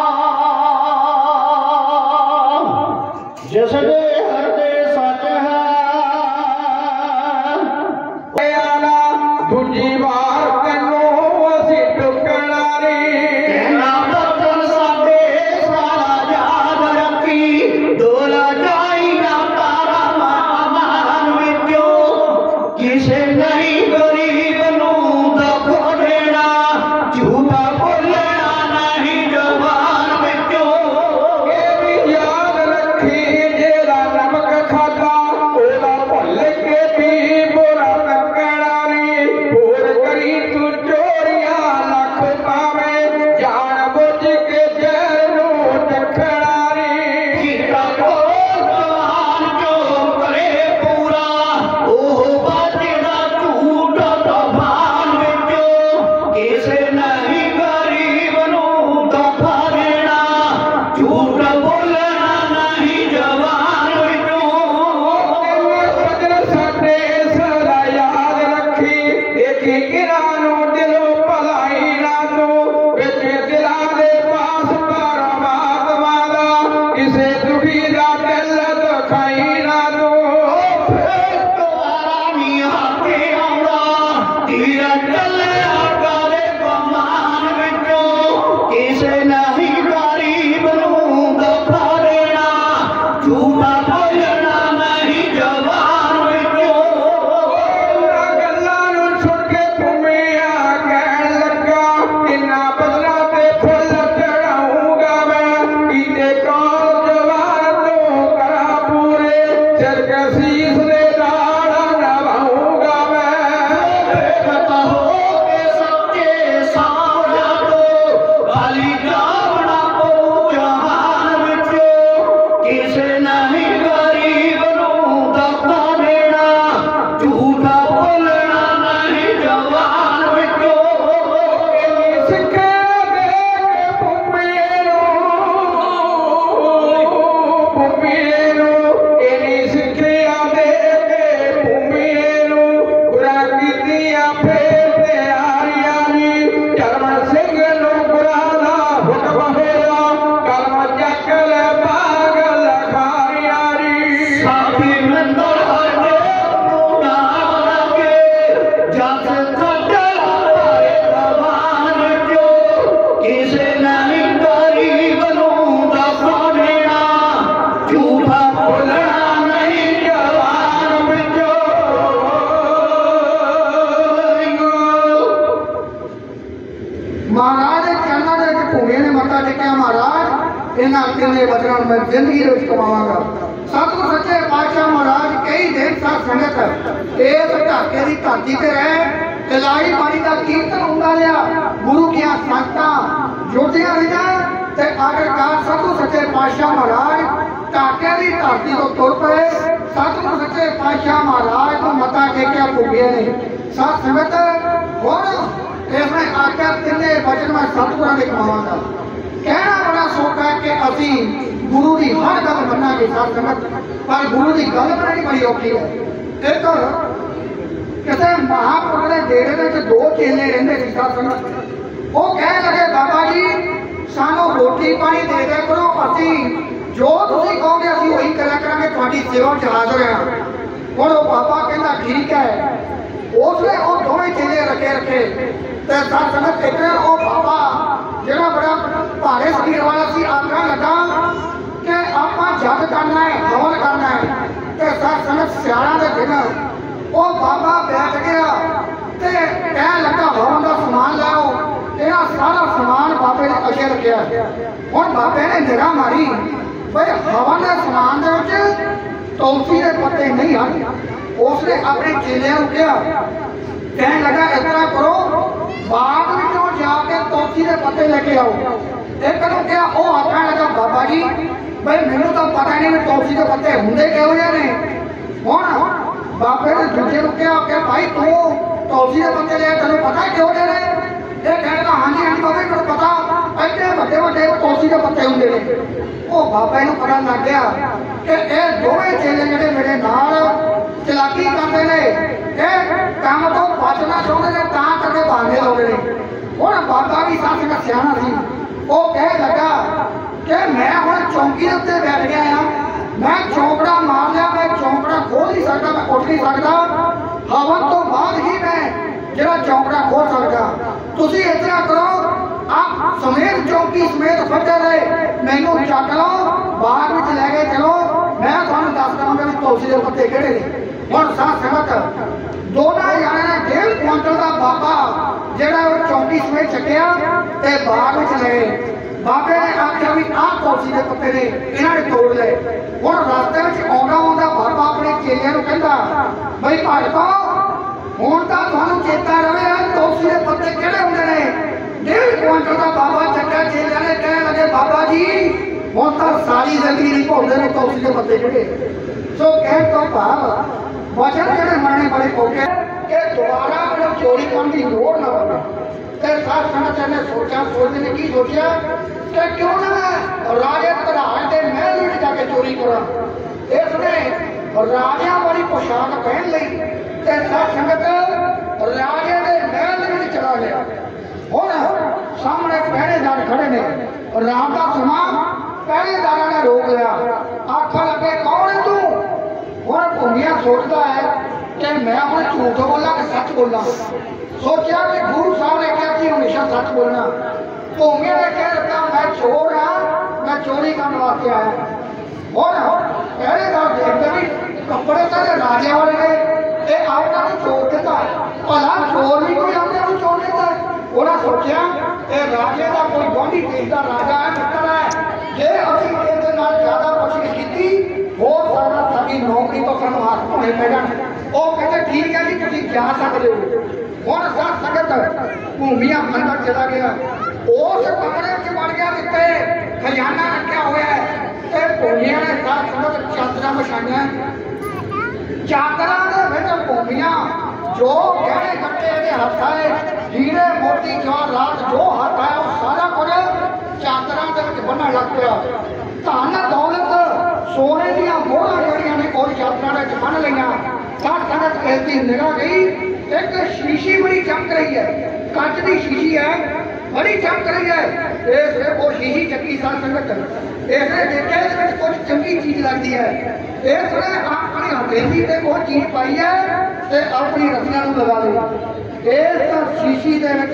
जिसने हृदय सच है दूजी बार तेनू असी टुकना कहना बचन साडे सारा याद रखी डोला जाई ना तारा मान विचों किसे नहीं गरीब नू दुख देना झूठा बोलना नहीं जवान विचों ये भी याद रखी जेड़ा नमक खादा ओदा भुल के भी बुरा तकना नी होर करी तू चोरियां लख पावे जान बुझ के जहर नू चखना नी जीता बोल जवान जो करे पूरा ओह बातें झूठ तूफान विचों किसे नहीं गरीब नू दुख देना झूठ बोलना नहीं जवान विचों बचन साडे सदा याद रखी देखी इरानू दिलों भलाई ना तू विच दिलां दे पास परमात्मा दा किसे दुखी दा दिल दुखाई ना तू दोबारा नहीं आके आउणा सुन के भूमिया कहन लगा इन्ना बदला ते फुल चढ़ाऊंगा मैं इते कौन जवान तो करा पूरे सिर के शीश दे नाल नवाऊंगा मैं देखता हो के सबके सामने तो खाली जावना को जहान विचो किसे नहीं गरीब नूं दफा देना झूठा बोलना नहीं जवान विचो सिक्के दे के भूमिए भूमिए इनी सिक्खिया दे के भूमिए बुरा कीतियां फेर ते आरिया नी चरमन सिंह नूं बुरा दा हुक्म होया कलम चक ले पागल खारिया नी साथी मंदर हटे नाम लगे जस थटे तारे भगवान जो किसे नहीं गरीब नूं दफा देना झूठा बोलना नहीं जवान विचो महाराज के चरणों के विच भूमि ने मत्था टेकिया महाराज इन्हां तिने वचनां मैं जिंदगी दे विच कमावांगा सतगुर सच्चे पातशाह महाराज कई दिन साध संगत इस ढाके की धरती ते रहे इलाही बाणी का कीर्तन हुंदा रहा गुरु ਦੀਆਂ ਸੰਗਤਾਂ ਜੁੜਦੀਆਂ ਰਹੀਆਂ ਤੇ ਆਖਿਰਕਾਰ ਸਤਿਗੁਰ ਸੱਚੇ ਪਾਤਸ਼ਾਹ ਮਹਾਰਾਜ ਢਾਕੇ ਦੀ ਧਰਤੀ ਤੋਂ ਤੁਰ ਪਏ ਸਤਿਗੁਰ ਸੱਚੇ ਪਾਤਸ਼ਾਹ ਮਹਾਰਾਜ ਨੂੰ ਮੱਥਾ ਟੇਕਿਆ ਭੁੱਗੇ ਨੇ ਸਾਧ ਸੰਗਤ ਹੁਣ ਇਸਨੇ ਆਖਿਆ ਤਿੰਨੇ ਵਚਨ ਮੈਂ ਸਤਿਗੁਰਾਂ ਦੇ ਕਮਾਵਾਂਗਾ ਕਹਿਣਾ ਬੜਾ ਸੌਖਾ ਹੈ ਕਿ ਅਸੀਂ ਗੁਰੂ ਦੀ ਹਰ ਗੱਲ ਮੰਨਾਂਗੇ ਸਾਧ ਸੰਗਤ ਪਰ ਗੁਰੂ ਦੀ ਗੱਲ ਮੰਨਣੀ ਬੜੀ ਔਖੀ ਹੈ ਇੱਕ किसी महापुरुष के डेरे में दो चेले रहते थे साध संगत वो कह लगे बाबा जी सानू रोटी पानी दे दिया करो असी जो तुम कहोगे असी वही करा करेंगे थोड़ी सेवा च हाजिर हाँ और वो बाबा कहता ठीक है उसने वो दोवें चेले रखे रखे तो साध संगत एक दिन वो बाबा जो बड़ा भारे शरीर वाला सी आखन लगा कि आप जग करना है हवन करना है तो साध संगत सियाला के दिन वो बाबा बैठ गया ते कह लगा हवन का समान लाओ तेरा सारा समान बाबे ने अगे रखा हुण बाबे ने निगाह मारी भाई हवन के समान दे विच तुलसी के पत्ते नहीं हैं उसने अपने चेलियां को कहा कह लगा इस तरह करो बाग विचों जाके तुलसी के पत्ते लेके आओ एक नूं कहा वो आखण लगा बाबा जी भाई मैनूं तो पता नहीं तुलसी के पत्ते हुंदे किहो जिहे ने हुण बाबे ने दूजे को कहा कि भाई तू तुलसी के पत्ते लिया तेन पता क्यों दे रहे ये कहता हाँ जी हाँ बाबे को पता इतने बड़े बड़े तुलसी के पत्ते होंगे ने वो बाबे को पता लग गया कि ये दोवें चेले ਜਿਹੜੇ मेरे नाल चलाकी करते हैं ये काम तो बचना चाहते हैं तां करके भागे लोग ने हुण बाबा भी साथ में सियाणा सी वो कह लगा कि मैं हुण चौंकी के उत्ते बैठ गया हाँ मैं चौंकड़ा मार लिया मैं चौंकड़ा खोल नहीं सकता मैं उठ नहीं सकता हवन तो बाद ही मैं जरा चौंकड़ा खोल सकता तुसी इस तरह करो आप समेत चौकी समेत फटे रहे मैनू चक लो बाहर में लैके चलो मैं तुहानू दस देवांगा भी तुलसी के पत्ते किहड़े ने हुण साध संगत दोनों जाने ने डेढ़ क्विंटल का बाबा जिहड़ा वो चौकी समेत चकिया ते बाहर में ले बाबे ने आख्या भी आह तुलसी के पत्ते ने इन्हां ने तोड़ ले हुण रस्ते में आउंदा आउंदा बाबा अपने चेलियां नूं कहंदा बई भगतो हुण तां तुहानूं चेता रहे तुलसी के पत्ते किहड़े हुंदे ने डेढ़ क्विंटल का बाबा चक्या चेलियां ने कहण लगे बाबा जी हुण तां सारी जिंदगी नहीं भुलदे ने तुलसी के पत्ते किहड़े सो कहण तो भाव वचन जिहड़े मनने बड़े औखे कि दोबारा अपनी चोरी करन दी लोड़ ना पवे ते साध संगत ने सोचा सोचने ने की सोचा कि क्यों ना राजे धराज के महल में जाके चोरी करा इसने राजा वाली पोशाक पहन ली ते साध संगत राजे के महल में चला गया हुण सामने पहरेदार खड़े ने रात का समा पहरेदार ने रोक लिया आखन लगे कौन है तू हुण भूमिया सोचता है कि मैं हुण झूठ बोला कि सच बोला सोचा कि गुरु साहब ने कहा कि हमेशा सच बोलना भूमिया ने कह रखा मैं चोर हाँ मैं चोरी करने वास्ते आया और पहरेदार देखते भी कपड़े सारे राजे वाले ने आपका चोर देता भला उन्हें सोचा ये राजे का कोई गुआढ़ी देश का राजा है मित्र है, जे असीं इहदे नाल ज़्यादा पुछगिछ की हो सकदा साडी नौकरी तो सानूं हाथ धोने पै जाण। वो कहते ठीक है जी तुसीं जा सकदे हो। हुण साध संगत भूमिया अंदर चला गया, उस कमरे च वड़ गया जिथे खजाना रखा हुआ है ते भूमिया ने साध संगत चादरां विछाईआं। चादरां दे विच भूमिया जो गहने कट्टे दे हथ आए हीरे मोती जवाहरात जो हथ आया वो सारा कुछ चादरां दे विच बन्नण लग पिया। धन दौलत सोने दियां मोहरां जड़ियां ने उस चादरां दे विच बन लईआं। साध संगत इसदी निगाह गई, एक शीशी बड़ी चमक रही है, कंच की शीशी है बड़ी चमक रही है। इसलिए वो शीशी चक्की साध संगत इसने देखे कुछ चंगी चीज लगती है, इसने अपनी हथेली से वो चीज पाई है ते अपनी रस्सियां नूं लगा ली। इस शीशी दे विच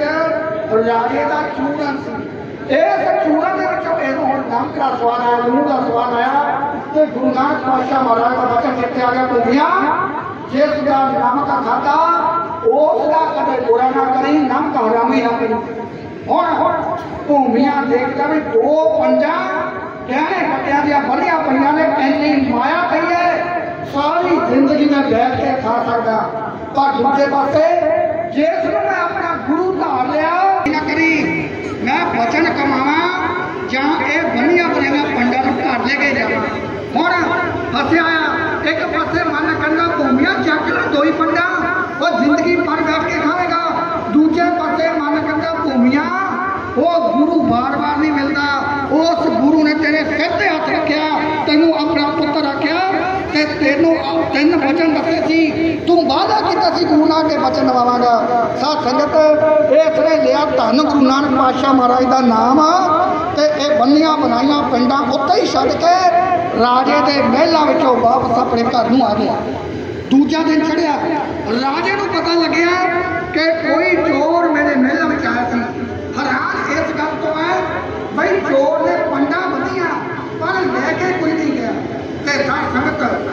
राजे का चूरन सी। इस चूरन दे विचों इहनूं हुण नमक दा स्वाद आया, लूण दा स्वाद आया ते गुरु नानक पातशाह महाराज का वचन जिथे आ गया, भूमिया जिसका नमक खाता उसका कदे बुरा ना करी, नमक हरामी ना करी। हुण हुण भूमिया देखदा भी दो पंजा गहने कट्टिया दियां बनिया पईयां ने, इन्नी माया पई है सारी जिंदगी में बैठ के खा सकदा, पर दूजे पासे जिसनूं मैं अपना गुरु धार लिया ना करी मैं वचन कमावा जां ये बनिया बनिया पंडा नूं घर ले के जावां। हुण फसिया एक पासे मन कहंदा भूमिया चक ला दो ही पंडा वो जिंदगी भर बैठ के खाएगा, दूजे पासे मन कहंदा भूमिया वो गुरु बार बार नहीं मिलता, उस गुरु ने तेरे सिर ते हथ रखिया, तेनू अपना पुत्र आख्या ते तेनू तीन वचन दसे सी, तू वादा कीता सी गुरु नानक के वचन निभावांगा। साध संगत इसने लिया धन गुरु नानक पातशाह महाराज का नाम ते ये बन्नियां बनाइया पिंडां उत्ते ही छड्ड के राजे के महलों विचों वापस अपने घर नूं आ गया। दूजा दिन चढ़िया, राजे नूं पता लग्या कि कोई चोर मेरे महलों में आया सी। हैरान इस गल तो है बई चोर ने पंडा बनिया पर लैके कोई नहीं गया। ते साध संगत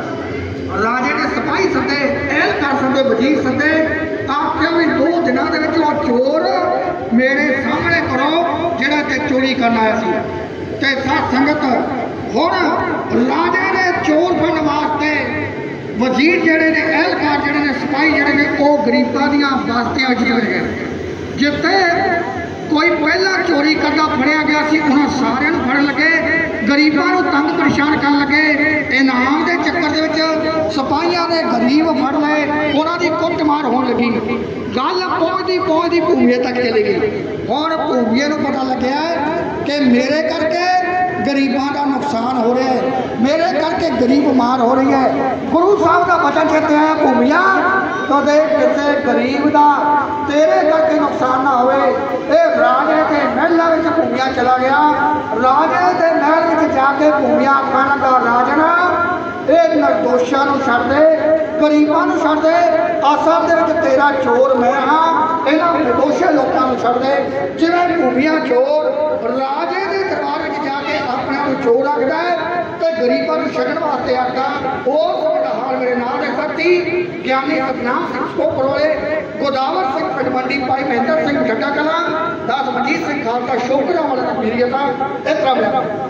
राजे ने सिपाही सदे, एहलकार सदे, वजीर सदे, आख्या भी दो दिनों के विच वो चोर मेरे सामने करो जिहड़ा ते चोरी करन आया सी। ते साध संगत हुण राजे ने चोर फड़न वास्ते वजीर जिहड़े ने, एहलकार जिहड़े ने, सिपाही जिहड़े ने वो गरीबां दीयां बस्तियां विच चले गए। जिथे कोई पहला चोरी करता फड़िया गया सी उन्होंने सारे फड़ लगे, गरीबों को तंग परेशान कर लगे। इनाम के चक्कर दे विच सिपाहियों ने गरीब फड़ लए, उन्होंने कुटमार होने लगी। गल पहुंचती पहुंचती भूमिया तक चली गई। हुण भूमिया को पता लग्या कि मेरे करके गरीबों का नुकसान हो रहा है, मेरे करके गरीब मार हो रही है। गुरु साहब का वचन कहते हैं भूमिया तो देख किसी गरीब का तेरे करके नुकसान ना होए। ये राजे के महलों में भूमिया चला गया। राजे के महल में जाके भूमिया आखन लगा, राजना ये निर्दोषां नूं छड्ड दे, गरीबां नूं छड्ड दे, असल दे विच तेरा चोर मैं हाँ, इन्हां निर्दोष लोकां नूं छड्ड दे। जिवें भूमिया चोर राजे के दरबार में जाके अपने को चोर आखदा है तो गरीबां नूं छड्डण वास्ते आखदा, उस हाल मेरे नाम दे सकती ज्ञानी सतनाम सिंह कोपरोले, गोदावर सिंह पिंडमंडी, भाई महेंद्र सिंह जड्डा कला, दास मजीत सिंह खालसा शोकरा वाला मीरियता इस तरह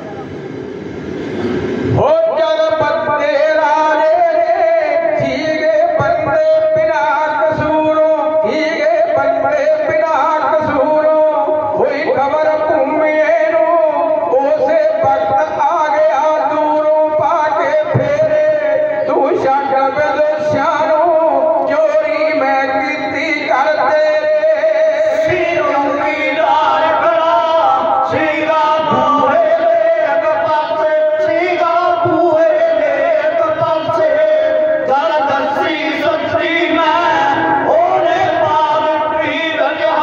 हो चल पत्ते राजे सीगे पत्ते बिना कसूरों, सीगे पत्ते बिना कसूरों, हुई खबर भूमिए नु उसे वक्त आ गया दूरों, पाके फेरे तू शक विदशानू चोरी मैं कीती कर तेरे। सीरों की डार खड़ा सीधा भूए एक पासे, सीधा भूए एक पासे, गल दसी सच्ची मैं ओने पार पीर जहां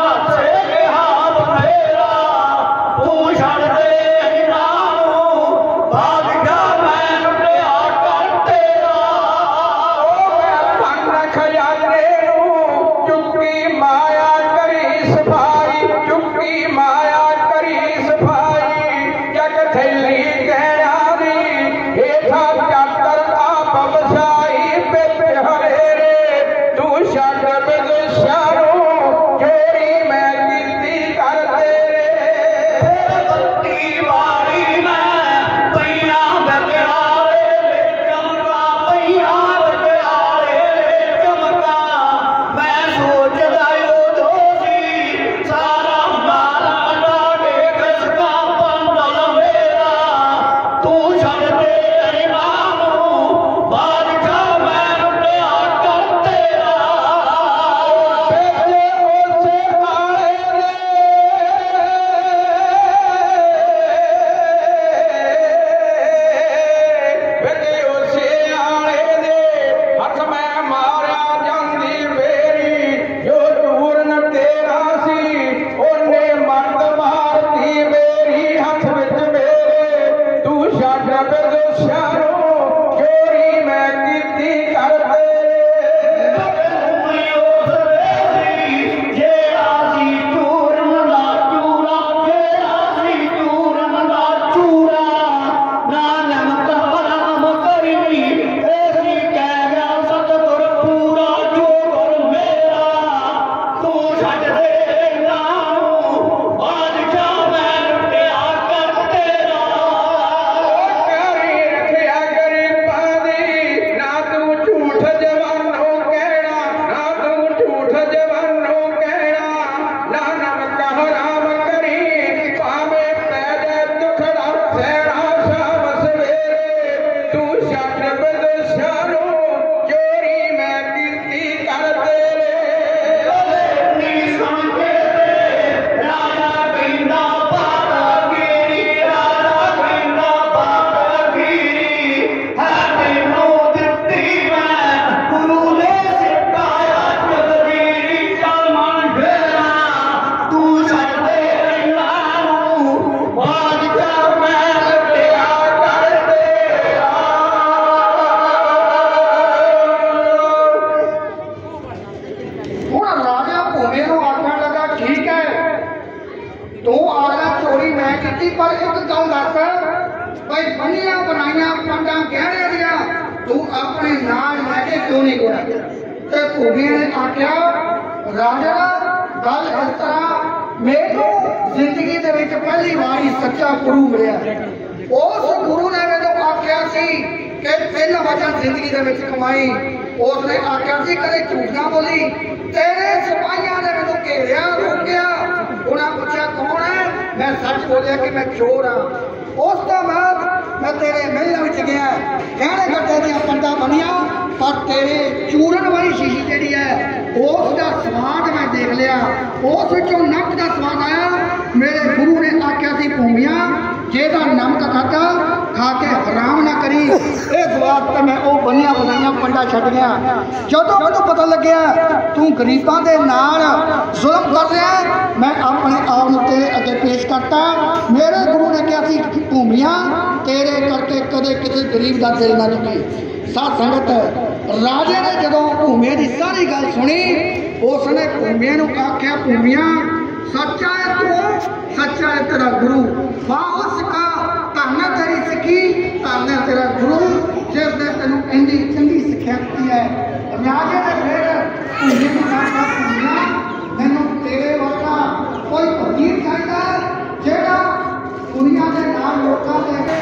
भूमि को आखन लगा ठीक है तू आला चोरी मैं की पर एक गल दस भाई बनिया बनाइया पंडा गहने दिया तू अपने नाल लैके क्यों नहीं गया ते भूमि ने आख्या राजा गल इस तरह मेरे जिंदगी दे विच पहली बार सच्चा गुरु मिलिया उस गुरु ने मैं आख्या सी कि पहला वचन जिंदगी दे विच कमाई उसने आख्या सी कदे झूठ ना बोली तेरे सिपाहियों ने मैं घेरिया रोकिया उन्हें पूछा कौन है मैं सच बोलिया कि मैं चोर हाँ उस तो बाद मैं तेरे महल में गया कहने गड्ढे दिया पंडा बनिया पर तेरे चूरन वाली शीशी जी है उसका स्वाद मैं देख लिया उस नमक का स्वाद आया मेरे गुरु ने आख्या सी भूमिया जेदा नमक खाता खा के हराम ना करी ये स्वाद तो मैं वो बनिया बनाइया पंडा छड़ गया जो मैं पता लग्या तू गरीबों के नाल जुल्म कर रहा मैं अपने आप तेरे अगे पेश करता मेरे गुरु ने कहा सी भूमिया तेरे करके कदे किसी गरीब का दिल ना दुखी साथ संगत राजे ने जो भूमिया की सारी गल सुनी उसने भूमिया को आख्या भूमिया सच्चा है तू सच्चा है तेरा गुरु वाह उसका धन तेरी सिक्खी धन है तेरा गुरु जिसने तेन इंडी चंगी सिक्ख्या दी है राजे ने फिर भूमिया को आख्या भूमिया मैनू तेरे वर्गा कोई वजीर चाहिए जेड़ा दुनिया के नाम लोगों के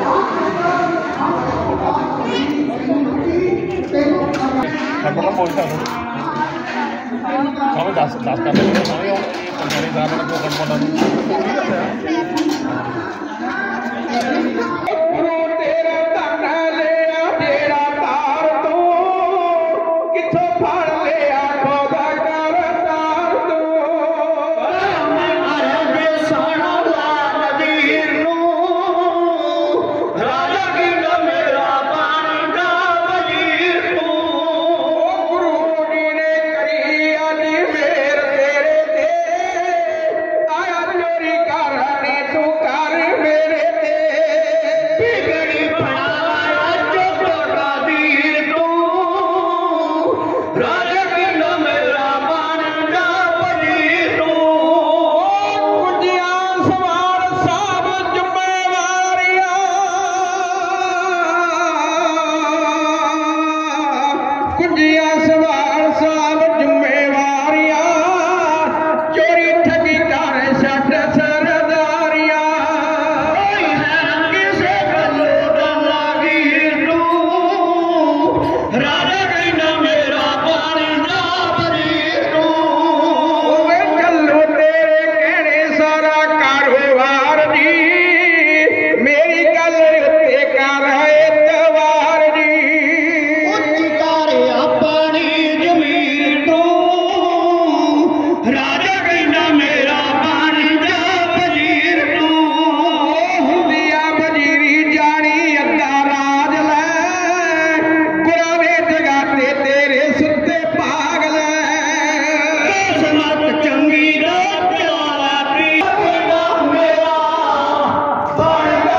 दस दस कर तेरा धन लिया तेरा तार तू किथों फड़ लिया खोदा कर तार तू राजा की मेरा बन वजीर तू गुरु जी ने करी आदि मेर तेरे ते आया चोरी करनी तू कर मेरे ते बिगड़ी बनाया चोटा दीर तू राजा की मेरा बन वजीर तू कुंजिया सवार साब जुम्मेवारियां कुंजिया सवार साब जुम्मेवारियां चोरी ठगी कर छट सरदारियां किसे गलो दा वीर तू राजा कहना मेरा बन वजीर तू वे चलो तेरे कहने सारा कारोबार जी मेरी गल उत्ते कर एतवार जी अपनी जमीन तू राजा कहना मेरा बन वजीर तू हुंदिया वजीरी जानी अद्धा राज लै गुरावे जगाते तेरे सुते भाग लै किस्मत चंगी दा प्यारा प्रीत मेरा बनदा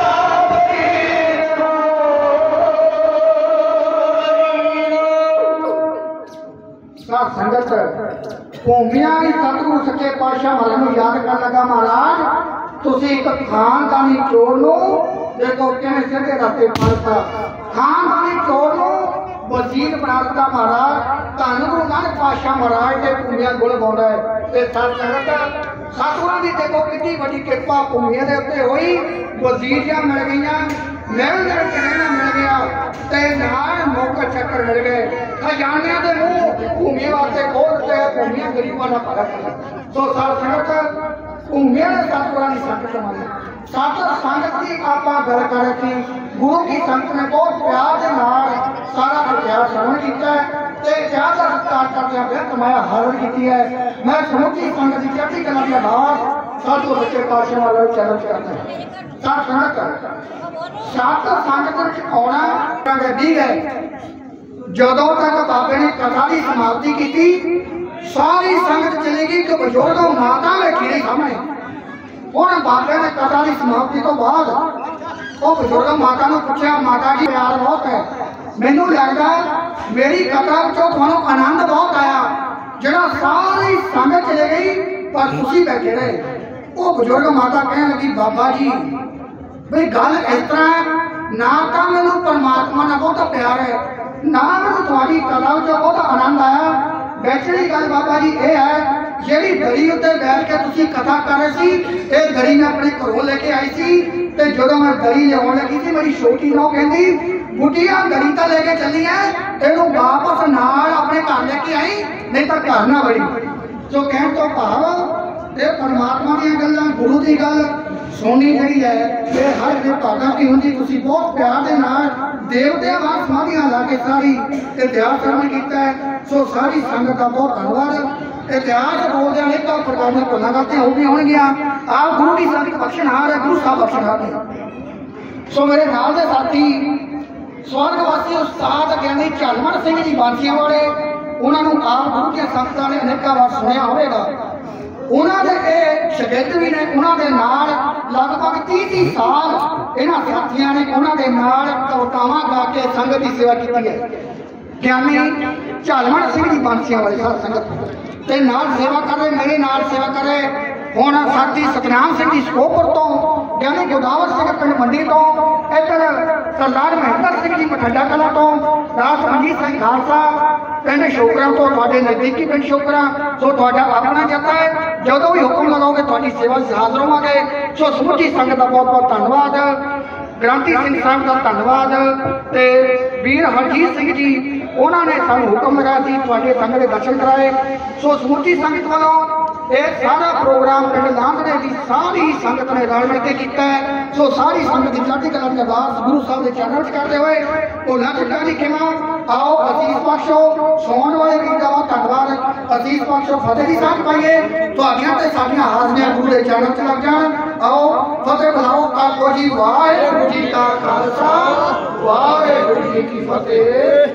साथ संगत भूमिया सतगुरु सच्चे पातशाह महाराज को याद कर लगा महाराज तुसी एक खानदानी चोर नो देखो किवें सीधे रस्ते फड़ता खानदानी चोर नो वजीर बना दिता महाराज धन गुरु नानक पातशाह महाराज के भूमिया गुण गाउंदा है ते साथ संगत सतगुरां दी देखो कितनी बड़ी कृपा भूमिया दे उत्ते होई वजीरियां मिल गईयां महल दे विच रहना मिल गया ते नाल मौका चक्कर मिल गए खजानियां दे मुंह भूमिया वास्ते खोलते भूमिया गरीबां दा भला कर सो साथ संगत भूमिया ने सतगुरां दी संगत मानी सत संगत की आपां गल कर रखी गुरु की संगत ने बहुत प्यार दे नाल सारा इतिहास श्रवण कीता है ते ज्यादा सत्कार करदे बेहद माया हाजिर कीती है मैं समूची संगत की चढ़ती कला दी आवाज साधु सच्चे पातशाह वाले चैनल करता है साथ संगत सात संगत विच आउणा गड्डी है जदों तक बाबे ने कथा की समाप्ति की सारी संगत चली गई कि बजुर्ग माता बैठी रही सामने हुण बाबे ने कथा की समाप्ति तो बाद वो बजुर्ग माता ने पूछा माता जी प्यार बहुत है मैनू लगता मेरी कथा चो तुहानू आनंद बहुत आया जरा सारी संगत चले गई पर तुसी बैठे रहे। वो बुजुर्ग माता कहने लगी बाबा जी भाई गल इस तरह है, ना तो मैनू परमात्मा ने बहुत प्यार है, ना मैनू थोड़ी कला जो बहुत आनंद आया। बैठने गल बाबा जी ये है जी दरी उत्ते बैठ के तुसी कथा कर रहे सी, ये दरी मैं अपने घरों लेके आई सी ते जो मैं दरी लियाउण लगी सी मेरी छोटी नौ कहंदी बुढ़िया दरी तो लेके चली है, इहनूं वापस नाल अपने घर लेके आई नहीं तो घर ना बड़ी। जो कहण तो भाव ये परमात्मा दी गल्लां गुरु दी गल सोनी जी है ये हर एक भागा की होंगी। तुसी बहुत प्यार दे नाल देवते वार समाधियां ला के सारी इतिहास श्रवण किया है। सो सारी संगत का बहुत धन्यवाद। इतिहास बोलते अनेक प्रकार की भुलां गलतियां हो गई होणगियां। आप गुरु की संगत बख्शनहार है, गुरु साहब बख्शनहार है। सो मेरे नाल दे साथी स्वर्गवासी उस्ताद ज्ञानी झालमण सिंह जी बांसियां वाले, उन्होंने आप गुरु के संगतां ने अनेका वार सुनिया होगा। उन्होंने शगिर्द भी ने उन्होंने नाल लगभग तीह तीह साल इन्हां साथियों ने उन्होंने नाल कवितावां गा के संगत की सेवा की है। ज्ञानी झालमण सिंह जी बांसियां वाले साथ संगत ते नाल सेवा कर रहे, मेरे नाल सेवा कर रहे। हुण साथी सतनाम सिंह जी स्कोपुर तो, ज्ञानी गोदावर सिंह पिंड मंडी तो, इधर सरदार महेंद्र सिंह जी बठंडा कला तो, दास मनजीत सिंह खालसा पिंड शोकरा तो, तुहाडे नजदीकी पिंड शोकरा। सो तुहाडा अपना जत्था है, जो भी हुक्म लगाओगे तुहाडी सेवा से हाजिर होवांगे। सो समूची संगत का बहुत बहुत धन्यवाद। ग्रांती सिंह साहब का धन्यवाद ते वीर हरजीत सिंह जी उन्होंने सानू हुक्म लगाया सी तुहाडे संगत के दर्शन कराए। सो समूची संगत वालों ये सारा प्रोग्राम पिंड लांघड़े की सारी संगत ने रल मिल के किया है। सो सारी संगत की चढ़ती कला की अरदास गुरु साहब के चरणों च करते हुए भुलां चुकां दी खिमा। आओ असीस बख्शो सोन वाले वीर का बहुत धन्यवाद। असीस बख्शो फतेह दी साथ पाइए तुहाडियां ते साडियां हाजरियां गुरु के चरणों च लग जाण। आओ फतेह बुलाओ काको जी। वाहिगुरू जी का खालसा वाहिगुरू जी की फतेह।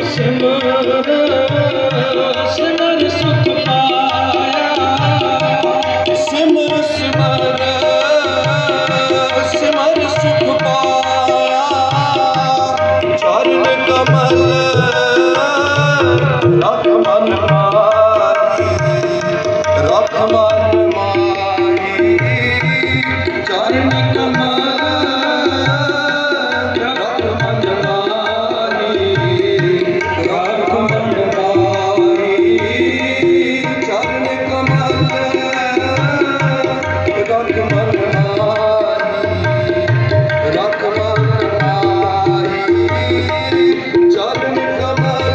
Come on.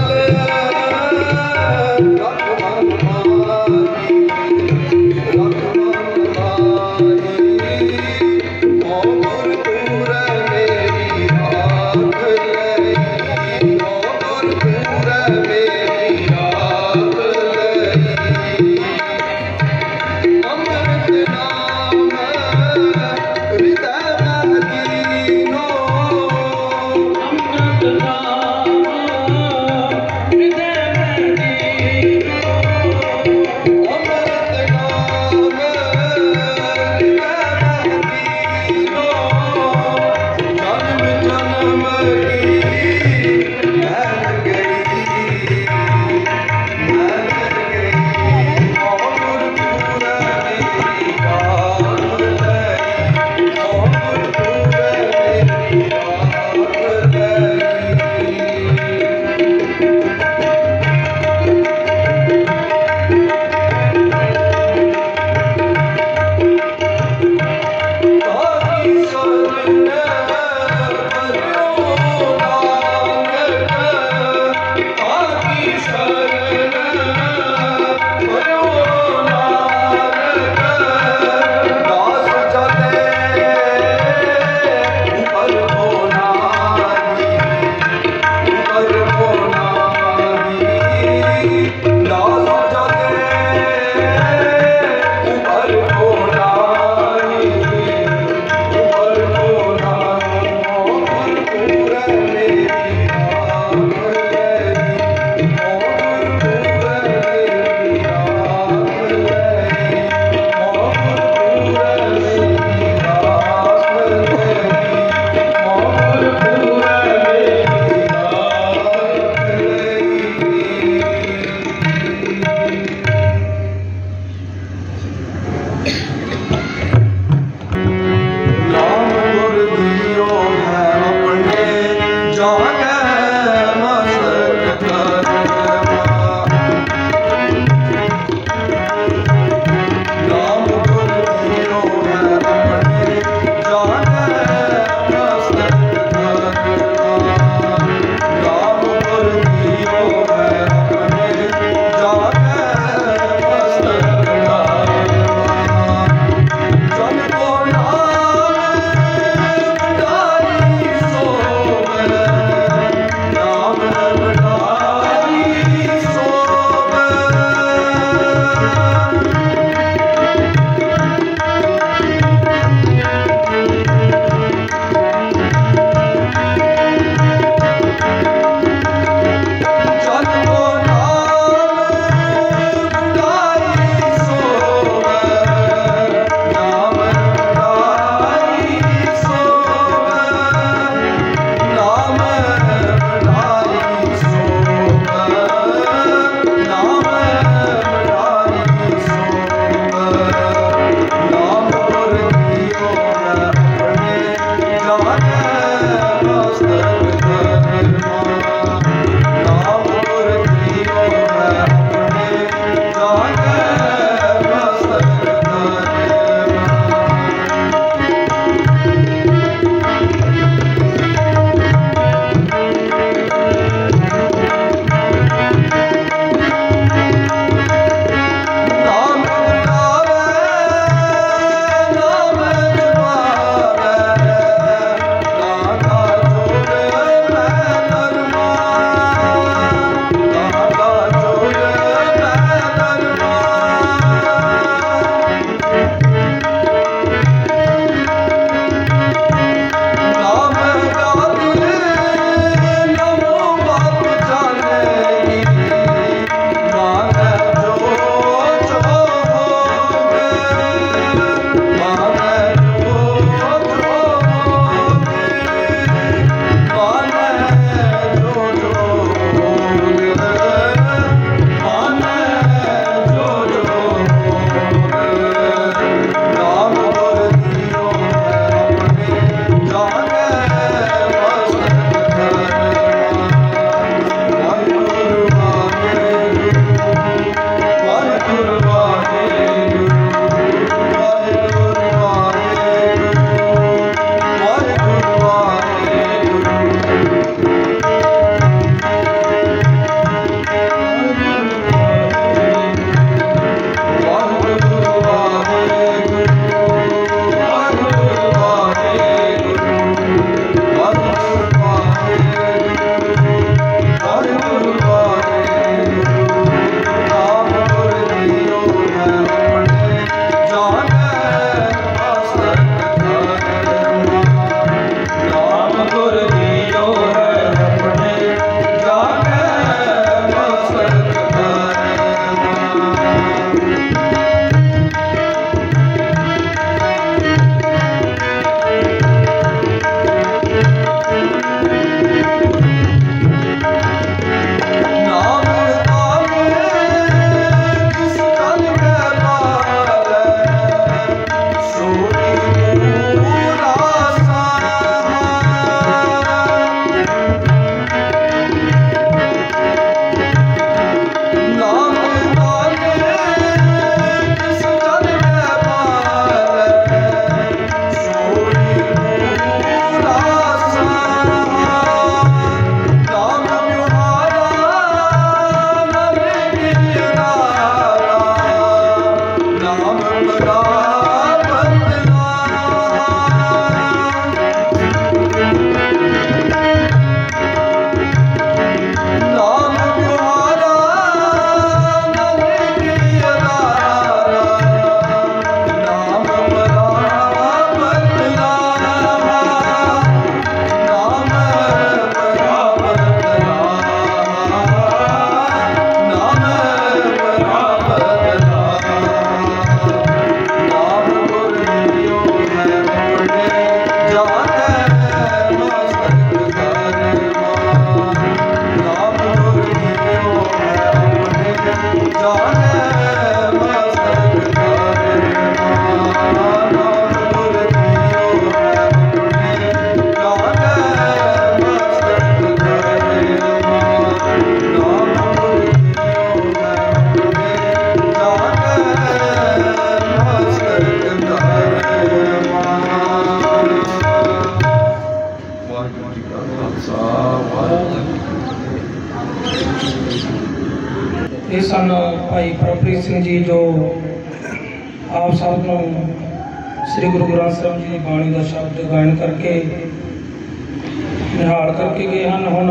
ये सन भाई प्रभप्रीत सिंह जी जो आप सब नूं श्री गुरु ग्रंथ साहिब जी की बाणी का शब्द गायन करके निहाल करके गए हैं। हुण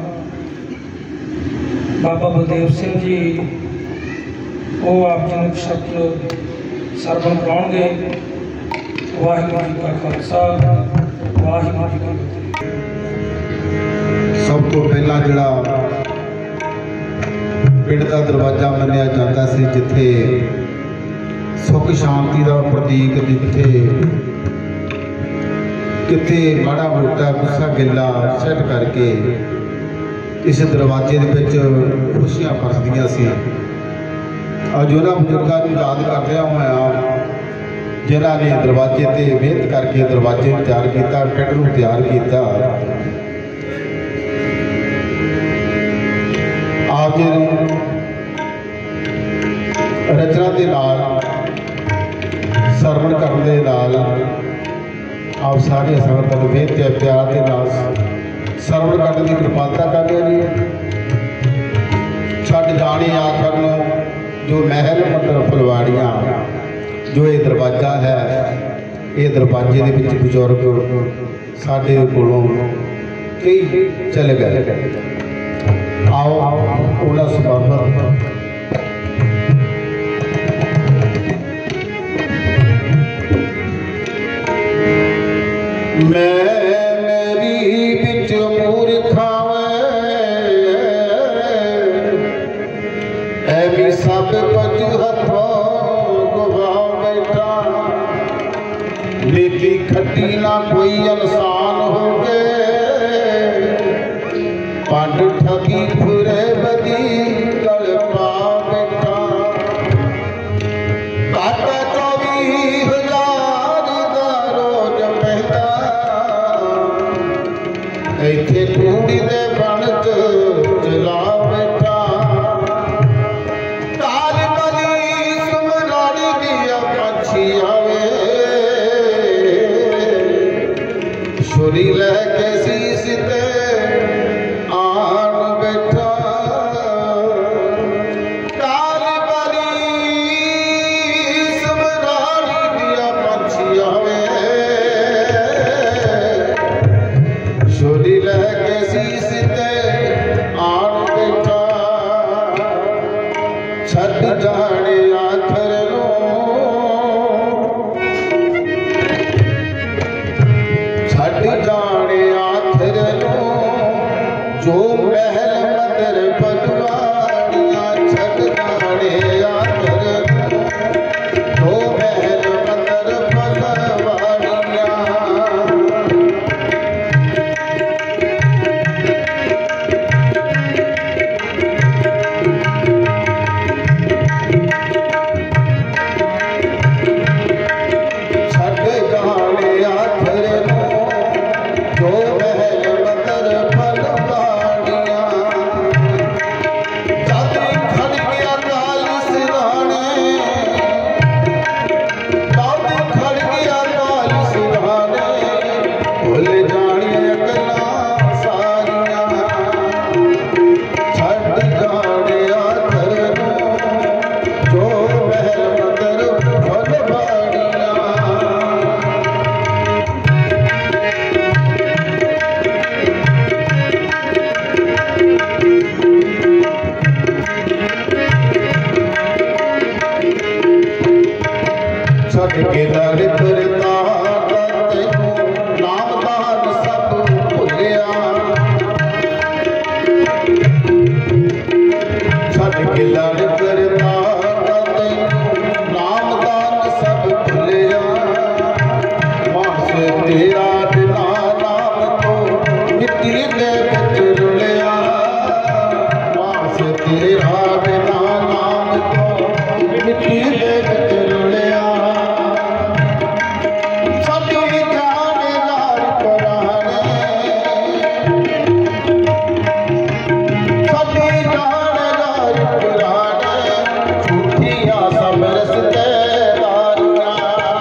बाबा बलदेव सिंह जी वो आप जी नूं शब्द सरबन कराउणगे। वाहिगुरू जी का खालसा वाहिगुरू जी की फतेह। सब तो पहला जिहड़ा पिंड का दरवाजा मन्निया जाता सी, जिथे सुख शांति का प्रतीक, जिथे किथे माड़ा मोटा गुस्सा गिला सैट करके इस दरवाजे दे विच खुशियां परसदियां सी। अज उन्हां बुजुर्गां नूं याद करदिआं होइआं जिन्हां ने दरवाजे ते मेहनत करके दरवाजे नूं तैयार किया, पिंड नूं तैयार किया। आप जी रचना के नाल सरवण करने दे नाल आप सारी संगत नूं बेहद प्यार के नाल सरवण करने की कृपालता करते जी। छड्ड जाने आखर नूं जो महल मंडल फुलवाड़ियां जो ये दरवाजा है, ये दरवाजे के विच बुजुर्ग साडे कोलों कई चले गए। आओ उन्हां संबंध मैं मेरी बिच मूर्खा ऐवी सब कुछ हथों गवा बैठा। नीति खट्टी ना कोई इंसान हो गए, पंड ठगी फुरे बदी गल पा बैठा। काटा चौबी हजार दा रोज पैदा, इत्थे कूड़ी दे बण च जला बैठा। काल बली सुमराड़ी दिया पंछी आवे, छुरी लैके शीश ते आन बैठा। काल बली सुमराड़ी दिया पंछी आवे, छुरी लैके शीश ते आन बैठा। छड्ड जाने आखर नूं, छड्ड जाने आखर नूं जो महल मंदिर फुलवाड़ियां। छड्ड जाने आखर नूं जो महल मंदिर फुलवाड़ियां। छड्ड जाने आखर नूं जो महल मंदिर फुलवाड़ियां। जद खड़ गया काल सिरहाने, जद खड़ गया काल सिरहाने, भुल जानियां गल्लां सारियां। छड्ड जाने आखर नूं जो महल मंदिर फुलवाड़ियां। छड्ड के दर फिरदा तैनूं नामदान सब भुलिया। छड्ड के दर फिरदा तैनूं नामदान सब भुलिया। मास तेरा बिना नाम तो मिट्टी दे विच रुलिया। मास तेरा बिना नाम तो मिट्टी दे विच रुलिया। सभी जानेदार पुराने, सभी जानेदार पुराने, झूठियां सब रिश्तेदारियां।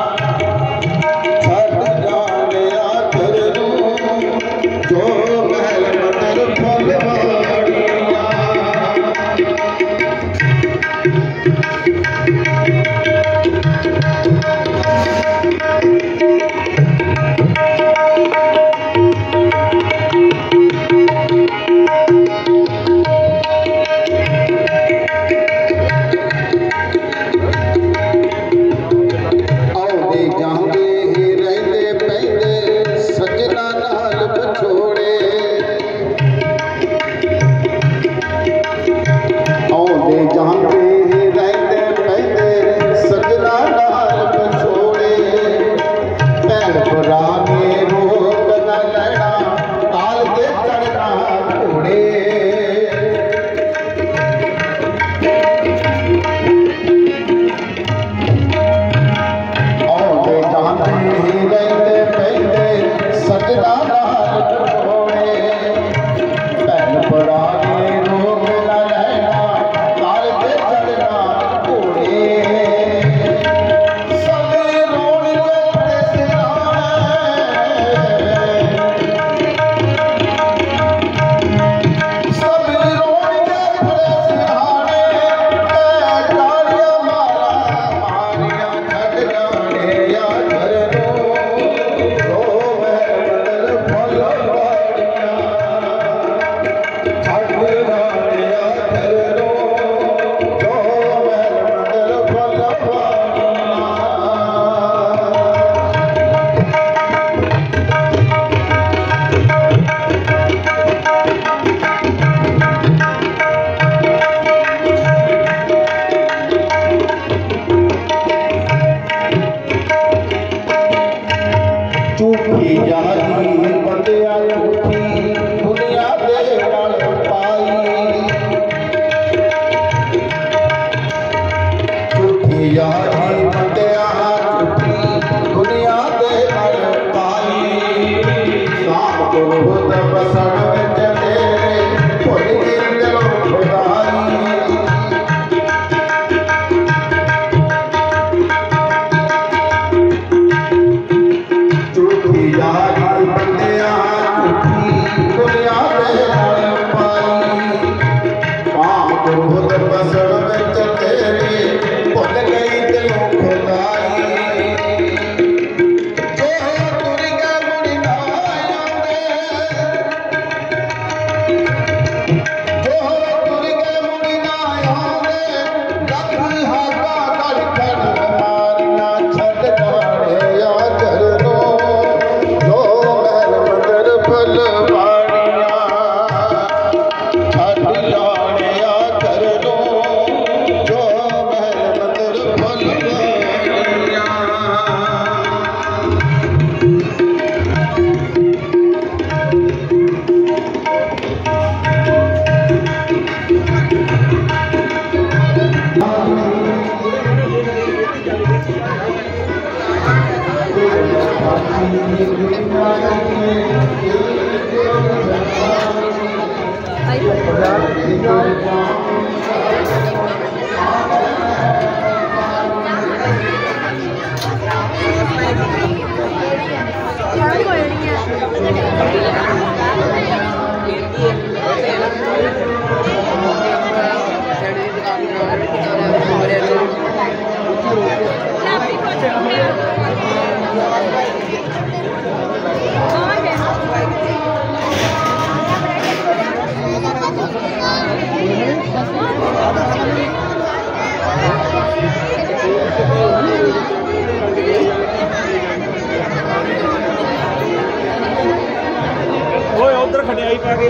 छड्ड जाने आखर नूं जो महल मंदिर फुलवाड़ियां।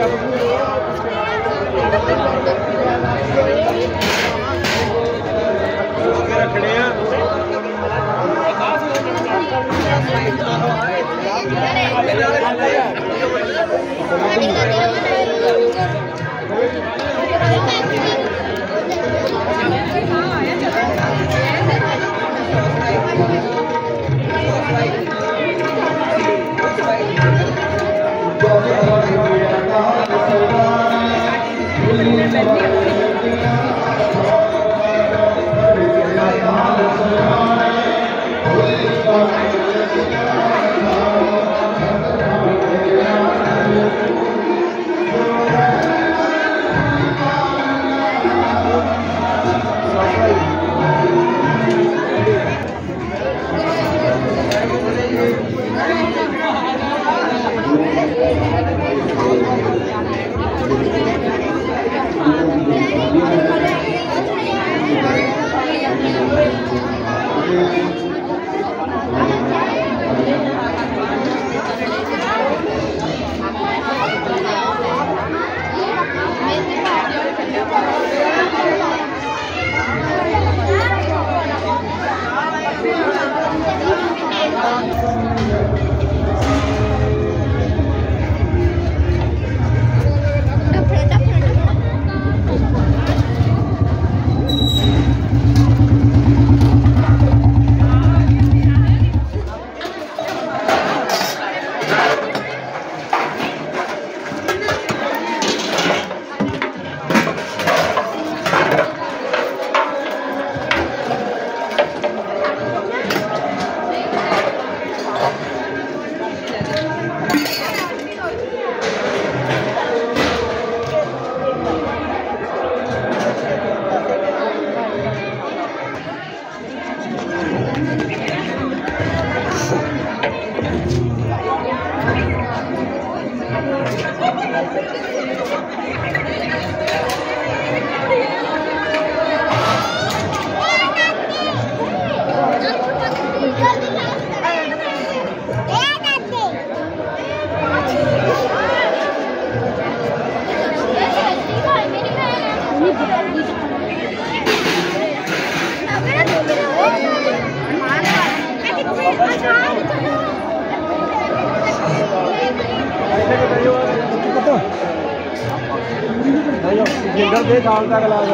जिंदर दे साल तक ला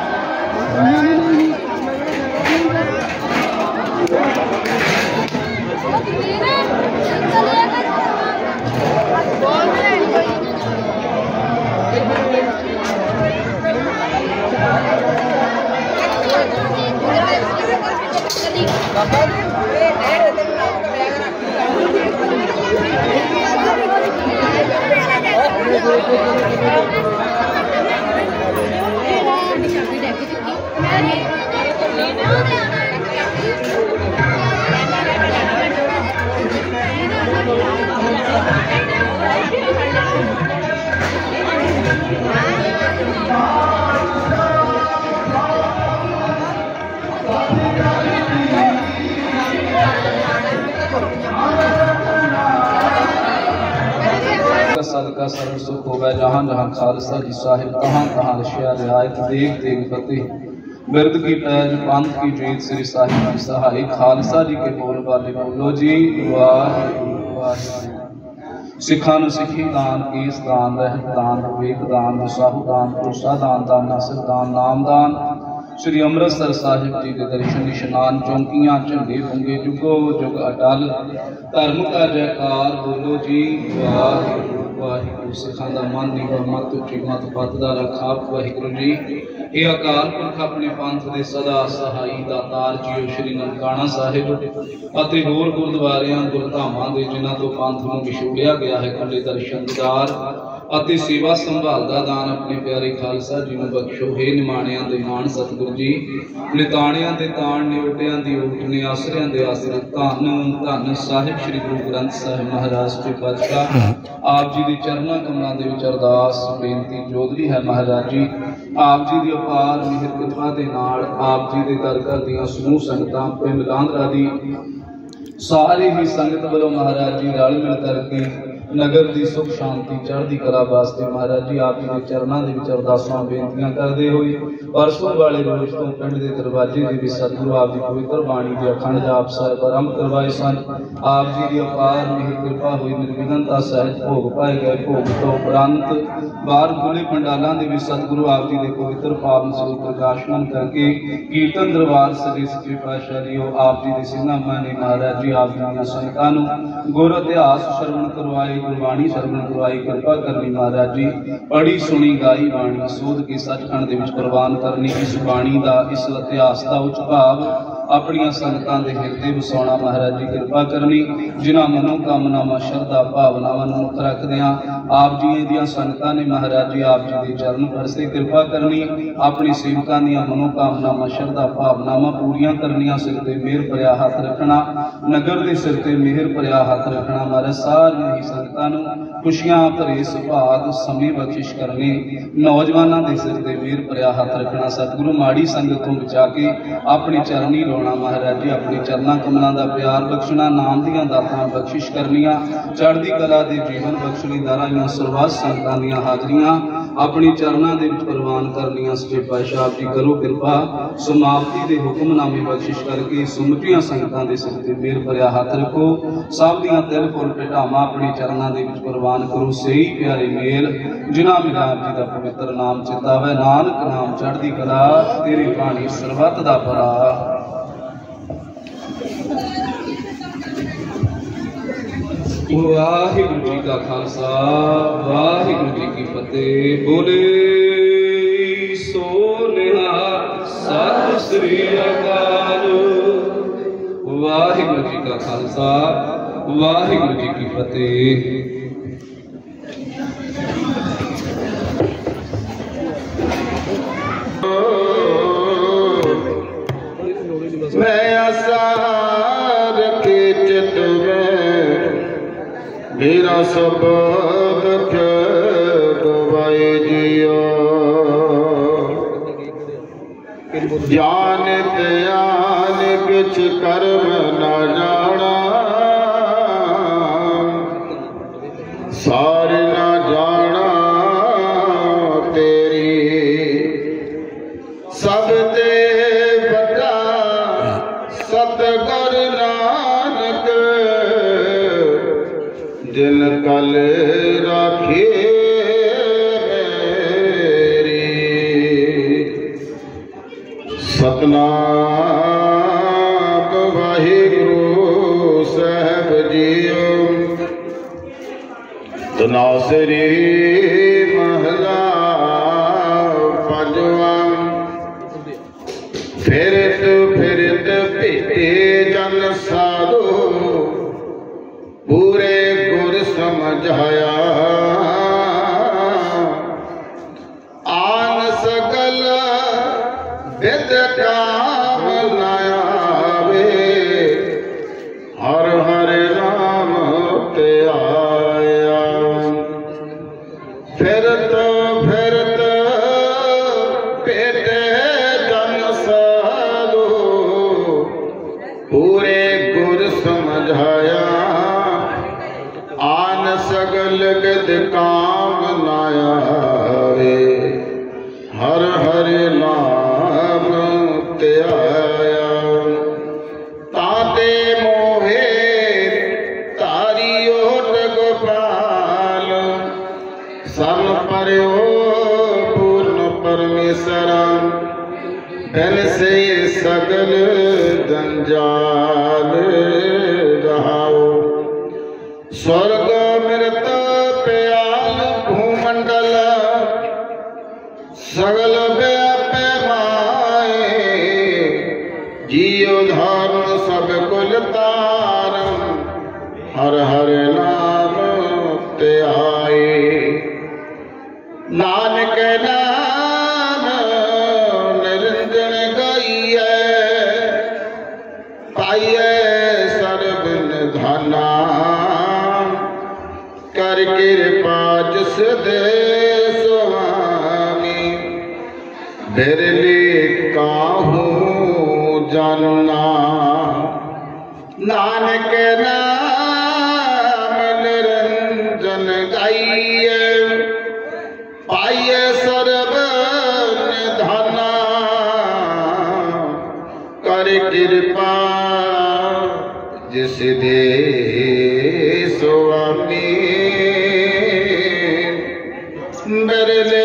सदका सर्व सुख होवे जहाँ जहाँ खालसा जी साहिब तहाँ तहाँ रशिया रियायत देख देख फतेह बिरद की पैज पंथ की जीत श्री साहिब की सहाय खालसा जी के बोल वाले बोलो जी वाहिगुरू वाहिगुरू सिखा नूं सिखी दान केस दान रहत दान विवेक दान विसाहु दान भरोसा दान दान नासिर दान नाम दान श्री अमृतसर साहिब जी के दर्शन इशनान चौंकियां झंडे पुंगे जुगो जुग अटल धर्म का जयकार बोलो जी वाहिगुरू वाहिगुरू सिखां दा मन नीवा मत उची मत पत दा रखाप वाहिगुरू जी ये अकाल पुरख अपने पंथ दे सदा सहाई दातार जीओ श्री ननकाना साहिब ਅਤੇ ਹੋਰ ਗੁਰਦੁਆਰਿਆਂ ਗੁਰਧਾਮਾਂ ਦੇ ਜਿਨ੍ਹਾਂ ਤੋਂ ਪੰਥ ਨੂੰ ਵਿਛੋੜਿਆ ਗਿਆ ਹੈ ਖੰਡੇ ਦਰਸ਼ਨਦਾਰ ਅਤੇ ਸੇਵਾ ਸੰਭਾਲ ਦਾ ਦਾਨ ਆਪਣੇ ਪਿਆਰੇ ਖਾਲਸਾ ਜੀ ਨੂੰ ਬਖਸ਼ੋ ਹੈ ਨਿਮਾਣਿਆਂ ਦੇ ਮਾਣ ਸਤਿਗੁਰੂ ਜੀ ਨਿਤਾਣਿਆਂ ਦੇ ਤਾਣ ਨਿਉਟਿਆਂ ਦੀ ਓਟ ਨੇ ਆਸਰਿਆਂ ਦੇ ਆਸਰੇ ਧੰਨ ਧੰਨ ਸਾਹਿਬ ਸ੍ਰੀ ਗੁਰੂ ਗ੍ਰੰਥ ਸਾਹਿਬ ਮਹਾਰਾਜ ਜੀ ਪਾਤਸ਼ਾਹ ਆਪ ਜੀ ਦੇ ਚਰਨਾਂ ਕਮਲਾਂ ਦੇ ਵਿੱਚ ਅਰਦਾਸ ਬੇਨਤੀ ਜੋਦਰੀ ਹੈ ਮਹਾਰਾਜ ਜੀ ਆਪ ਜੀ ਦੀ ਅਪਾਰ ਮਿਹਰ ਕਿਰਪਾ ਦੇ ਨਾਲ ਆਪ ਜੀ ਦੇ ਦਰ ਘਰ ਦੀਆਂ ਸਮੂਹ ਸੰਗਤਾਂ ਪਿੰਡ ਲਾਂਦਰਾ ਦੀ सारी ही संगत वालों महाराज जी रल मिल करके नगर की सुख शांति चढ़ती कला वास्ते महाराज जी आप जी के चरणों के विच अरदासां बेनतियां करते हुए परसों वाले रोज तो पिंड के दरवाजे के भी सतगुरु आप की पवित्र बाणी के अखंड जाप साहिब आरंभ करवाए सन। आप जी की अपार मेहर कृपा हुई निर्विघ्नता सहित भोग पाए गए। भोग तो उपरंत बाहर खुले पंडालों के भी सतगुरु आप जी के पवित्र पावन स्वरूप प्रकाशमान करके कीर्तन दरबार सजे सच्चे पातशाह जी आप जी के सिंघां ने महाराज जी आप जी संगतां नूं गुर इतिहास श्रवण करवाए, गुरबाणी श्रवण करवाई। कृपा करनी महाराज जी पढ़ी सुनी गाई बाणी सोध के सचखंड दे विच प्रवान करनी। इस बाणी का इस इतिहास का उच्च भाव अपनियां संगतां दे हिरदे वसाउणा महाराज जी कृपा करनी। जिन्हां मनोकामनावां श्रद्धा भावनावां नूं मुख रखदिआं आप जी दीआं संगतां ने महाराज जी आप जी दे चरण परसे कृपा करनी। अपने सेवकां दीआं मनोकामनावां श्रद्धा भावनावां पूरीआं करनियां। सिर ते मेहर भरिया हथ रखना, नगर दे सिर ते मेहर भरिया हथ रखना। महाराज सारियां ही संगतां नूं खुशियां भरे सुभाग समय बख्शिश करनी। नौजवानों के सिर ते मेहर भरिया हथ रखना। सतगुरु माड़ी संगत तो बचा के अपनी चरनी लाउणा महाराज जी अपने चरणा कमलों का प्यार बख्शना। नाम दियां दातां बख्शिश करनियां। चढ़ती कला के जीवन बख्शनी दाराइयां सरबत संगतां दियां हाजरियां अपनी चरणों के विच प्रवान करनियां। सच्चे पातशाह जी करो कृपा समाप्ति के हुक्मनामे बख्शिश करके सुमटियां संगतां के सिर ते मेहर भरिया हथ रखो। सब दियां तिल फुल भिटावां अपने चरणों के विच प्रवान करो। सही प्यारे मेल जिन्हां मेरा आप जी का पवित्र नाम चितावे। नानक नाम चढ़ती कला तेरी बाणी सरबत दा भला। वाहिगुरू जी का खालसा वाहिगुरू जी की फतेह। बोले सो निहाल सत श्री अकाल। वाहिगुरू जी का खालसा वाहिगुरू जी की फतेह। मैं आसार के चित में मेरा सब दुख गवाए जियो। जान त्यान किछ कर्म न जाना सार न जाना तेरी। सब ते बड़ा सतगुर नानक दिल कल राखे मेरी। सतनाम वाहिगुरू साहब जीओ। तनासरी महला पंजवा। फिरत फिरत भेटे जन साधो पूरे गुर समझाया। आन सकल विद काम न आवे हर हर नाम ते आया। फिरत फिरत भेटे जन साधो पूरे गुर समझाया। आन सगल विद काम न आवे हर हर नाम ते आया। ताते मोहे तारी ओट गोपाल सम पर्यो पूर्ण परमेश्वरा। बिन से सगल जंजाल रहाओ। स्वर्ग मृत प्याल भूमंडल सगल व्यापे माए। जियो धर्म सब कुल तारम हर हर नाम ते आए। नानक नाम निरंजन गाइए पाइए सर्ब निधाना। कर कृपा जिस दे स्वामी बिरले काहू जानना। नानक नाम निरंजन आइए पाइए सर्व निधाना कर कृपा जिस दे स्वामी बिरले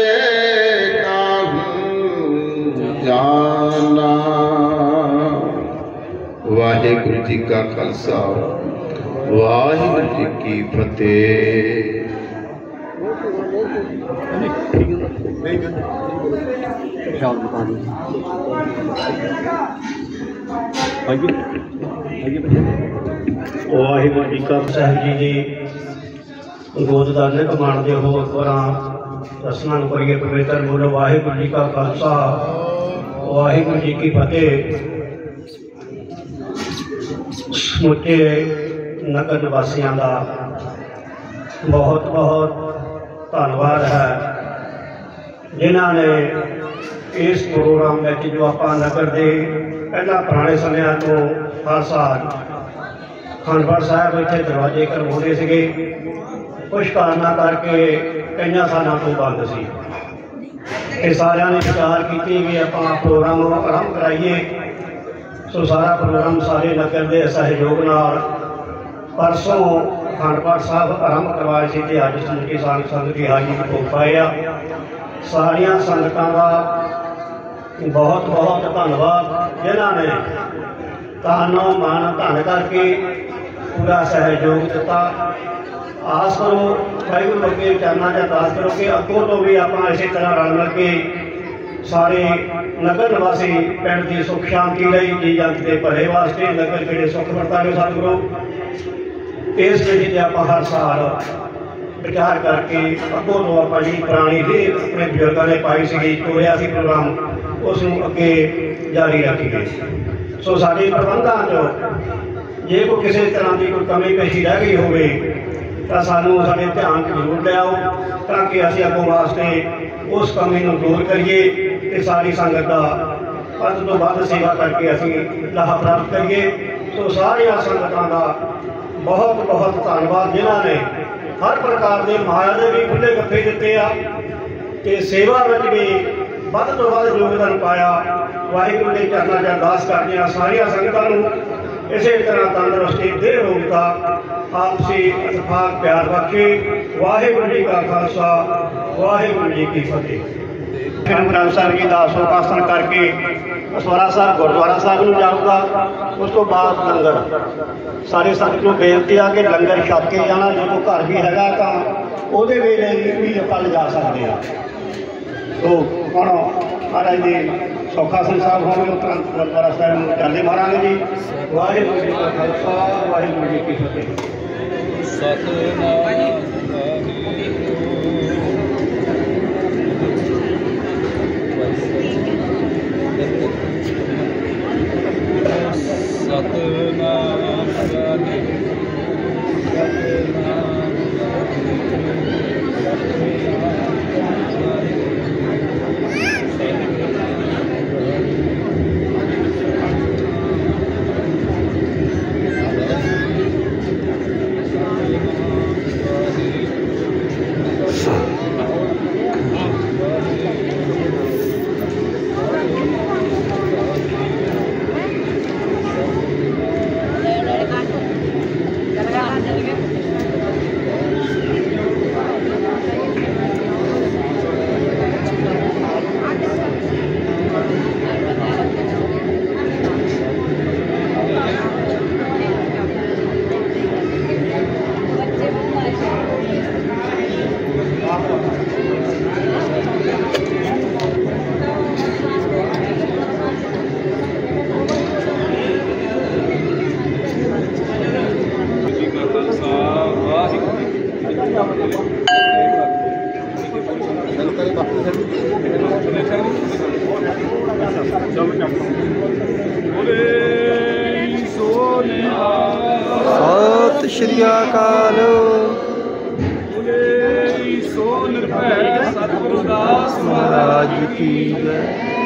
जाना। वाहिगुरु जी का खालसा वाहिगुरु जी की फतेह। वाहिगुरु जी का साहब जी जी गोददाने कमांडते हो दसना करिए पवित्र बोलो वाहिगुरु जी का खालसा वाहिगुरु जी की फतेह। समੁੱਚੇ नगर निवासियों का बहुत बहुत धन्यवाद है जिन्होंने इस प्रोग्राम में जो आप नगर के पहला पुराने समय तो हर साल खंडगढ़ साहब इतने दरवाजे करवाते थे कुछ कारण करके कई सालों तो बंद सी। सारे ने विचार की भी आप प्रोग्राम आरंभ कराइए। सो सारा प्रोग्राम सारे नगर के सहयोग नाल परसों अखंड पाठ साहब आरंभ करवाए थे ते अज समूची संग संगत की हाजिरी भोग पाए आ। सारिया संगतां का बहुत बहुत धन्यवाद जिन्होंने तानो मान धन करके पूरा सहयोग दिता। आस करो वाहिगुरू अगे चरणों च अरदास करो कि अगों तो भी आप इसी तरह रल मिल के सारे नगर निवासी पिंड की सुख शांति लई जी जगत के भले वास्ते नगर के सुख वर्तावे सतगुरु इस विधि से आप हर साल विचार करके अगों तो आप जी पुरानी भी अपने बजुर्गों ने पाई सी तोड़िया सी प्रोग्राम उस अगे जारी रखीए। सो सारे प्रबंधों चो जे कोई किसी तरह की कोई कमी पेशी रह गई होवे तो सानू साडे ध्यान जरूर लियाओ ताकि असीं अगों वास्ते उस कमी को दूर करिए ते सारी संगत का वध तो वध सेवा करके असीं लाभ प्राप्त करिए। सो सारिया संगतां का बहुत बहुत धन्यवाद जिन्होंने हर प्रकार के माया के भी खुले गफ्फे दिते आ ते सेवा में भी वध तो वध योगदान पाया। वाहिगुरू के चरणों च अरदास करते हैं सारिया संगतां नूं इस तरह तंदुरुस्ती दे रोगता आपसी इतफाक प्यार बख्शे। वाहिगुरू जी का खालसा वाहिगुरू जी की फतेह। गुरु ग्रंथ साहिब जी का अशोकासन करके असवारा साहब गुरुद्वारा साहब में जाऊँगा। उस तो बाद लंगर सारे संगत को बेनती आ कि लंगर छक के जाना जो तो घर भी है तो वो वेले भी आप लिजा सकते हैं। तो हम महाराज जी सौखासन साहब होंगे तुरंत गुरुद्वारा साहब में चलते मारांगे जी। वाहिगुरू जी का खालसा वाहिगुरू जी की फतेह। सत श्री अकाल। सतगुरुदास महाराज की जय।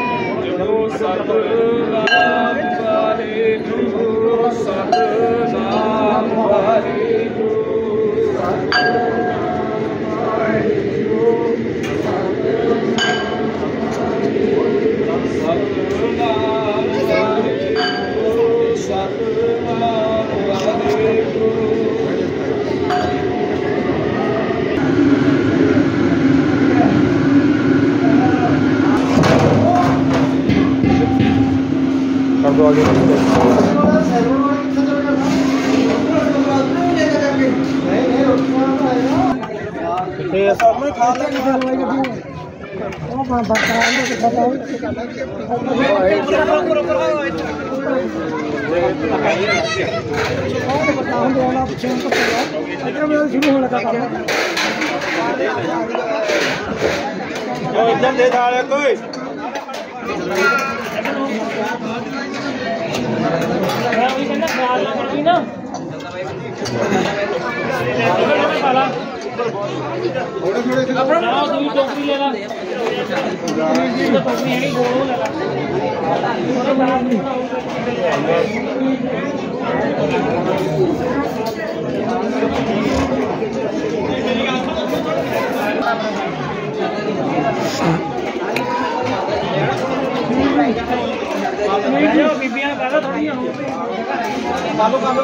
सतनाम वाहेगुरु सतनाम वाहेगुरु। कर दो आगे दे थाले कोई बीबियां पहले थोड़ी कालो कालो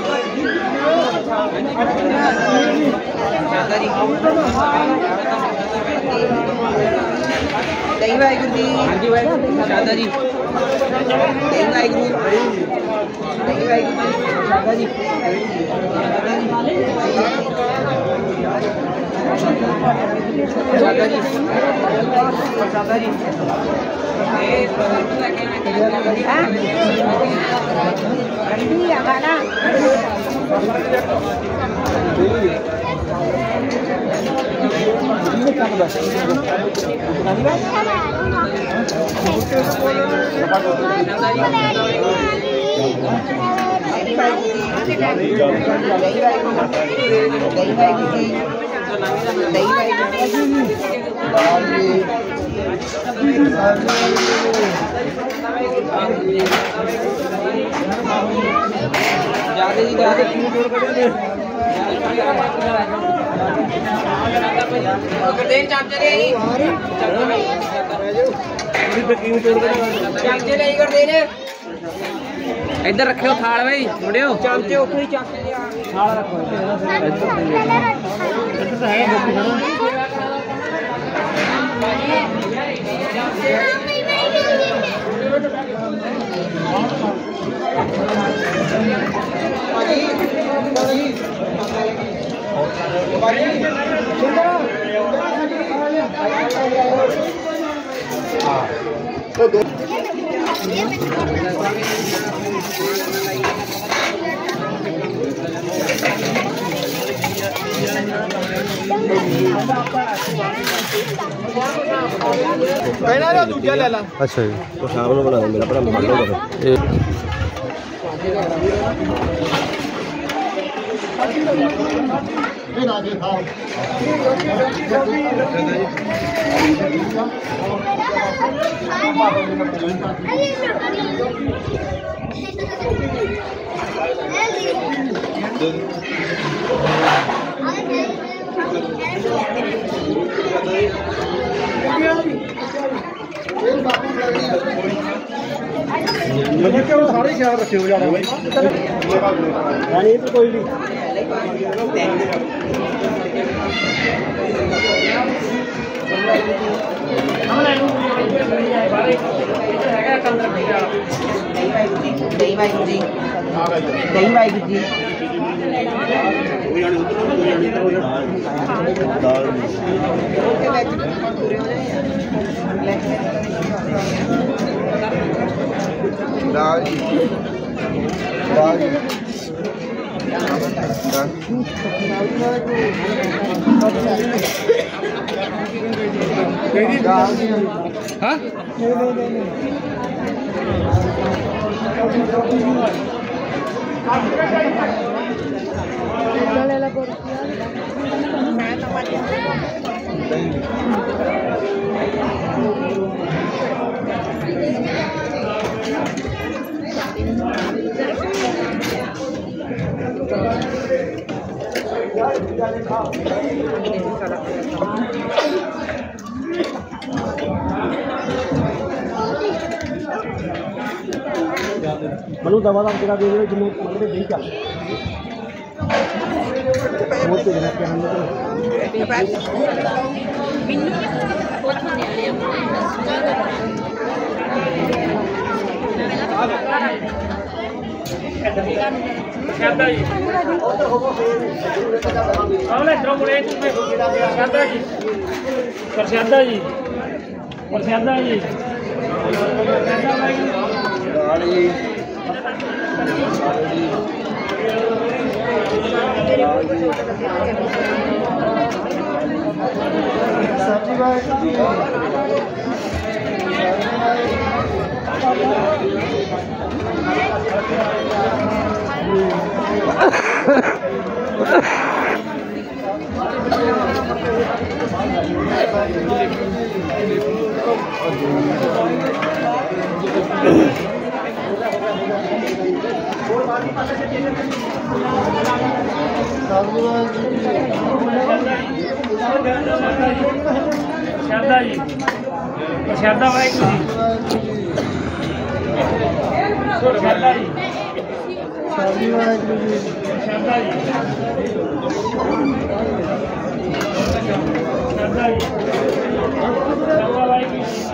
दही वाहिगुरू जी हाँ जी वाहिगुरू शादा जी दही वाहिगुरू दही वाहिगुरू शादा जी शादा जी शादा जी जादे जी जादे गुरदेव चाचा ले चाचे ले गुरदेव इधर रखियो थाल भाई मुंडियो चाचे उठो ही चाचे थाल रखो तो दो कहना ना दूसरा ले ला। अच्छा जी तो सामने बना दो मेरा बड़ा भाग होगा फिर ये राजे खाओ मुझे क्यों सारे ख्याल रखे हो जाना भाई नहीं तो कोई नहीं दही वाहिगुरू जी दही वाहिगुरू जी दाल दाल हाँ दाल मनु दवा का टिका दे दे जिन्हें मतलब नहीं कर वो तो जरा क्या हमने शादा जी आवले इधरों मुड़े तुम्हें शादा जी प्रशादा जी प्रशादा जी प्रशादा भाई गाड़ी सब्जी भाई शादा जी शादा भाई शादा जी सब्जी भाई शादा जी शादा जी शादा भाई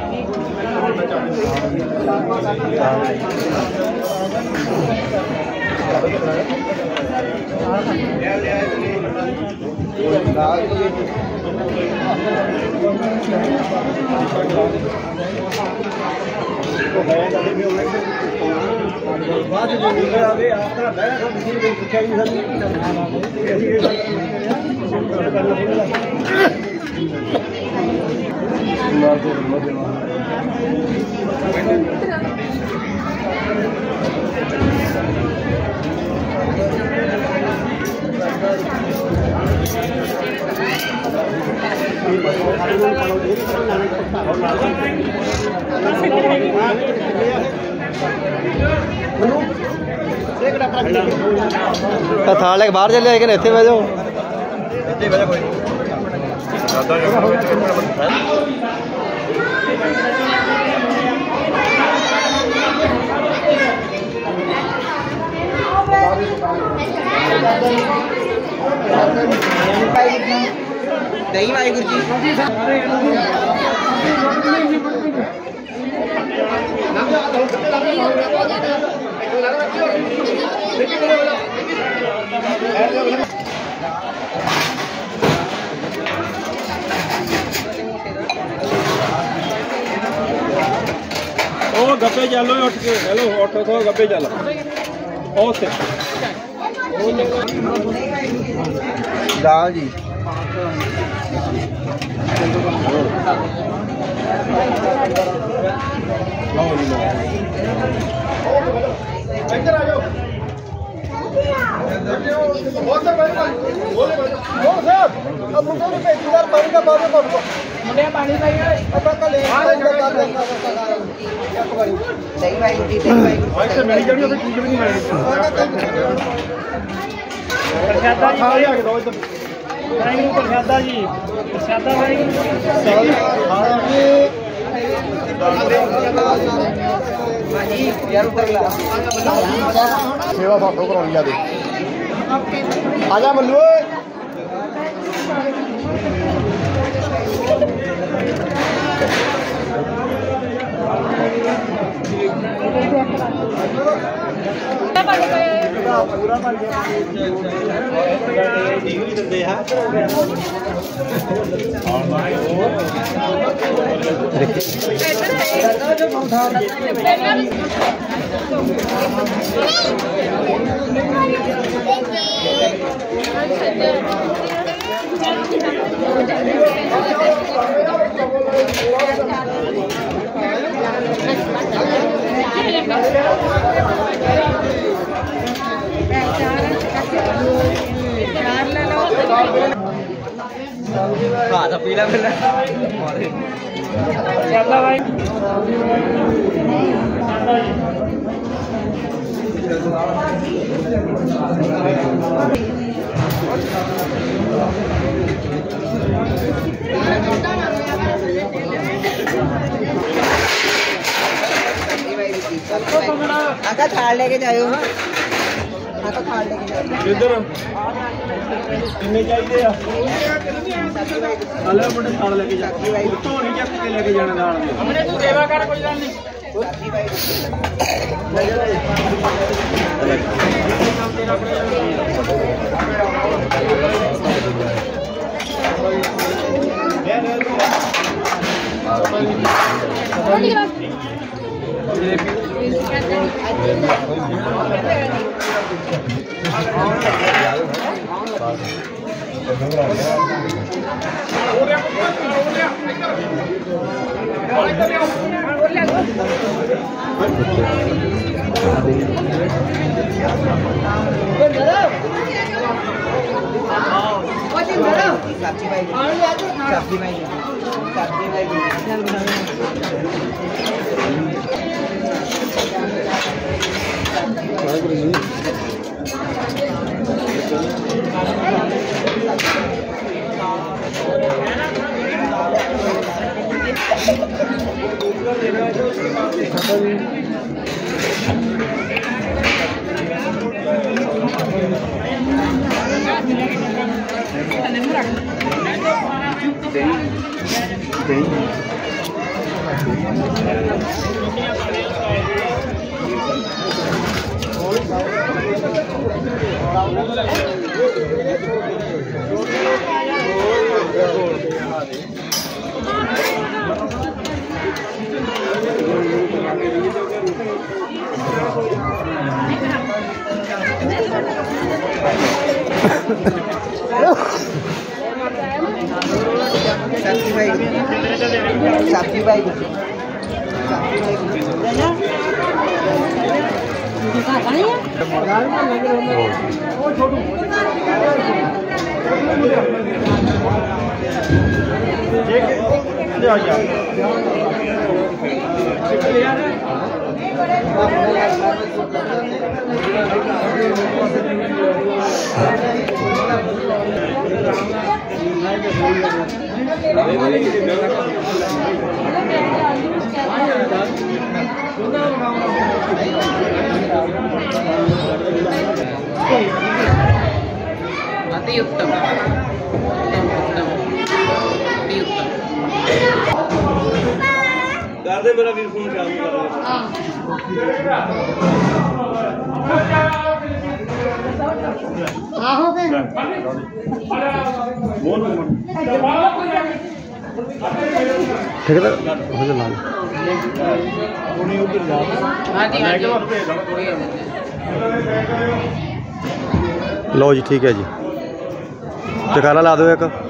बाद में आगे आपका बैग हम किसी को पूछा ही नहीं थाल लेके बाहर चले लेकिन इतने बह जाओ दही वाहिगुरु जी ओ गप्पे चलो उठ के हेलो उठ तो गप्पे चल ओके दाल जी इधर आ जाओ बहुत सर भाई बोले भाई बोल साहब अब मुझे भी पेटीदार पानी का बाबू को मुझे पानी चाहिए अब का ले दही वाहिगुरु जी दही वाहिगुरु भाई से मेरी जगह पे चीज भी नहीं मारी प्रशादा जी आ के दो इधर वाहिगुरु प्रशादा जी प्रशादा वाहिगुरु यार उधर ला सेवा फोटो करानी जाती आजा मल्लू पूरा बन गया दिंदे है हाँ तो पीला पीला शादा भाई दही आका थाल लेके जाओ आका थाल लेके जाओ इधर किन्ने चाहिए आ आले मुंडे थाल लेके जा धोनी चक के लेके जाना नाल हमने तू सेवा कर कोई गल नहीं सब्जी भाई सब्जी भाई सब्जी भाई सब्जी भाई सब्जी भाई अति उत्तम अति उत्तम कर दे मेरा वीर फोन चालू कर आहो फिर ठीक है हो जा लाल हाँ जी हाँ जी लो जी ठीक है जी जकारा ला दो एक